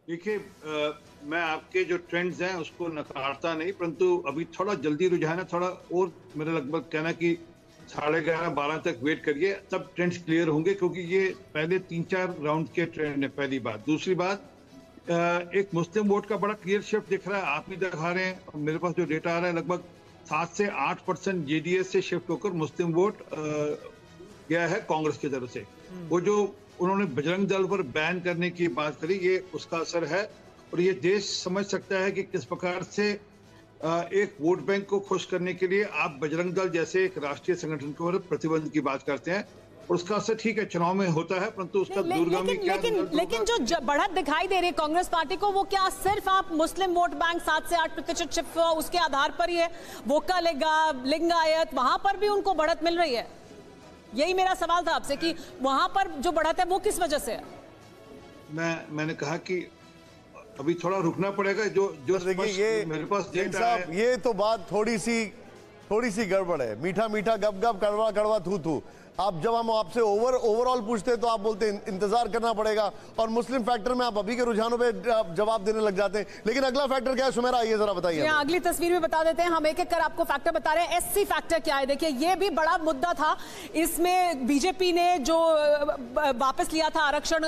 देखिए, मैं आपके जो ट्रेंड्स हैं उसको नकारता नहीं, परंतु अभी थोड़ा जल्दी रुझान है, थोड़ा और मेरा लगभग कहना कि साढ़े ग्यारह बारह तक वेट करिए, तब ट्रेंड्स क्लियर होंगे, क्योंकि ये पहले तीन चार राउंड के ट्रेंड है। पहली बात। दूसरी बात, एक मुस्लिम वोट का बड़ा क्लियर शिफ्ट दिख रहा है, आप भी दिखा रहे हैं, मेरे पास जो डेटा आ रहा है लगभग सात से आठ परसेंट जेडीएस से शिफ्ट होकर मुस्लिम वोट गया है कांग्रेस की तरफ से। वो जो उन्होंने बजरंग दल पर बैन करने की बात करी, ये उसका असर है, और ये देश समझ सकता है कि किस प्रकार से एक वोट बैंक को खुश करने के लिए आप बजरंग दल जैसे एक राष्ट्रीय संगठन के ऊपर प्रतिबंध की बात करते हैं, और उसका असर ठीक है चुनाव में होता है, परंतु उसका दूरगामी क्या
लेकिन लेकिन जो बढ़त दिखाई दे रही है कांग्रेस पार्टी को, वो क्या सिर्फ आप मुस्लिम वोट बैंक सात से आठ प्रतिशत शिफ्ट हुआ उसके आधार पर ही है? वोका लिगा, लिंगायत, वहां पर भी उनको बढ़त मिल रही है? यही मेरा सवाल था आपसे कि वहां पर जो बढ़त है वो किस वजह से है? मैं
मैंने कहा कि अभी थोड़ा रुकना पड़ेगा। जो जो
देखिए, ये
मेरे पास डेटा
साहब,
है,
ये तो बात थोड़ी सी थोड़ी सी गड़बड़ है। मीठा मीठा गप गप, कड़वा कड़वा थू थू। आप जब हम आपसे ओवर ओवरऑल पूछते हैं तो आप बोलते हैं इंतजार करना पड़ेगा, और मुस्लिम फैक्टर में आप अभी के रुझानों पे जवाब देने लग जाते हैं। लेकिन अगला फैक्टर क्या है सुमेरा, ये जरा बताइए।
अगली तस्वीर में बता देते हैं, हम एक एक कर आपको फैक्टर बता रहे हैं। एससी फैक्टर क्या है, देखिए ये भी बड़ा मुद्दा था। इसमें बीजेपी ने जो वापस लिया था आरक्षण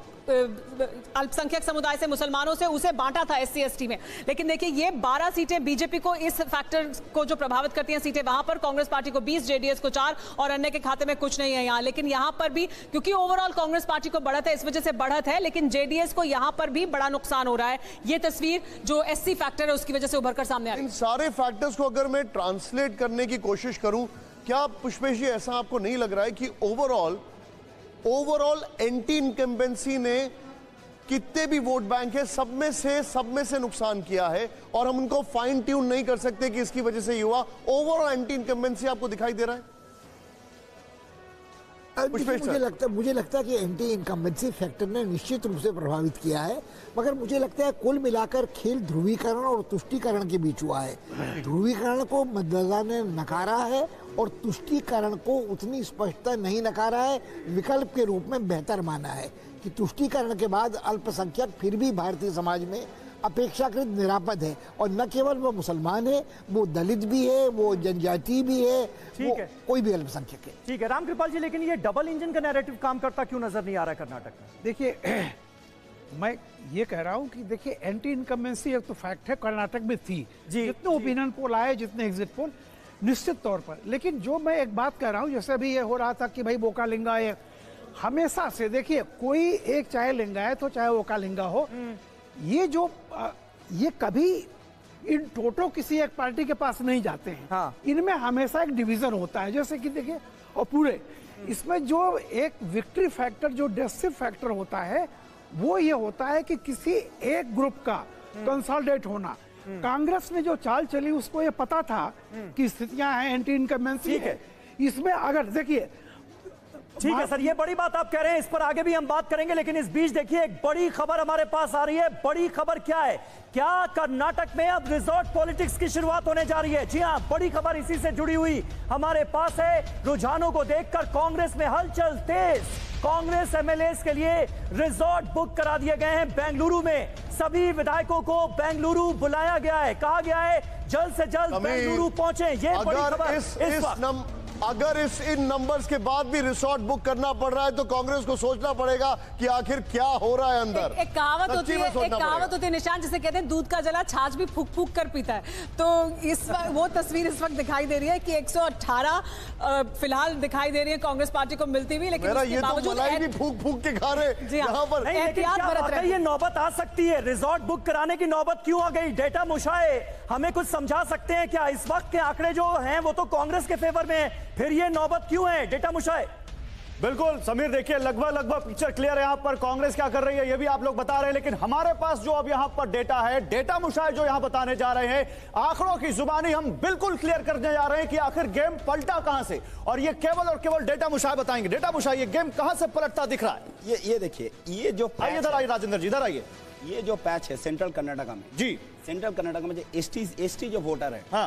अल्पसंख्यक समुदाय से, मुसलमानों से, उसे बांटा था एससी एसटी में। लेकिन देखिए ये बारह सीटें बीजेपी को, इस फैक्टर को जो प्रभावित करती हैं सीटें, वहां पर कांग्रेस पार्टी को बीस, जेडीएस को चार, और अन्य के खाते में कुछ नहीं है यहाँ। लेकिन यहाँ पर भी क्योंकि ओवरऑल कांग्रेस पार्टी को बढ़त है, इस वजह से बढ़त है, लेकिन जेडीएस को यहाँ पर भी बड़ा नुकसान हो रहा है। ये तस्वीर जो एससी फैक्टर है उसकी वजह से उभर कर सामने आ रही है।
इन सारे फैक्टर्स को अगर मैं ट्रांसलेट करने की कोशिश करूं, क्या पुष्पेश जी ऐसा आपको नहीं लग रहा है कि ओवरऑल ओवरऑल एंटी इनकम्बेंसी ने कितने भी वोट बैंक है सब में से सब में से नुकसान किया है, और हम उनको फाइन ट्यून नहीं कर सकते कि इसकी वजह से युवा ओवरऑल एंटी इनकम्बेंसी आपको दिखाई दे रहा है?
मुझे लगता है मुझे लगता है कि एंटी इनकम्बेंसी फैक्टर ने निश्चित रूप से प्रभावित किया है, मगर मुझे लगता है कुल मिलाकर खेल ध्रुवीकरण और तुष्टीकरण के बीच हुआ है। ध्रुवीकरण को मतदाता ने नकारा है और तुष्टीकरण को उतनी स्पष्टता नहीं नकारा है, विकल्प के रूप में बेहतर माना है कि तुष्टीकरण के बाद अल्पसंख्यक फिर भी भारतीय समाज में अपेक्षाकृत निरापद है, और न केवल वो मुसलमान है, वो दलित भी है, वो जनजाति भी है,
ठीक है,
कोई भी अल्पसंख्यक है।
ठीक है रामकृपाल जी, लेकिन ये डबल इंजन का नैरेटिव काम करता क्यों नजर नहीं आ रहा है कर्नाटक में?
देखिए मैं ये कह रहा हूँ कि देखिए एंटी इनकम्बेंसी एक तो फैक्ट है, कर्नाटक में थी, जितने ओपिनियन पोल आए, जितने एग्जिट पोल, निश्चित तौर पर। लेकिन जो मैं एक बात कह रहा हूँ, जैसे अभी ये हो रहा था कि भाई वोका लिंगा, ये हमेशा से देखिए कोई एक चाहे लिंगायत हो चाहे वोका लिंगा हो, ये जो ये कभी इन टोटो किसी एक पार्टी के पास नहीं जाते हैं। हाँ। इनमें हमेशा एक डिवीजन होता है, जैसे कि देखिए, और पूरे इसमें जो एक विक्ट्री फैक्टर, जो डेसिव फैक्टर होता है, वो ये होता है कि किसी एक ग्रुप का कंसोलिडेट होना। कांग्रेस ने जो चाल चली उसको ये पता था कि स्थितियां हैं, एंटी इनकम्बेंसी है। इसमें अगर देखिए,
ठीक है सर, ये बड़ी बात आप कह रहे हैं, इस पर आगे भी हम बात करेंगे, लेकिन इस बीच देखिए एक बड़ी खबर हमारे पास आ रही है। बड़ी खबर क्या है? क्या कर्नाटक में अब रिजॉर्ट पॉलिटिक्स की शुरुआत होने जा रही है? जी हां, बड़ी खबर इसी से जुड़ी हुई हमारे पास है। रुझानों को देखकर कांग्रेस में हलचल तेज। कांग्रेस एमएलए के लिए रिजॉर्ट बुक करा दिए गए हैं बेंगलुरु में। सभी विधायकों को बेंगलुरु बुलाया गया है, कहा गया है जल्द से जल्द बेंगलुरु पहुंचे। ये बड़ी खबर
इस, इस, इस नम, अगर इस इन नंबर्स के बाद भी रिसोर्ट बुक करना पड़ रहा है तो कांग्रेस को सोचना पड़ेगा कि आखिर क्या हो रहा है अंदर।
एक, एक कहावत होती है, एक कहावत होती है निशान, जिसे कहते हैं दूध का जला छाछ भी फूक फूक कर पीता है। तो इस वो तस्वीर इस वक्त दिखाई दे रही है कि एक सौ अठारह फिलहाल दिखाई दे रही है कांग्रेस पार्टी को मिलती हुई, लेकिन
ये तो मलाई भी फूक फूक के खा रहे यहाँ पर।
ये नौबत आ सकती है, रिजॉर्ट बुक कराने की नौबत क्यों आ गई? डेटा मुशाए हमें कुछ समझा सकते हैं क्या? इस वक्त के आंकड़े जो हैं वो तो कांग्रेस के फेवर में है, फिर ये नौबत क्यों है? डेटा मुशाए।
बिल्कुल समीर, देखिए लगभग लगभग पिक्चर क्लियर है। यहाँ पर कांग्रेस क्या कर रही है ये भी आप लोग बता रहे हैं, लेकिन हमारे पास जो अब यहाँ पर डेटा है, डेटा मुशाए जो यहाँ बताने जा रहे हैं, आंकड़ों की जुबानी हम बिल्कुल क्लियर करने जा रहे हैं कि आखिर गेम पलटा कहां से, और ये केवल और केवल डेटा मुशाए बताएंगे। डेटा मुशाए, ये गेम कहां से पलटता दिख रहा है?
ये ये देखिए, ये जो
आइए इधर आइए राजेंद्र जी, इधर आइए।
ये जो पैच है सेंट्रल कर्नाटका में,
जी
सेंट्रल कर्नाटका में जो एसटी एसटी जो वोटर है,
हाँ,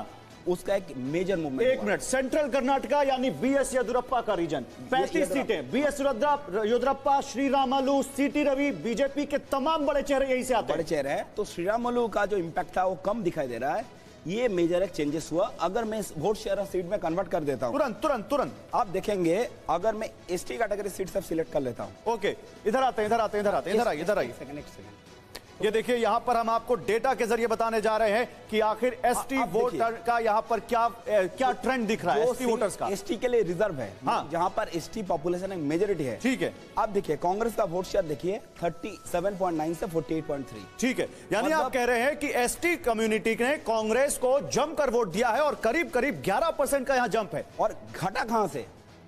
उसका एक मेजर मूवमेंट।
एक मिनट, सेंट्रल कर्नाटका यानी बी एस येदियुरप्पा का रीजन, पैंतीस सीटें, बी एस येदियुरप्पा, श्रीरामुलु, सीटी रवि, बीजेपी के तमाम बड़े चेहरे यहीं से आते हैं।
बड़े चेहरे हैं, तो श्रीरामुलु का जो इंपैक्ट था वो कम दिखाई दे रहा है। ये मेजर एक चेंजेस हुआ। अगर मैं वोट शेयर सीट में कन्वर्ट कर देता हूं
तुरंत तुरंत तुरंत
आप देखेंगे, अगर मैं एसटी कैटेगरी सीट सब सिलेक्ट कर लेता हूं।
ओके, इधर आते हैं, इधर आते हैं, इधर आते हैं, इधर आइए, इधर आइए।
सेकंड एक सेकंड
ये देखिए, यहां पर हम आपको डेटा के जरिए बताने जा रहे हैं कि आखिर एसटी वोटर का यहां पर क्या ए, क्या ट्रेंड दिख रहा है एसटी वोटर्स का।
एसटी के लिए रिजर्व है,
हाँ।
जहां पर एसटी पॉपुलेशन एक मेजोरिटी है।
ठीक है,
आप देखिए कांग्रेस का वोट शेयर देखिए सैंतीस पॉइंट नौ से अड़तालीस पॉइंट तीन।
ठीक है, यानी आप कह रहे हैं कि एसटी कम्युनिटी ने कांग्रेस को जमकर वोट दिया है और करीब करीब ग्यारह परसेंट का यहां जंप है।
और घटा कहां से?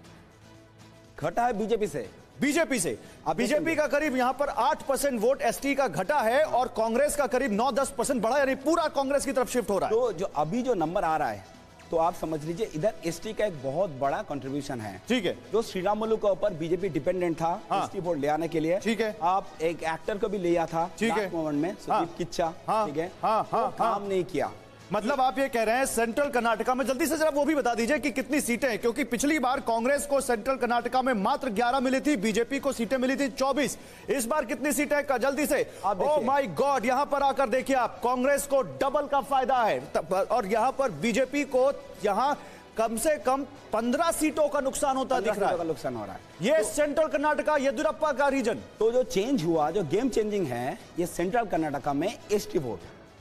घटा है बीजेपी से।
बीजेपी से बीजेपी का करीब यहां पर आठ परसेंट वोट एसटी का घटा है और कांग्रेस का करीब नौ दस परसेंट बढ़ा, यानी पूरा कांग्रेस की तरफ शिफ्ट हो रहा है।
तो जो अभी जो नंबर आ रहा है, तो आप समझ लीजिए इधर एसटी का एक बहुत बड़ा कंट्रीब्यूशन है।
ठीक है,
जो श्रीरामुलु के ऊपर बीजेपी डिपेंडेंट था
हाँ।
एसटी वोट ले आने के लिए।
ठीक है,
आप एक एक्टर को भी ले आया था।
ठीक है,
मोमेंट में सुदीप किच्चा। ठीक है,
हाँ, हाँ,
काम नहीं किया।
मतलब आप ये कह रहे हैं सेंट्रल कर्नाटका में, जल्दी से जरा वो भी बता दीजिए कि कितनी सीटें हैं, क्योंकि पिछली बार कांग्रेस को सेंट्रल कर्नाटका में मात्र ग्यारह मिली थी, बीजेपी को सीटें मिली थी चौबीस। इस बार कितनी सीटें हैं जल्दी से? ओह माय गॉड, यहां पर आकर देखिए आप, कांग्रेस को डबल का फायदा है और यहां पर बीजेपी को यहां कम से कम पंद्रह सीटों का नुकसान होता दिख रहा है।
नुकसान हो रहा है
ये सेंट्रल कर्नाटका येदियुरप्पा का रीजन।
तो जो चेंज हुआ, जो गेम चेंजिंग है, ये सेंट्रल कर्नाटका में एसटी वोट,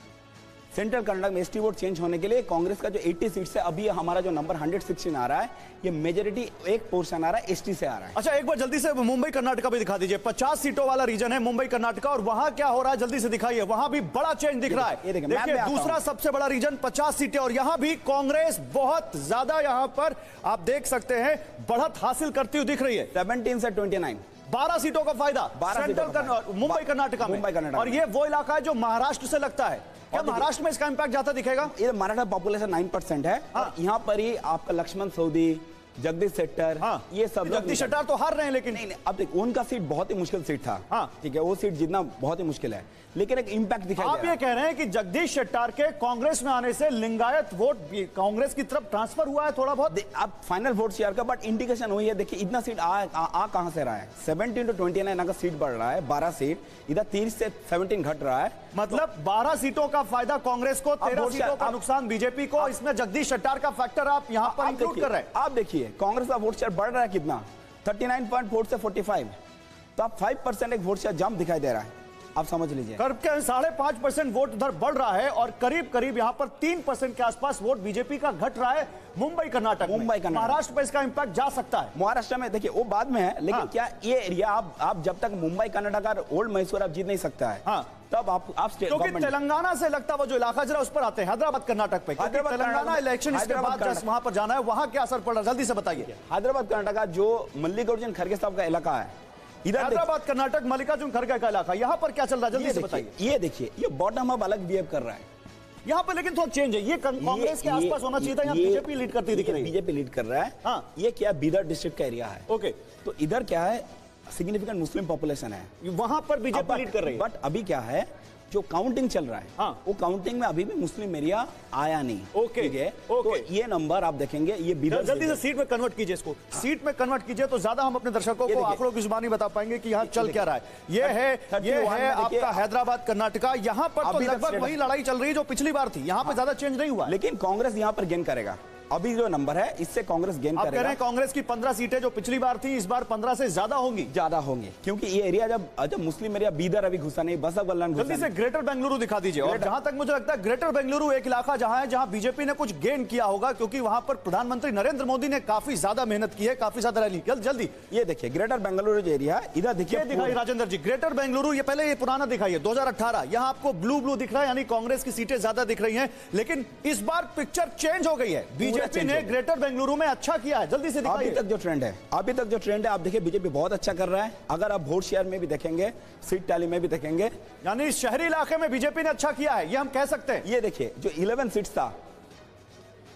सेंट्रल कर्नाटक में एसटी वोट चेंज होने के लिए कांग्रेस का जो अस्सी सीट से अभी हमारा जो नंबर एक सौ सोलह आ रहा है, ये मेजोरिटी एक पोर्शन आ रहा है एसटी से आ रहा है।
अच्छा, एक बार जल्दी से मुंबई कर्नाटका भी दिखा दीजिए। पचास सीटों वाला रीजन है मुंबई कर्नाटका, और वहां क्या हो रहा है जल्दी से दिखाइए। वहां भी बड़ा चेंज दिख रहा है।
ये देखिए,
देखिए दूसरा सबसे बड़ा रीजन पचास सीटें, और यहां भी कांग्रेस बहुत ज्यादा यहां पर आप देख सकते हैं बढ़त हासिल करती हुई दिख रही है।
सत्रह से उनतीस,
बारह सीटों का फायदा सेंट्रल मुंबई कर्नाटका में। और ये वो इलाका है जो महाराष्ट्र से लगता है। क्या महाराष्ट्र में इसका इंपैक्ट ज्यादा दिखेगा?
ये मराठा पॉपुलेशन नौ परसेंट है। हाँ। यहाँ पर ही आपका लक्ष्मण सऊदी, जगदीश शेट्टर, हाँ। ये सब
जगदीश शेट्टर तो हार रहे हैं, लेकिन
नहीं, नहीं, अब देखो उनका सीट बहुत ही मुश्किल सीट था। हाँ। ठीक है, वो सीट जीतना बहुत ही मुश्किल है, लेकिन एक इंपैक्ट दिखाई
आप ये कह रहे हैं कि जगदीश शेट्टर के कांग्रेस में आने से लिंगायत वोट कांग्रेस की तरफ ट्रांसफर हुआ है थोड़ा बहुत।
अब फाइनल वोट शेयर का बट इंडिकेशन हुई है। देखिए इतना सीट आ, आ, आ कहां से रहा है? सत्रह टू उनतीस अगर सीट बढ़ रहा है, बारह सीट, इधर तीस से सत्रह घट रहा है।
मतलब तो, बारह सीटों का फायदा कांग्रेस को, तेरह सीटों का नुकसान बीजेपी को। इसमें जगदीश शेट्टर का फैक्टर आप यहां पर इंक्लूड कर रहे हैं।
आप देखिए कांग्रेस का वोट शेयर बढ़ रहा है कितना, उनतालीस पॉइंट चार से पैंतालीस, तो आप पाँच परसेंट एक वोट शेयर जंप दिखाई दे रहा है। आप समझ लीजिए
करीब के साढ़े पांच परसेंट वोट उधर बढ़ रहा है, और करीब करीब यहां पर तीन परसेंट के आसपास वोट बीजेपी का घट रहा है मुंबई कर्नाटक में।
मुंबई कर्नाटक,
महाराष्ट्र पर इसका इंपैक्ट जा सकता है।
महाराष्ट्र में देखिए वो बाद में है, लेकिन हाँ। क्या ये एरिया आप आप जब तक मुंबई कर्नाटक ओल्ड मैसूर आप जीत नहीं सकता है, हाँ। तब आप आप स्टेट
क्योंकि तेलंगाना से लगता वो जो इलाका जरा उस पर आते हैं, हैदराबाद कर्नाटक पे। तेलंगाना इलेक्शन इसके बाद वहां पर जाना है, वहां क्या असर पड़ रहा है जल्दी से बताइए।
हैदराबाद कर्नाटक जो मल्लिकार्जुन खड़गे साहब का इलाका है,
हैदराबाद कर्नाटक मल्लिकार्जुन खड़गे का इलाका, यहाँ पर क्या चल रहा है जल्दी से बताइए।
ये देखिए ये बॉटम अप अलग बिहेव कर रहा है
यहाँ पर, लेकिन थोड़ा चेंज है। ये कांग्रेस के आसपास होना चाहिए था, यहाँ बीजेपी लीड करती दिख रही है।
बीजेपी लीड कर रहा है। हाँ। ये क्या बीदर डिस्ट्रिक्ट का एरिया है।
ओके,
तो इधर क्या है, सिग्निफिकेंट मुस्लिम पॉपुलेशन है,
वहां पर बीजेपी लीड कर रही है।
बट अभी क्या है, जो काउंटिंग चल रहा है, हाँ। वो काउंटिंग में अभी भी मुस्लिम एरिया आया नहीं।
ओके,
ठीक है, तो ये नंबर आप देखेंगे, ये बीदर
जल्दी से सीट में कन्वर्ट कीजिए इसको। हाँ। सीट में कन्वर्ट कीजिए तो ज्यादा हम अपने दर्शकों को आंकड़ों की जुबानी बता पाएंगे कि यहाँ चल क्या रहा है। ये है ये है आपका हैदराबाद कर्नाटका। यहाँ पर तो लगभग वही लड़ाई चल रही है जो पिछली बार थी, यहाँ पे ज्यादा चेंज नहीं हुआ,
लेकिन कांग्रेस यहाँ पर गेन करेगा। अभी जो नंबर है इससे कांग्रेस गेन करेगा।
कह रहे हैं कांग्रेस की पंद्रह सीटें जो पिछली बार थी इस बार पंद्रह से ज्यादा होंगी।
ज्यादा होंगी क्योंकि ये एरिया जब जब मुस्लिम एरिया बीदर अभी घुसा नहीं, बस अब
जल्दी से ग्रेटर बेंगलुरु दिखा दीजिए। और जहां तक मुझे लगता है ग्रेटर बेंगलुरु एक इलाका जहां है जहां बीजेपी ने कुछ गेन किया होगा, क्योंकि वहां पर प्रधानमंत्री नरेंद्र मोदी ने काफी ज्यादा मेहनत की है, काफी ज्यादा रैली। जल्दी
ये देखिए ग्रेटर बेंगलुरु जो एरिया इधर देखिए,
दिखाइए राजेंद्र जी। ग्रेटर बेंगलुरु ये पहले ये पुराना दिखाइए दो हजार अठारह, यहाँ आपको ब्लू ब्लू दिख रहा है, यानी कांग्रेस की सीटें ज्यादा दिख रही हैं। लेकिन इस बार पिक्चर चेंज हो गई है, बीजेपी ने ग्रेटर बेंगलुरु में अच्छा किया है। जल्दी से दिखाइए।
अभी तक जो ट्रेंड है अभी तक जो ट्रेंड है आप देखिए बीजेपी बहुत अच्छा कर रहा है। अगर आप वोट शेयर में भी देखेंगे, सीट टैली में भी देखेंगे,
यानी शहरी इलाके में बीजेपी ने अच्छा किया है, ये हम कह सकते हैं।
ये देखिए जो इलेवन सीट्स था,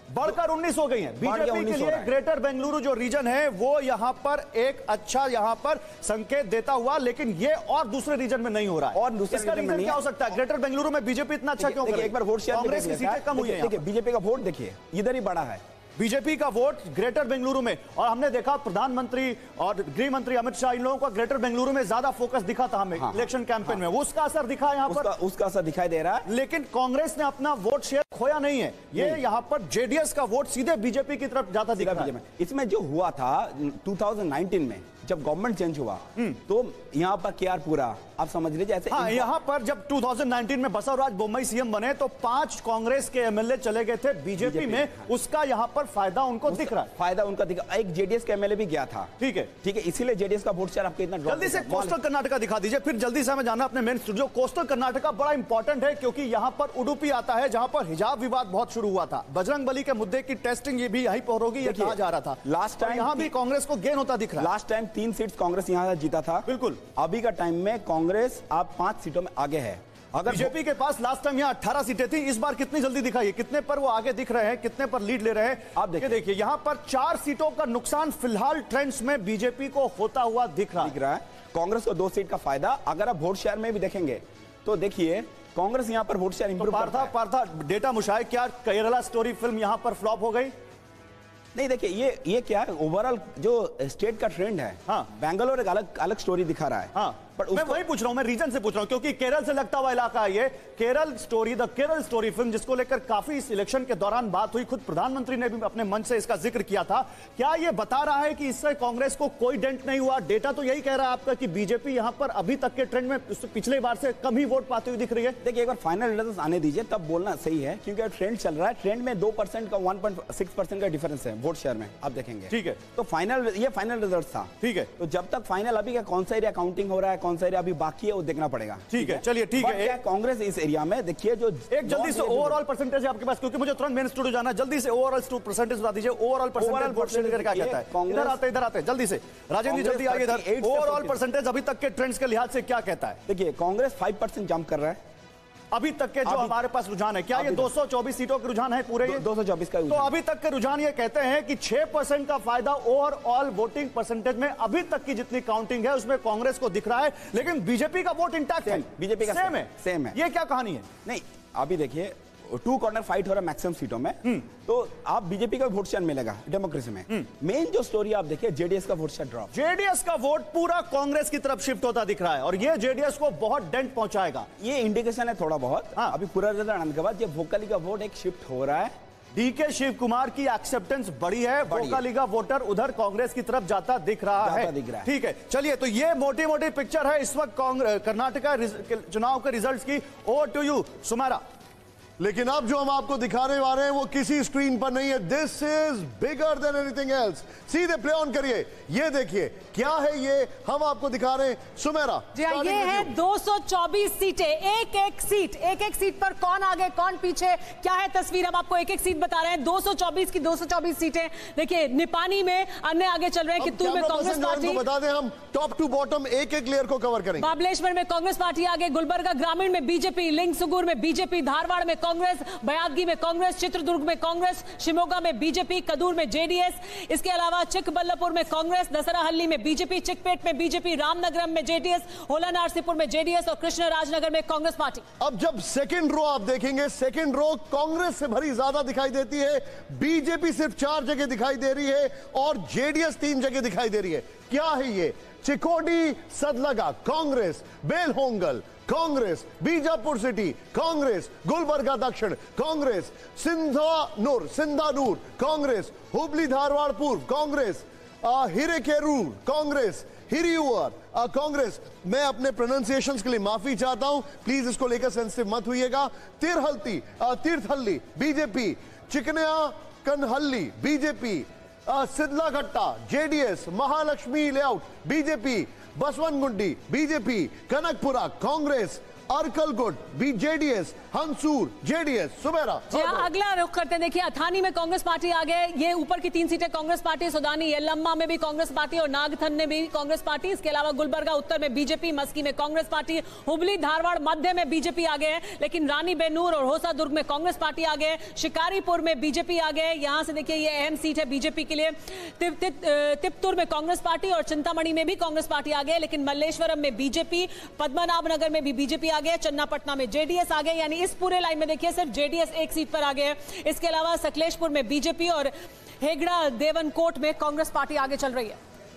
बढ़कर उन्नीस हो गई हैं बीजेपी के लिए। ग्रेटर बेंगलुरु जो रीजन है वो यहां पर एक अच्छा यहां पर संकेत देता हुआ, लेकिन ये और दूसरे रीजन में नहीं हो रहा है।
और दूसरे
इसका रीजन क्या हो सकता है? ग्रेटर बेंगलुरु में बीजेपी इतना अच्छा क्यों कर रही है?
एक बार वोट शेयर
कांग्रेस की सीटें कम हुई है।
देखिए बीजेपी का वोट देखिए इधर ही बड़ा है,
बीजेपी का वोट ग्रेटर बेंगलुरु में। और हमने देखा प्रधानमंत्री और गृह मंत्री अमित शाह, इन लोगों का ग्रेटर बेंगलुरु में ज्यादा फोकस दिखा था हमें हाँ, इलेक्शन कैंपेन हाँ, में। उसका असर दिखा यहाँ पर,
उसका असर दिखाई दे रहा है।
लेकिन कांग्रेस ने अपना वोट शेयर खोया नहीं है। ये यहाँ पर जेडीएस का वोट सीधे बीजेपी की तरफ जाता दिख रहा है।
इसमें जो हुआ था दो हज़ार उन्नीस में जब गवर्नमेंट चेंज हुआ तो यहाँ पर केआर पूरा आप समझ लीजिए ऐसे
हाँ, यहाँ पर जब दो हज़ार उन्नीस में बसवराज बोम्मई सीएम बने तो पांच कांग्रेस के एमएलए चले गए थे बीजेपी, बीजेपी में हाँ। उसका यहाँ पर फायदा उनको दिख रहा है।
फायदा उनका दिख रहा है। एक जेडीएस के एमएलए भी गया था।
ठीक है
ठीक है, इसीलिए जेडीएस का वोट शेयर आपके इतना
जल्दी से कोस्टल कर्नाटका दिखा दीजिए, फिर जल्दी से हमें जाना अपने मेन स्टूडियो। कोस्टल कर्नाटका बड़ा इंपॉर्टेंट है क्योंकि यहाँ पर उडुपी आता है जहां पर हिजाब विवाद बहुत शुरू हुआ था। बजरंग बली के मुद्दे की टेस्टिंग ये भी यहीं पर होगी, ये कहा जा रहा था।
लास्ट टाइम
यहाँ भी कांग्रेस को गेन होता दिख रहा है।
लास्ट टाइम तीन सीट कांग्रेस यहाँ जीता था।
बिल्कुल,
अभी का टाइम में कांग्रेस आप पांच सीटों में आगे है।
अगर बीजेपी के पास लास्ट टाइम यहाँ अठारह सीटें थी, इस बार कितनी जल्दी दिखाइए, कितने पर वो आगे दिख रहे हैं, कितने पर लीड ले रहे हैं।
आप देखिए
देखिए यहाँ पर चार सीटों का नुकसान फिलहाल ट्रेंड्स में बीजेपी को होता हुआ दिख रहा
दिख रहा है। कांग्रेस को दो सीट का फायदा। अगर आप वोट शेयर में भी देखेंगे तो देखिए कांग्रेस यहाँ पर वोट शेयर इंप्रूव
करता है। पार्था डेटा मुशाहिद, क्या केरला स्टोरी फिल्म यहाँ पर फ्लॉप हो गई?
नहीं देखिए ये ये क्या है, ओवरऑल जो स्टेट का ट्रेंड है हाँ, बैंगलोर एक अलग अलग स्टोरी दिखा रहा है
हाँ, पर मैं वही पूछ रहा हूं, मैं रीजन से पूछ रहा हूं क्योंकि केरल से लगता हुआ इलाका है ये। Kerala story, the Kerala story film, जिसको लेकर काफी इस इलेक्शन के दौरान बात हुई, खुद प्रधानमंत्री ने भी अपने मंच से इसका जिक्र किया था। क्या ये बता रहा है कि इससे कांग्रेस को कोई डेंट नहीं हुआ? डेटा तो यही कह रहा है आपका कि बीजेपी यहां पर अभी तक के ट्रेंड में पिछले बार से कम ही वोट पाती हुई दिख रही है।
देखिए एक बार फाइनल रिजल्ट आने दीजिए तब बोलना सही है, क्योंकि ट्रेंड चल रहा है। ट्रेंड में दो परसेंट का वन पॉइंट सिक्स परसेंट का डिफरेंस है वोट शेयर में, आप देखेंगे।
ठीक है,
तो फाइनल ये फाइनल रिजल्ट था।
ठीक है,
तो जब तक फाइनल अभी का कौन सा एरिया काउंटिंग हो रहा है, कौन सा एरिया अभी बाकी है, वो देखना पड़ेगा।
ठीक है, चलिए ठीक है।
कांग्रेस इस एरिया में देखिए जो
एक जल्दी से ओवरऑल परसेंटेज आपके पास, क्योंकि मुझे तुरंत मेन स्टूडियो जाना है, जल्दी से ओवरऑल परसेंटेज बता दीजिए। ओवरऑल परसेंटेज वोट शेयर क्या कहता है? इधर आते इधर आते जल्दी से राजेंद्र जल्दी आइए इधर। ओवरऑल परसेंटेज अभी तक के ट्रेंड्स के लिहाज से क्या कहता है?
देखिए कांग्रेस फाइव परसेंट जंप कर रहा है
अभी तक के जो हमारे पास रुझान है। क्या ये दो सौ चौबीस सीटों के रुझान है पूरे?
दो सौ चौबीस का।
तो अभी तक के रुझान ये कहते हैं कि छह परसेंट का फायदा ओवरऑल वोटिंग परसेंटेज में अभी तक की जितनी काउंटिंग है उसमें कांग्रेस को दिख रहा है, लेकिन बीजेपी का वोट इंटैक्ट है।
बीजेपी का
सेम है
सेम है।
ये क्या कहानी है?
नहीं अभी देखिए टू कॉर्नर फाइट हो रहा है मैक्सिमम सीटों में, तो आप बीजेपी का वोट शेयर मिलेगा डेमोक्रेसी में। मेन जो स्टोरी आप देखिए जेडीएस का वोट शेयर ड्रॉप।
जेडीएस का वोट पूरा कांग्रेस की तरफ शिफ्ट होता दिख रहा है और ये जेडीएस को बहुत डेंट पहुंचाएगा।
ये इंडिकेशन है थोड़ा बहुत। हाँ। अभी पूरा रिजल्ट आने के बाद ये वोकली का वोट एक शिफ्ट हो रहा है।
डीके शिव कुमार की एक्सेप्टेंस बड़ी है, वोकली का वोटर उधर कांग्रेस की तरफ जाता दिख रहा
जाता
है।
दिख रहा है।
ठीक है, चलिए तो ये मोटी मोटी पिक्चर है इस वक्त कर्नाटका चुनाव के रिजल्ट्स की। Over to you Sumera.
लेकिन अब जो हम आपको दिखाने वाले हैं वो किसी स्क्रीन पर नहीं है। This is bigger than anything else. सीधे प्ले ऑन करिए, ये देखिए क्या है ये हम आपको दिखा रहे हैं। सुमेरा
जी हाँ, ये है दो सौ चौबीस सीटें, एक एक सीट, एक एक सीट पर कौन आगे कौन पीछे, क्या है तस्वीर। हम आपको एक एक सीट बता रहे हैं। दो सौ चौबीस की दो सौ चौबीस सीटें। देखिए निपानी में अन्य आगे चल रहे हैं, कित्तूर में कांग्रेस पार्टी।
बता दें हम टॉप टू बॉटम एक एक लेयर को कवर करेंगे।
बाबलेश्वर में कांग्रेस पार्टी आगे, गुलबर्गा ग्रामीण में बीजेपी, लिंगसुगुर में बीजेपी, धारवाड़ में कांग्रेस, बयादगी में कांग्रेस, चित्रदुर्ग में कांग्रेस, शिमोगा में बीजेपी, कदूर में जेडीएस, इसके अलावा चिकबल्लापुर में कांग्रेस, दसराहल्ली में बीजेपी, चिकपेट में बीजेपी, रामनगरम में जेडीएस, होला नारसीपुर में जेडीएस और कृष्णराजनगर में कांग्रेस पार्टी।
अब जब सेकंड रो आप देखेंगे, सेकंड रो कांग्रेस से भरी ज्यादा दिखाई देती है, बीजेपी सिर्फ चार जगह दिखाई दे रही है और जेडीएस तीन जगह दिखाई दे रही है। क्या है ये? चिकोडी सदलगा कांग्रेस, बेलहोंगल कांग्रेस, बीजापुर सिटी कांग्रेस, गुलबर्गा दक्षिण कांग्रेस, सिंधानूर सिंधानूर कांग्रेस, हुबली धारवाड़ पूर्व कांग्रेस, हिरेकेरूर कांग्रेस, हिरियूर कांग्रेस। मैं अपने प्रोनाउंसिएशंस के लिए माफी चाहता हूं, प्लीज इसको लेकर सेंसिटिव मत होइएगा। तिरहल्ती Thirthahalli BJP, Chikkanayakanahalli BJP, Sidlaghatta JDS, Mahalakshmi layout BJP, Basavanagudi BJP, Kanakapura Congress, Arkalgud B JDS, Hunsur JDS. Sumera
ji हाँ, अगला रुख करते हैं। देखिए अथानी में कांग्रेस पार्टी आगे, ये ऊपर की तीन सीटें कांग्रेस पार्टी, सुदानी येलम्मा में भी कांग्रेस पार्टी और नागथन में भी कांग्रेस पार्टी। इसके अलावा गुलबर्गा उत्तर में बीजेपी, मस्की में कांग्रेस पार्टी, हुबली धारवाड़ मध्य में बीजेपी आगे है, लेकिन रानी बेनूर और होसा दुर्ग में कांग्रेस पार्टी आगे है, शिकारीपुर में बीजेपी आगे है। यहां से देखिए ये अहम सीट है बीजेपी के लिए। तिप, तिप, तिप्तुर में कांग्रेस पार्टी और चिंतामणि में भी कांग्रेस पार्टी आगे है, लेकिन मल्लेश्वरम में बीजेपी, पद्मनाभ नगर में भी बीजेपी आगे है, चन्नापटना में जेडीएस आगे, यानी इस पूरे लाइन में देखिए सिर्फ जेडीएस एक सीट पर आगे है। इसके अलावा सकलेशपुर में बीजेपी और हेगड़ा देवनकोट में कांग्रेस पार्टी आगे चल रही है।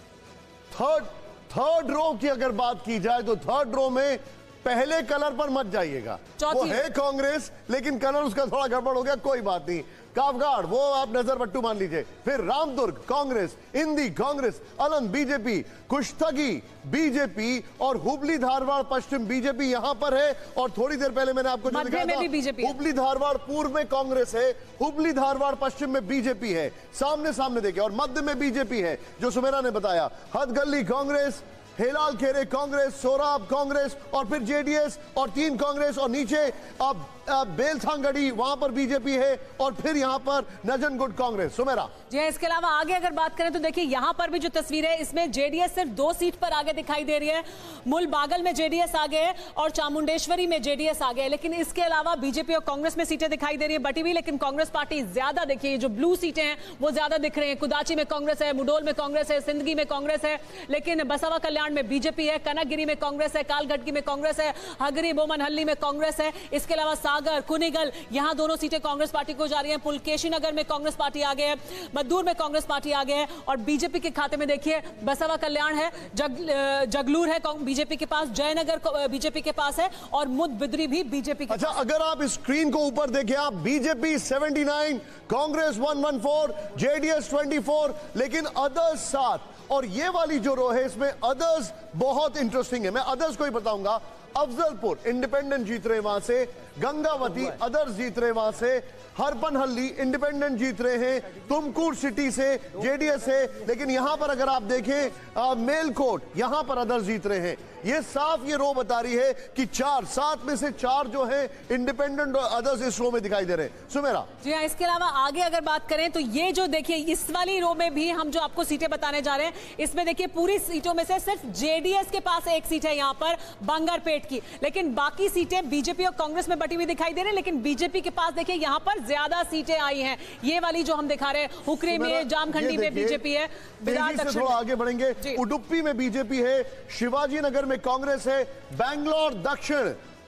थर्ड थर्ड रो की अगर बात की जाए तो थर्ड रो में पहले कलर पर मत जाइएगा, वो है कांग्रेस लेकिन कलर उसका थोड़ा गड़बड़ हो गया, कोई बात नहीं। काफगाड़ वो आप नजर बट्टू मान लीजिए। फिर रामदुर्ग कांग्रेस, इंदी कांग्रेस, अलंग बीजेपी, कुश्तगी बीजेपी और हुबली धारवाड़ पश्चिम बीजेपी यहां पर है। और थोड़ी देर पहले मैंने आपको जो दिखाया था, हुबली धारवाड़ पूर्व में कांग्रेस है, हुबली धारवाड़ पश्चिम में बीजेपी है, सामने सामने देखिए, और मध्य में बीजेपी है जो सुमेरा ने बताया। हथगल्ली कांग्रेस, हेलाल खेरे कांग्रेस, सोराब कांग्रेस और फिर जेडीएस और तीन कांग्रेस, और नीचे अब बेलथांगड़ी वहां पर बीजेपी है, और फिर यहां पर नजनगुट कांग्रेस। सुमेरा
जी, इसके अलावा आगे अगर बात करें तो देखिए यहां पर भी जो तस्वीर है इसमें जेडीएस सिर्फ दो सीट पर आगे दिखाई दे रही है। मुलबागल में जेडीएस आगे है और चामुंडेश्वरी में जेडीएस आगे है, लेकिन इसके अलावा बीजेपी और कांग्रेस में सीटें दिखाई दे रही है बटी हुई, लेकिन कांग्रेस पार्टी ज्यादा, देखिए जो ब्लू सीटें हैं वो ज्यादा दिख रही है। कुदाची में कांग्रेस है, मुडोल में कांग्रेस है, सिंदगी में कांग्रेस है, लेकिन बसवा कल्याण में बीजेपी है, कनकगिरी में कांग्रेस है, कालगढ़की में कांग्रेस है, हगरी बोमनहल्ली में कांग्रेस है। इसके अलावा सागर, कुनिगल, यहां दोनों सीटें कांग्रेस पार्टी को जा रही हैं। पुलकेशी नगर में कांग्रेस पार्टी आगे है, मद्दूर में कांग्रेस पार्टी आगे है, और बीजेपी के खाते में देखिए बसवा कल्याण है, जग, जगलूर है बीजेपी के पास, जयनगर बीजेपी के पास है, और मुदबिद्री भी बीजेपी के
अच्छा,
पास।
अगर आप स्क्रीन को ऊपर देखें, आप बीजेपी उन्यासी, कांग्रेस एक सौ चौदह, जेडीएस चौबीस, लेकिन अदर्स सात, और ये वाली जो रो है इसमें अदर्स बहुत इंटरेस्टिंग है। मैं अदर्स को ही बताऊंगा। अफजलपुर इंडिपेंडेंट जीत रहे वहां से, गंगावती अदर्स जीत रहे वहां से, हरपनहल्ली इंडिपेंडेंट जीत रहे हैं, तुमकुर सिटी से जेडीएस है, लेकिन यहां पर अगर आप देखें आ, मेलकोट यहां पर अदर्स जीत रहे हैं। ये साफ ये रो बता रही है कि चार सात में से चार जो है इंडिपेंडेंट और अदर्स इस रो में दिखाई दे रहे हैं। सुमेरा
जी हाँ, इसके अलावा आगे अगर बात करें तो ये जो देखिए इस वाली रो में भी हम जो आपको सीटें बताने जा रहे हैं, इसमें देखिए पूरी सीटों में से सिर्फ जेडीएस के पास एक सीट है यहाँ पर बंगारपेट की, लेकिन बाकी सीटें बीजेपी और कांग्रेस में बटी हुई दिखाई दे रही है, लेकिन बीजेपी के पास देखिए यहाँ पर ज्यादा सीटें आई हैं। ये वाली जो हम दिखा रहे हैं, हुकरी में, जामखंडी में बीजेपी है, विराट
से थोड़ा आगे बढ़ेंगे। उडुपी में बीजेपी है, शिवाजी नगर में कांग्रेस है, बैंगलोर दक्षिण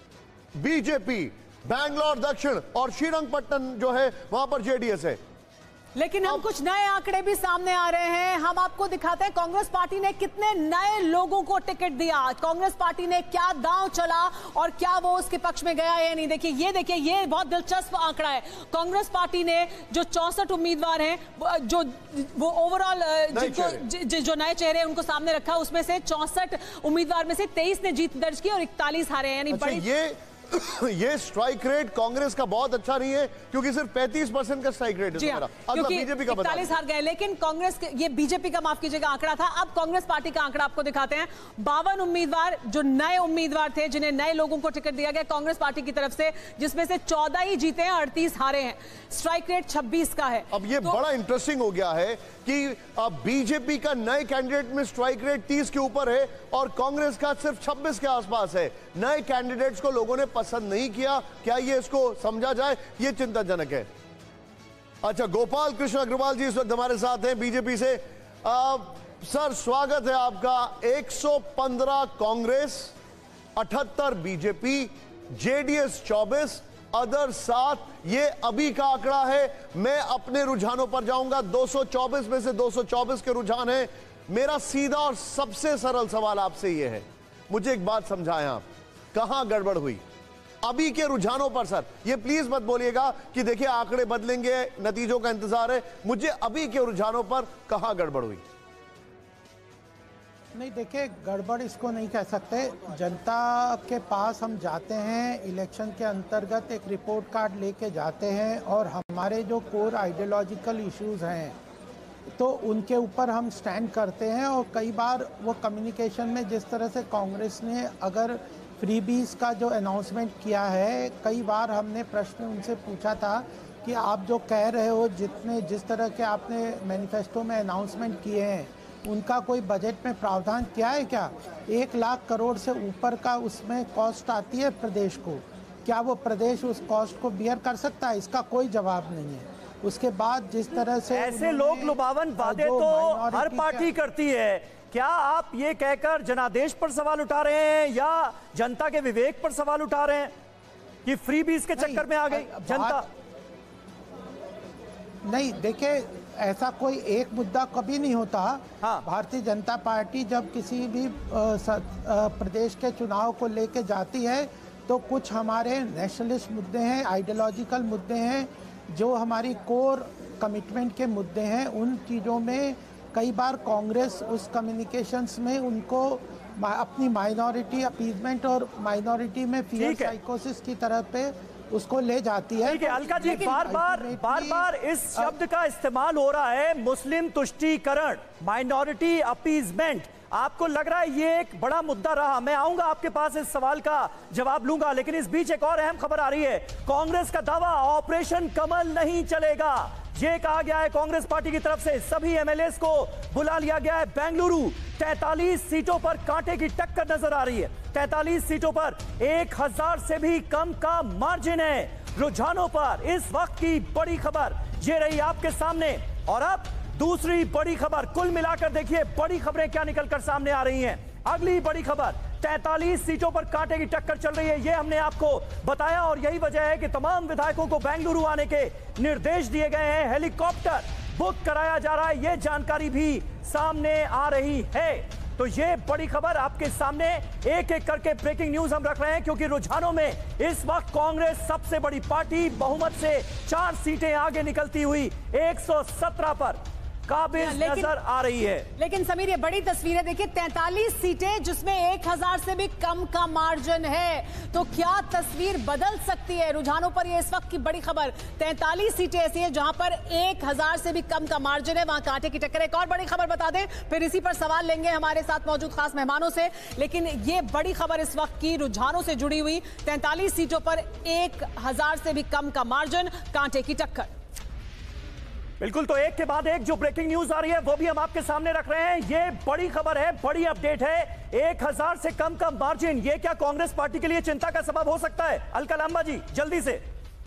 बीजेपी, बैंगलोर दक्षिण और श्रीरंगपट्टनम जो है वहां पर जेडीएस है।
लेकिन हम कुछ नए आंकड़े भी सामने आ रहे हैं, हम आपको दिखाते हैं कांग्रेस पार्टी ने कितने नए लोगों को टिकट दिया, कांग्रेस पार्टी ने क्या दांव चला और क्या वो उसके पक्ष में गया या नहीं। देखिए ये देखिए ये बहुत दिलचस्प आंकड़ा है। कांग्रेस पार्टी ने जो चौसठ उम्मीदवार हैं, जो वो ओवरऑल जो, जो नए चेहरे उनको सामने रखा, उसमें से चौसठ उम्मीदवार में से तेईस ने जीत दर्ज की और इकतालीस हारे हैं, यानी बड़ी
ये ये स्ट्राइक रेट कांग्रेस का बहुत अच्छा नहीं है, क्योंकि सिर्फ पैंतीस परसेंट का स्ट्राइक रेट है।
अगला बीजेपी का इकतालीस हार गए, लेकिन कांग्रेस ये बीजेपी का माफ कीजिएगा आंकड़ा था। अब कांग्रेस पार्टी का आंकड़ा आपको दिखाते हैं। बावन उम्मीदवार जो नए उम्मीदवार थे, जिन्हें नए लोगों को टिकट दिया गया कांग्रेस पार्टी की तरफ से, जिसमें से चौदह ही जीते हैं, अड़तीस हारे हैं, स्ट्राइक रेट छब्बीस का है।
अब ये तो, बड़ा इंटरेस्टिंग हो गया है कि बीजेपी का नए कैंडिडेट में स्ट्राइक रेट तीस के ऊपर है और कांग्रेस का सिर्फ छब्बीस के आसपास है। नए कैंडिडेट्स को लोगों ने पसंद नहीं किया, क्या ये इसको समझा जाए? ये चिंताजनक है। अच्छा, गोपाल कृष्ण अग्रवाल जी इस वक्त हमारे साथ हैं बीजेपी से। आ, सर स्वागत है आपका। एक सौ पंद्रह कांग्रेस, अठहत्तर बीजेपी, जेडीएस चौबीस, अदर सात, ये अभी का आंकड़ा है। मैं अपने रुझानों पर जाऊंगा। दो सौ चौबीस में से दो सौ चौबीस के रुझान है। मेरा सीधा और सबसे सरल सवाल आपसे ये है, मुझे एक बात समझाएं आप, कहां गड़बड़ हुई अभी के रुझानों पर? सर ये प्लीज मत बोलिएगा कि देखिए आंकड़े बदलेंगे, नतीजों का इंतजार है। मुझे अभी के रुझानों पर कहां गड़बड़ हुई?
नहीं देखिए, गड़बड़ इसको नहीं कह सकते। जनता के पास हम जाते हैं, इलेक्शन के अंतर्गत एक रिपोर्ट कार्ड लेके जाते हैं और हमारे जो कोर आइडियोलॉजिकल इश्यूज हैं तो उनके ऊपर हम स्टैंड करते हैं। और कई बार वो कम्युनिकेशन में जिस तरह से कांग्रेस ने अगर फ्रीबीज का जो अनाउंसमेंट किया है, कई बार हमने प्रश्न उनसे पूछा था कि आप जो कह रहे हो, जितने जिस तरह के आपने मैनिफेस्टो में अनाउंसमेंट किए हैं, उनका कोई बजट में प्रावधान किया है क्या? एक लाख करोड़ से ऊपर का उसमें कॉस्ट आती है प्रदेश को, क्या वो प्रदेश उस कॉस्ट को बियर कर सकता है? इसका कोई जवाब नहीं है। उसके बाद जिस तरह से
ऐसे लोक लुभावन वादे तो हर पार्टी करती है, क्या आप ये कहकर जनादेश पर सवाल उठा रहे हैं या जनता के विवेक पर सवाल उठा रहे हैं कि फ्रीबीज के चक्कर में आ गई जनता?
नहीं, देखिए, ऐसा कोई एक मुद्दा कभी नहीं होता। हाँ। भारतीय जनता पार्टी जब किसी भी आ, स, आ, प्रदेश के चुनाव को लेके जाती है तो कुछ हमारे नेशनलिस्ट मुद्दे हैं, आइडियोलॉजिकल मुद्दे हैं, जो हमारी कोर कमिटमेंट के मुद्दे हैं, उन चीज़ों में कई बार कांग्रेस उस कम्युनिकेशंस में उनको अपनी माइनॉरिटी अपीजमेंट और माइनॉरिटी में फियर साइकोसिस की तरफ पे उसको ले जाती है।
ठीक है अलका जी, बार बार बार बार इस शब्द का इस्तेमाल हो रहा है, मुस्लिम तुष्टीकरण, माइनॉरिटी अपीजमेंट। आपको लग रहा है ये एक बड़ा मुद्दा रहा? मैं आऊंगा आपके पास, इस सवाल का जवाब लूंगा, लेकिन इस बीच एक और अहम खबर आ रही है। कांग्रेस का दावा, ऑपरेशन कमल नहीं चलेगा। ये कहा गया है कांग्रेस पार्टी की तरफ से, सभी एमएलए को बुला लिया गया है बेंगलुरु। तैंतालीस सीटों पर कांटे की टक्कर नजर आ रही है। तैंतालीस सीटों पर एक हजार से भी कम का मार्जिन है। रुझानों पर इस वक्त की बड़ी खबर ये रही आपके सामने। और अब दूसरी बड़ी खबर, कुल मिलाकर देखिए बड़ी खबरें क्या निकलकर सामने आ रही हैं। अगली बड़ी खबर, तैंतालीस सीटों पर कांटे की टक्कर चल रही है, ये हमने आपको बताया और यही वजह है कि तमाम विधायकों को बेंगलुरु आने के निर्देश दिए गए हैं। हेलीकॉप्टर बुक कराया जा रहा है, ये जानकारी भी सामने आ रही है। तो ये बड़ी खबर आपके सामने, एक एक करके ब्रेकिंग न्यूज हम रख रहे हैं, क्योंकि रुझानों में इस वक्त कांग्रेस सबसे बड़ी पार्टी, बहुमत से चार सीटें आगे निकलती हुई एक सौ सत्रह पर काबिज नजर आ रही है।
लेकिन समीर, ये बड़ी तस्वीर है, देखिए तैंतालीस सीटें जिसमें एक हजार से भी कम का मार्जिन है, तो क्या तस्वीर बदल सकती है? रुझानों पर ये इस वक्त की बड़ी खबर, तैंतालीस सीटें ऐसी हैं जहां पर एक हजार से भी कम का मार्जिन है, वहां कांटे की टक्कर। एक और बड़ी खबर बता दें, फिर इसी पर सवाल लेंगे हमारे साथ मौजूद खास मेहमानों से। लेकिन ये बड़ी खबर इस वक्त की रुझानों से जुड़ी हुई, तैंतालीस सीटों पर एक हजार से भी कम का मार्जिन, कांटे की टक्कर।
बिल्कुल, तो एक के बाद एक जो ब्रेकिंग न्यूज आ रही है वो भी हम आपके सामने रख रहे हैं। ये बड़ी खबर है, बड़ी अपडेट है, एक हजार से कम का मार्जिन, ये क्या कांग्रेस पार्टी के लिए चिंता का सबब हो सकता है? अलका लांबा जी, जल्दी से।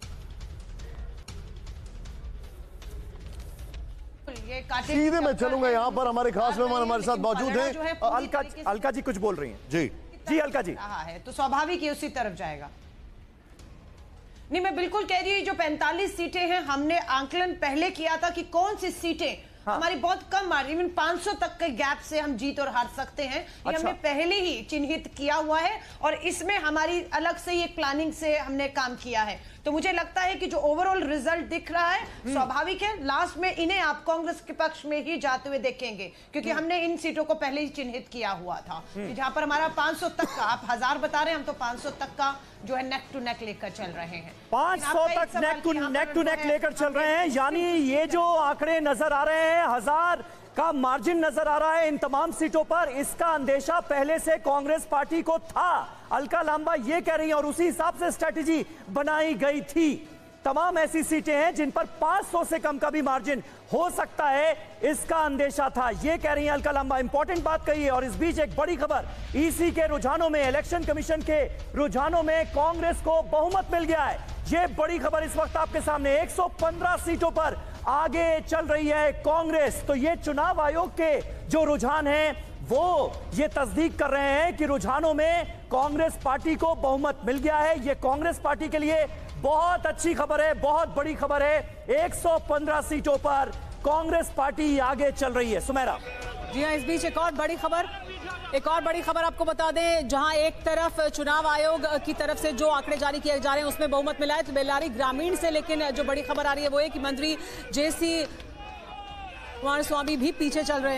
ये सीधे मैं चलूंगा, यहाँ पर हमारे खास मेहमान हमारे साथ मौजूद हैं।
अलका अलका जी कुछ बोल रही हैं।
जी
जी अलका जी।
है तो स्वाभाविक ही उसी तरफ जाएगा। नहीं, मैं बिल्कुल कह रही हूँ, जो पैंतालीस सीटें हैं, हमने आंकलन पहले किया था कि कौन सी सीटें हाँ। हमारी बहुत कम मार्जिन, पाँच सौ तक के गैप से हम जीत और हार सकते हैं। अच्छा। ये हमने पहले ही चिन्हित किया हुआ है और इसमें हमारी अलग से ही एक प्लानिंग से हमने काम किया है। तो मुझे लगता है कि जो ओवरऑल रिजल्ट दिख रहा है, स्वाभाविक है लास्ट में इन्हें आप कांग्रेस के पक्ष में ही जाते हुए देखेंगे, क्योंकि हमने इन सीटों को पहले ही चिन्हित किया हुआ था। जहां पर हमारा पाँच सौ तक का, आप हजार बता रहे हैं, हम तो पाँच सौ तक का जो है नेक टू नेक लेकर चल रहे हैं।
पाँच सौ तक neck to neck to neck लेकर चल रहे हैं, यानी ये जो आंकड़े नजर आ रहे हैं, हजार का मार्जिन नजर आ रहा है इन तमाम सीटों पर, इसका अंदेशा पहले से कांग्रेस पार्टी को था। अलका लांबा ये कह रही है और उसी हिसाब से स्ट्रेटेजी बनाई गई थी। तमाम ऐसी सीटें हैं जिन पर पाँच सौ से कम का भी मार्जिन हो सकता है, इसका अंदेशा था, ये कह रही है अलका लांबा। इंपॉर्टेंट बात कही है। और इस बीच एक बड़ी खबर, ईसी के रुझानों में, इलेक्शन कमीशन के रुझानों में कांग्रेस को बहुमत मिल गया है। ये बड़ी खबर इस वक्त आपके सामने, एक सौ पंद्रह सीटों पर आगे चल रही है कांग्रेस। तो ये चुनाव आयोग के जो रुझान हैं वो ये तस्दीक कर रहे हैं कि रुझानों में कांग्रेस पार्टी को बहुमत मिल गया है। ये कांग्रेस पार्टी के लिए बहुत अच्छी खबर है, बहुत बड़ी खबर है। एक सौ पंद्रह सीटों पर कांग्रेस पार्टी आगे चल रही है। सुमेरा
जी हाँ, इस बीच एक और बड़ी खबर एक और बड़ी खबर आपको बता दें, जहां एक तरफ चुनाव आयोग की तरफ से जो आंकड़े जारी किए जा रहे हैं उसमें बहुमत मिला है तो बेल्लारी ग्रामीण से, लेकिन जो बड़ी खबर आ रही है वो है कि मंत्री जेसी कुमारस्वामी भी पीछे चल रहे हैं।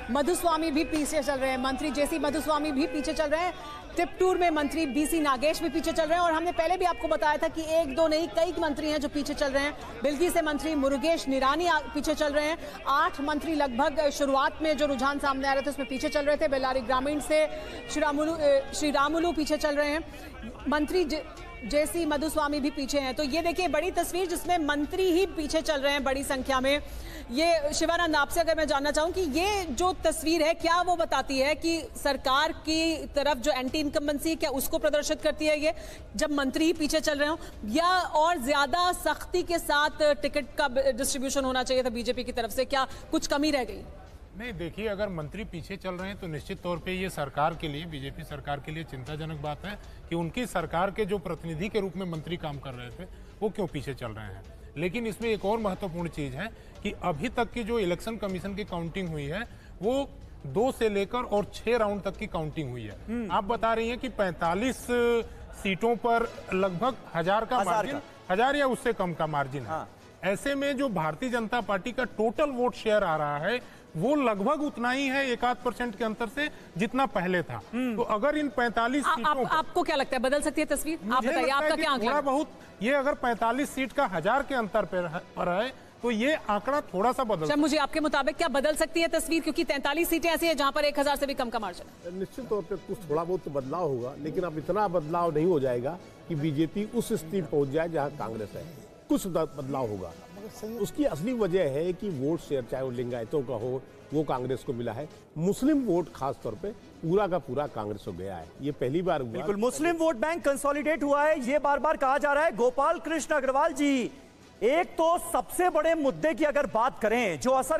मधुस्वामी भी पीछे चल रहे हैं, मंत्री जेसी मधुस्वामी भी पीछे चल रहे हैं, टिपटूर में मंत्री बीसी नागेश भी पीछे चल रहे हैं। और हमने पहले भी आपको बताया था कि एक दो नहीं कई मंत्री हैं जो पीछे चल रहे हैं। बिल्गी से मंत्री मुरुगेश निरानी पीछे चल रहे हैं। आठ मंत्री लगभग शुरुआत में जो रुझान सामने आ रहे थे उसमें पीछे चल रहे थे। बेल्लारी ग्रामीण से श्रीरामुलू श्रीरामुलू पीछे चल रहे हैं। मंत्री जेसी मधुस्वामी भी पीछे हैं। तो ये देखिए बड़ी तस्वीर जिसमें मंत्री ही पीछे चल रहे हैं बड़ी संख्या में। ये शिवानंद आपसे अगर मैं जानना चाहूं कि ये जो तस्वीर है क्या वो बताती है कि सरकार की तरफ जो एंटी इनकम्बेंसी क्या उसको प्रदर्शित करती है ये, जब मंत्री ही पीछे चल रहे हो, या और ज्यादा सख्ती के साथ टिकट का डिस्ट्रीब्यूशन होना चाहिए था बीजेपी की तरफ से, क्या कुछ कमी रह गई?
नहीं, देखिए अगर मंत्री पीछे चल रहे हैं तो निश्चित तौर पे ये सरकार के लिए, बीजेपी सरकार के लिए चिंताजनक बात है कि उनकी सरकार के जो प्रतिनिधि के रूप में मंत्री काम कर रहे थे वो क्यों पीछे चल रहे हैं। लेकिन इसमें एक और महत्वपूर्ण चीज है कि अभी तक की जो इलेक्शन कमीशन की काउंटिंग हुई है वो दो से लेकर और छह राउंड तक की काउंटिंग हुई है। आप बता रही हैं कि पैंतालीस सीटों पर लगभग हजार का मार्जिन, हजार या उससे कम का मार्जिन है। ऐसे में जो भारतीय जनता पार्टी का टोटल वोट शेयर आ रहा है वो लगभग उतना ही है, एक आध परसेंट के अंतर से, जितना पहले था। तो अगर इन पैंतालीस
आ,
सीटों
आप, आपको क्या लगता है बदल सकती है तस्वीर? आप बताइए, आपका क्या आंकड़ा?
थोड़ा बहुत ये अगर पैंतालीस सीट का हजार के अंतर पर है तो ये आंकड़ा थोड़ा सा बदल।
मुझे आपके मुताबिक क्या बदल सकती है तस्वीर, क्योंकि तैंतालीस सीटें ऐसी है जहां पर एक हजार से भी कम का मार्जिन है?
निश्चित तौर पे कुछ थोड़ा बहुत तो बदलाव होगा, लेकिन अब इतना बदलाव नहीं हो जाएगा कि बीजेपी उस स्थिति पहुंच जाए जहां कांग्रेस है। कुछ बदलाव होगा। उसकी असली वजह है कि वोट शेयर चाहे वो लिंगायतों का हो वो कांग्रेस को मिला है। मुस्लिम वोट खास तौर पे पूरा का पूरा कांग्रेस को गया है। ये पहली बार हुआ।
बिल्कुल, मुस्लिम वोट बैंक कंसोलिडेट हुआ है, ये बार बार कहा जा रहा है। गोपाल कृष्ण अग्रवाल जी, एक तो सबसे बड़े मुद्दे की अगर बात करें जो असर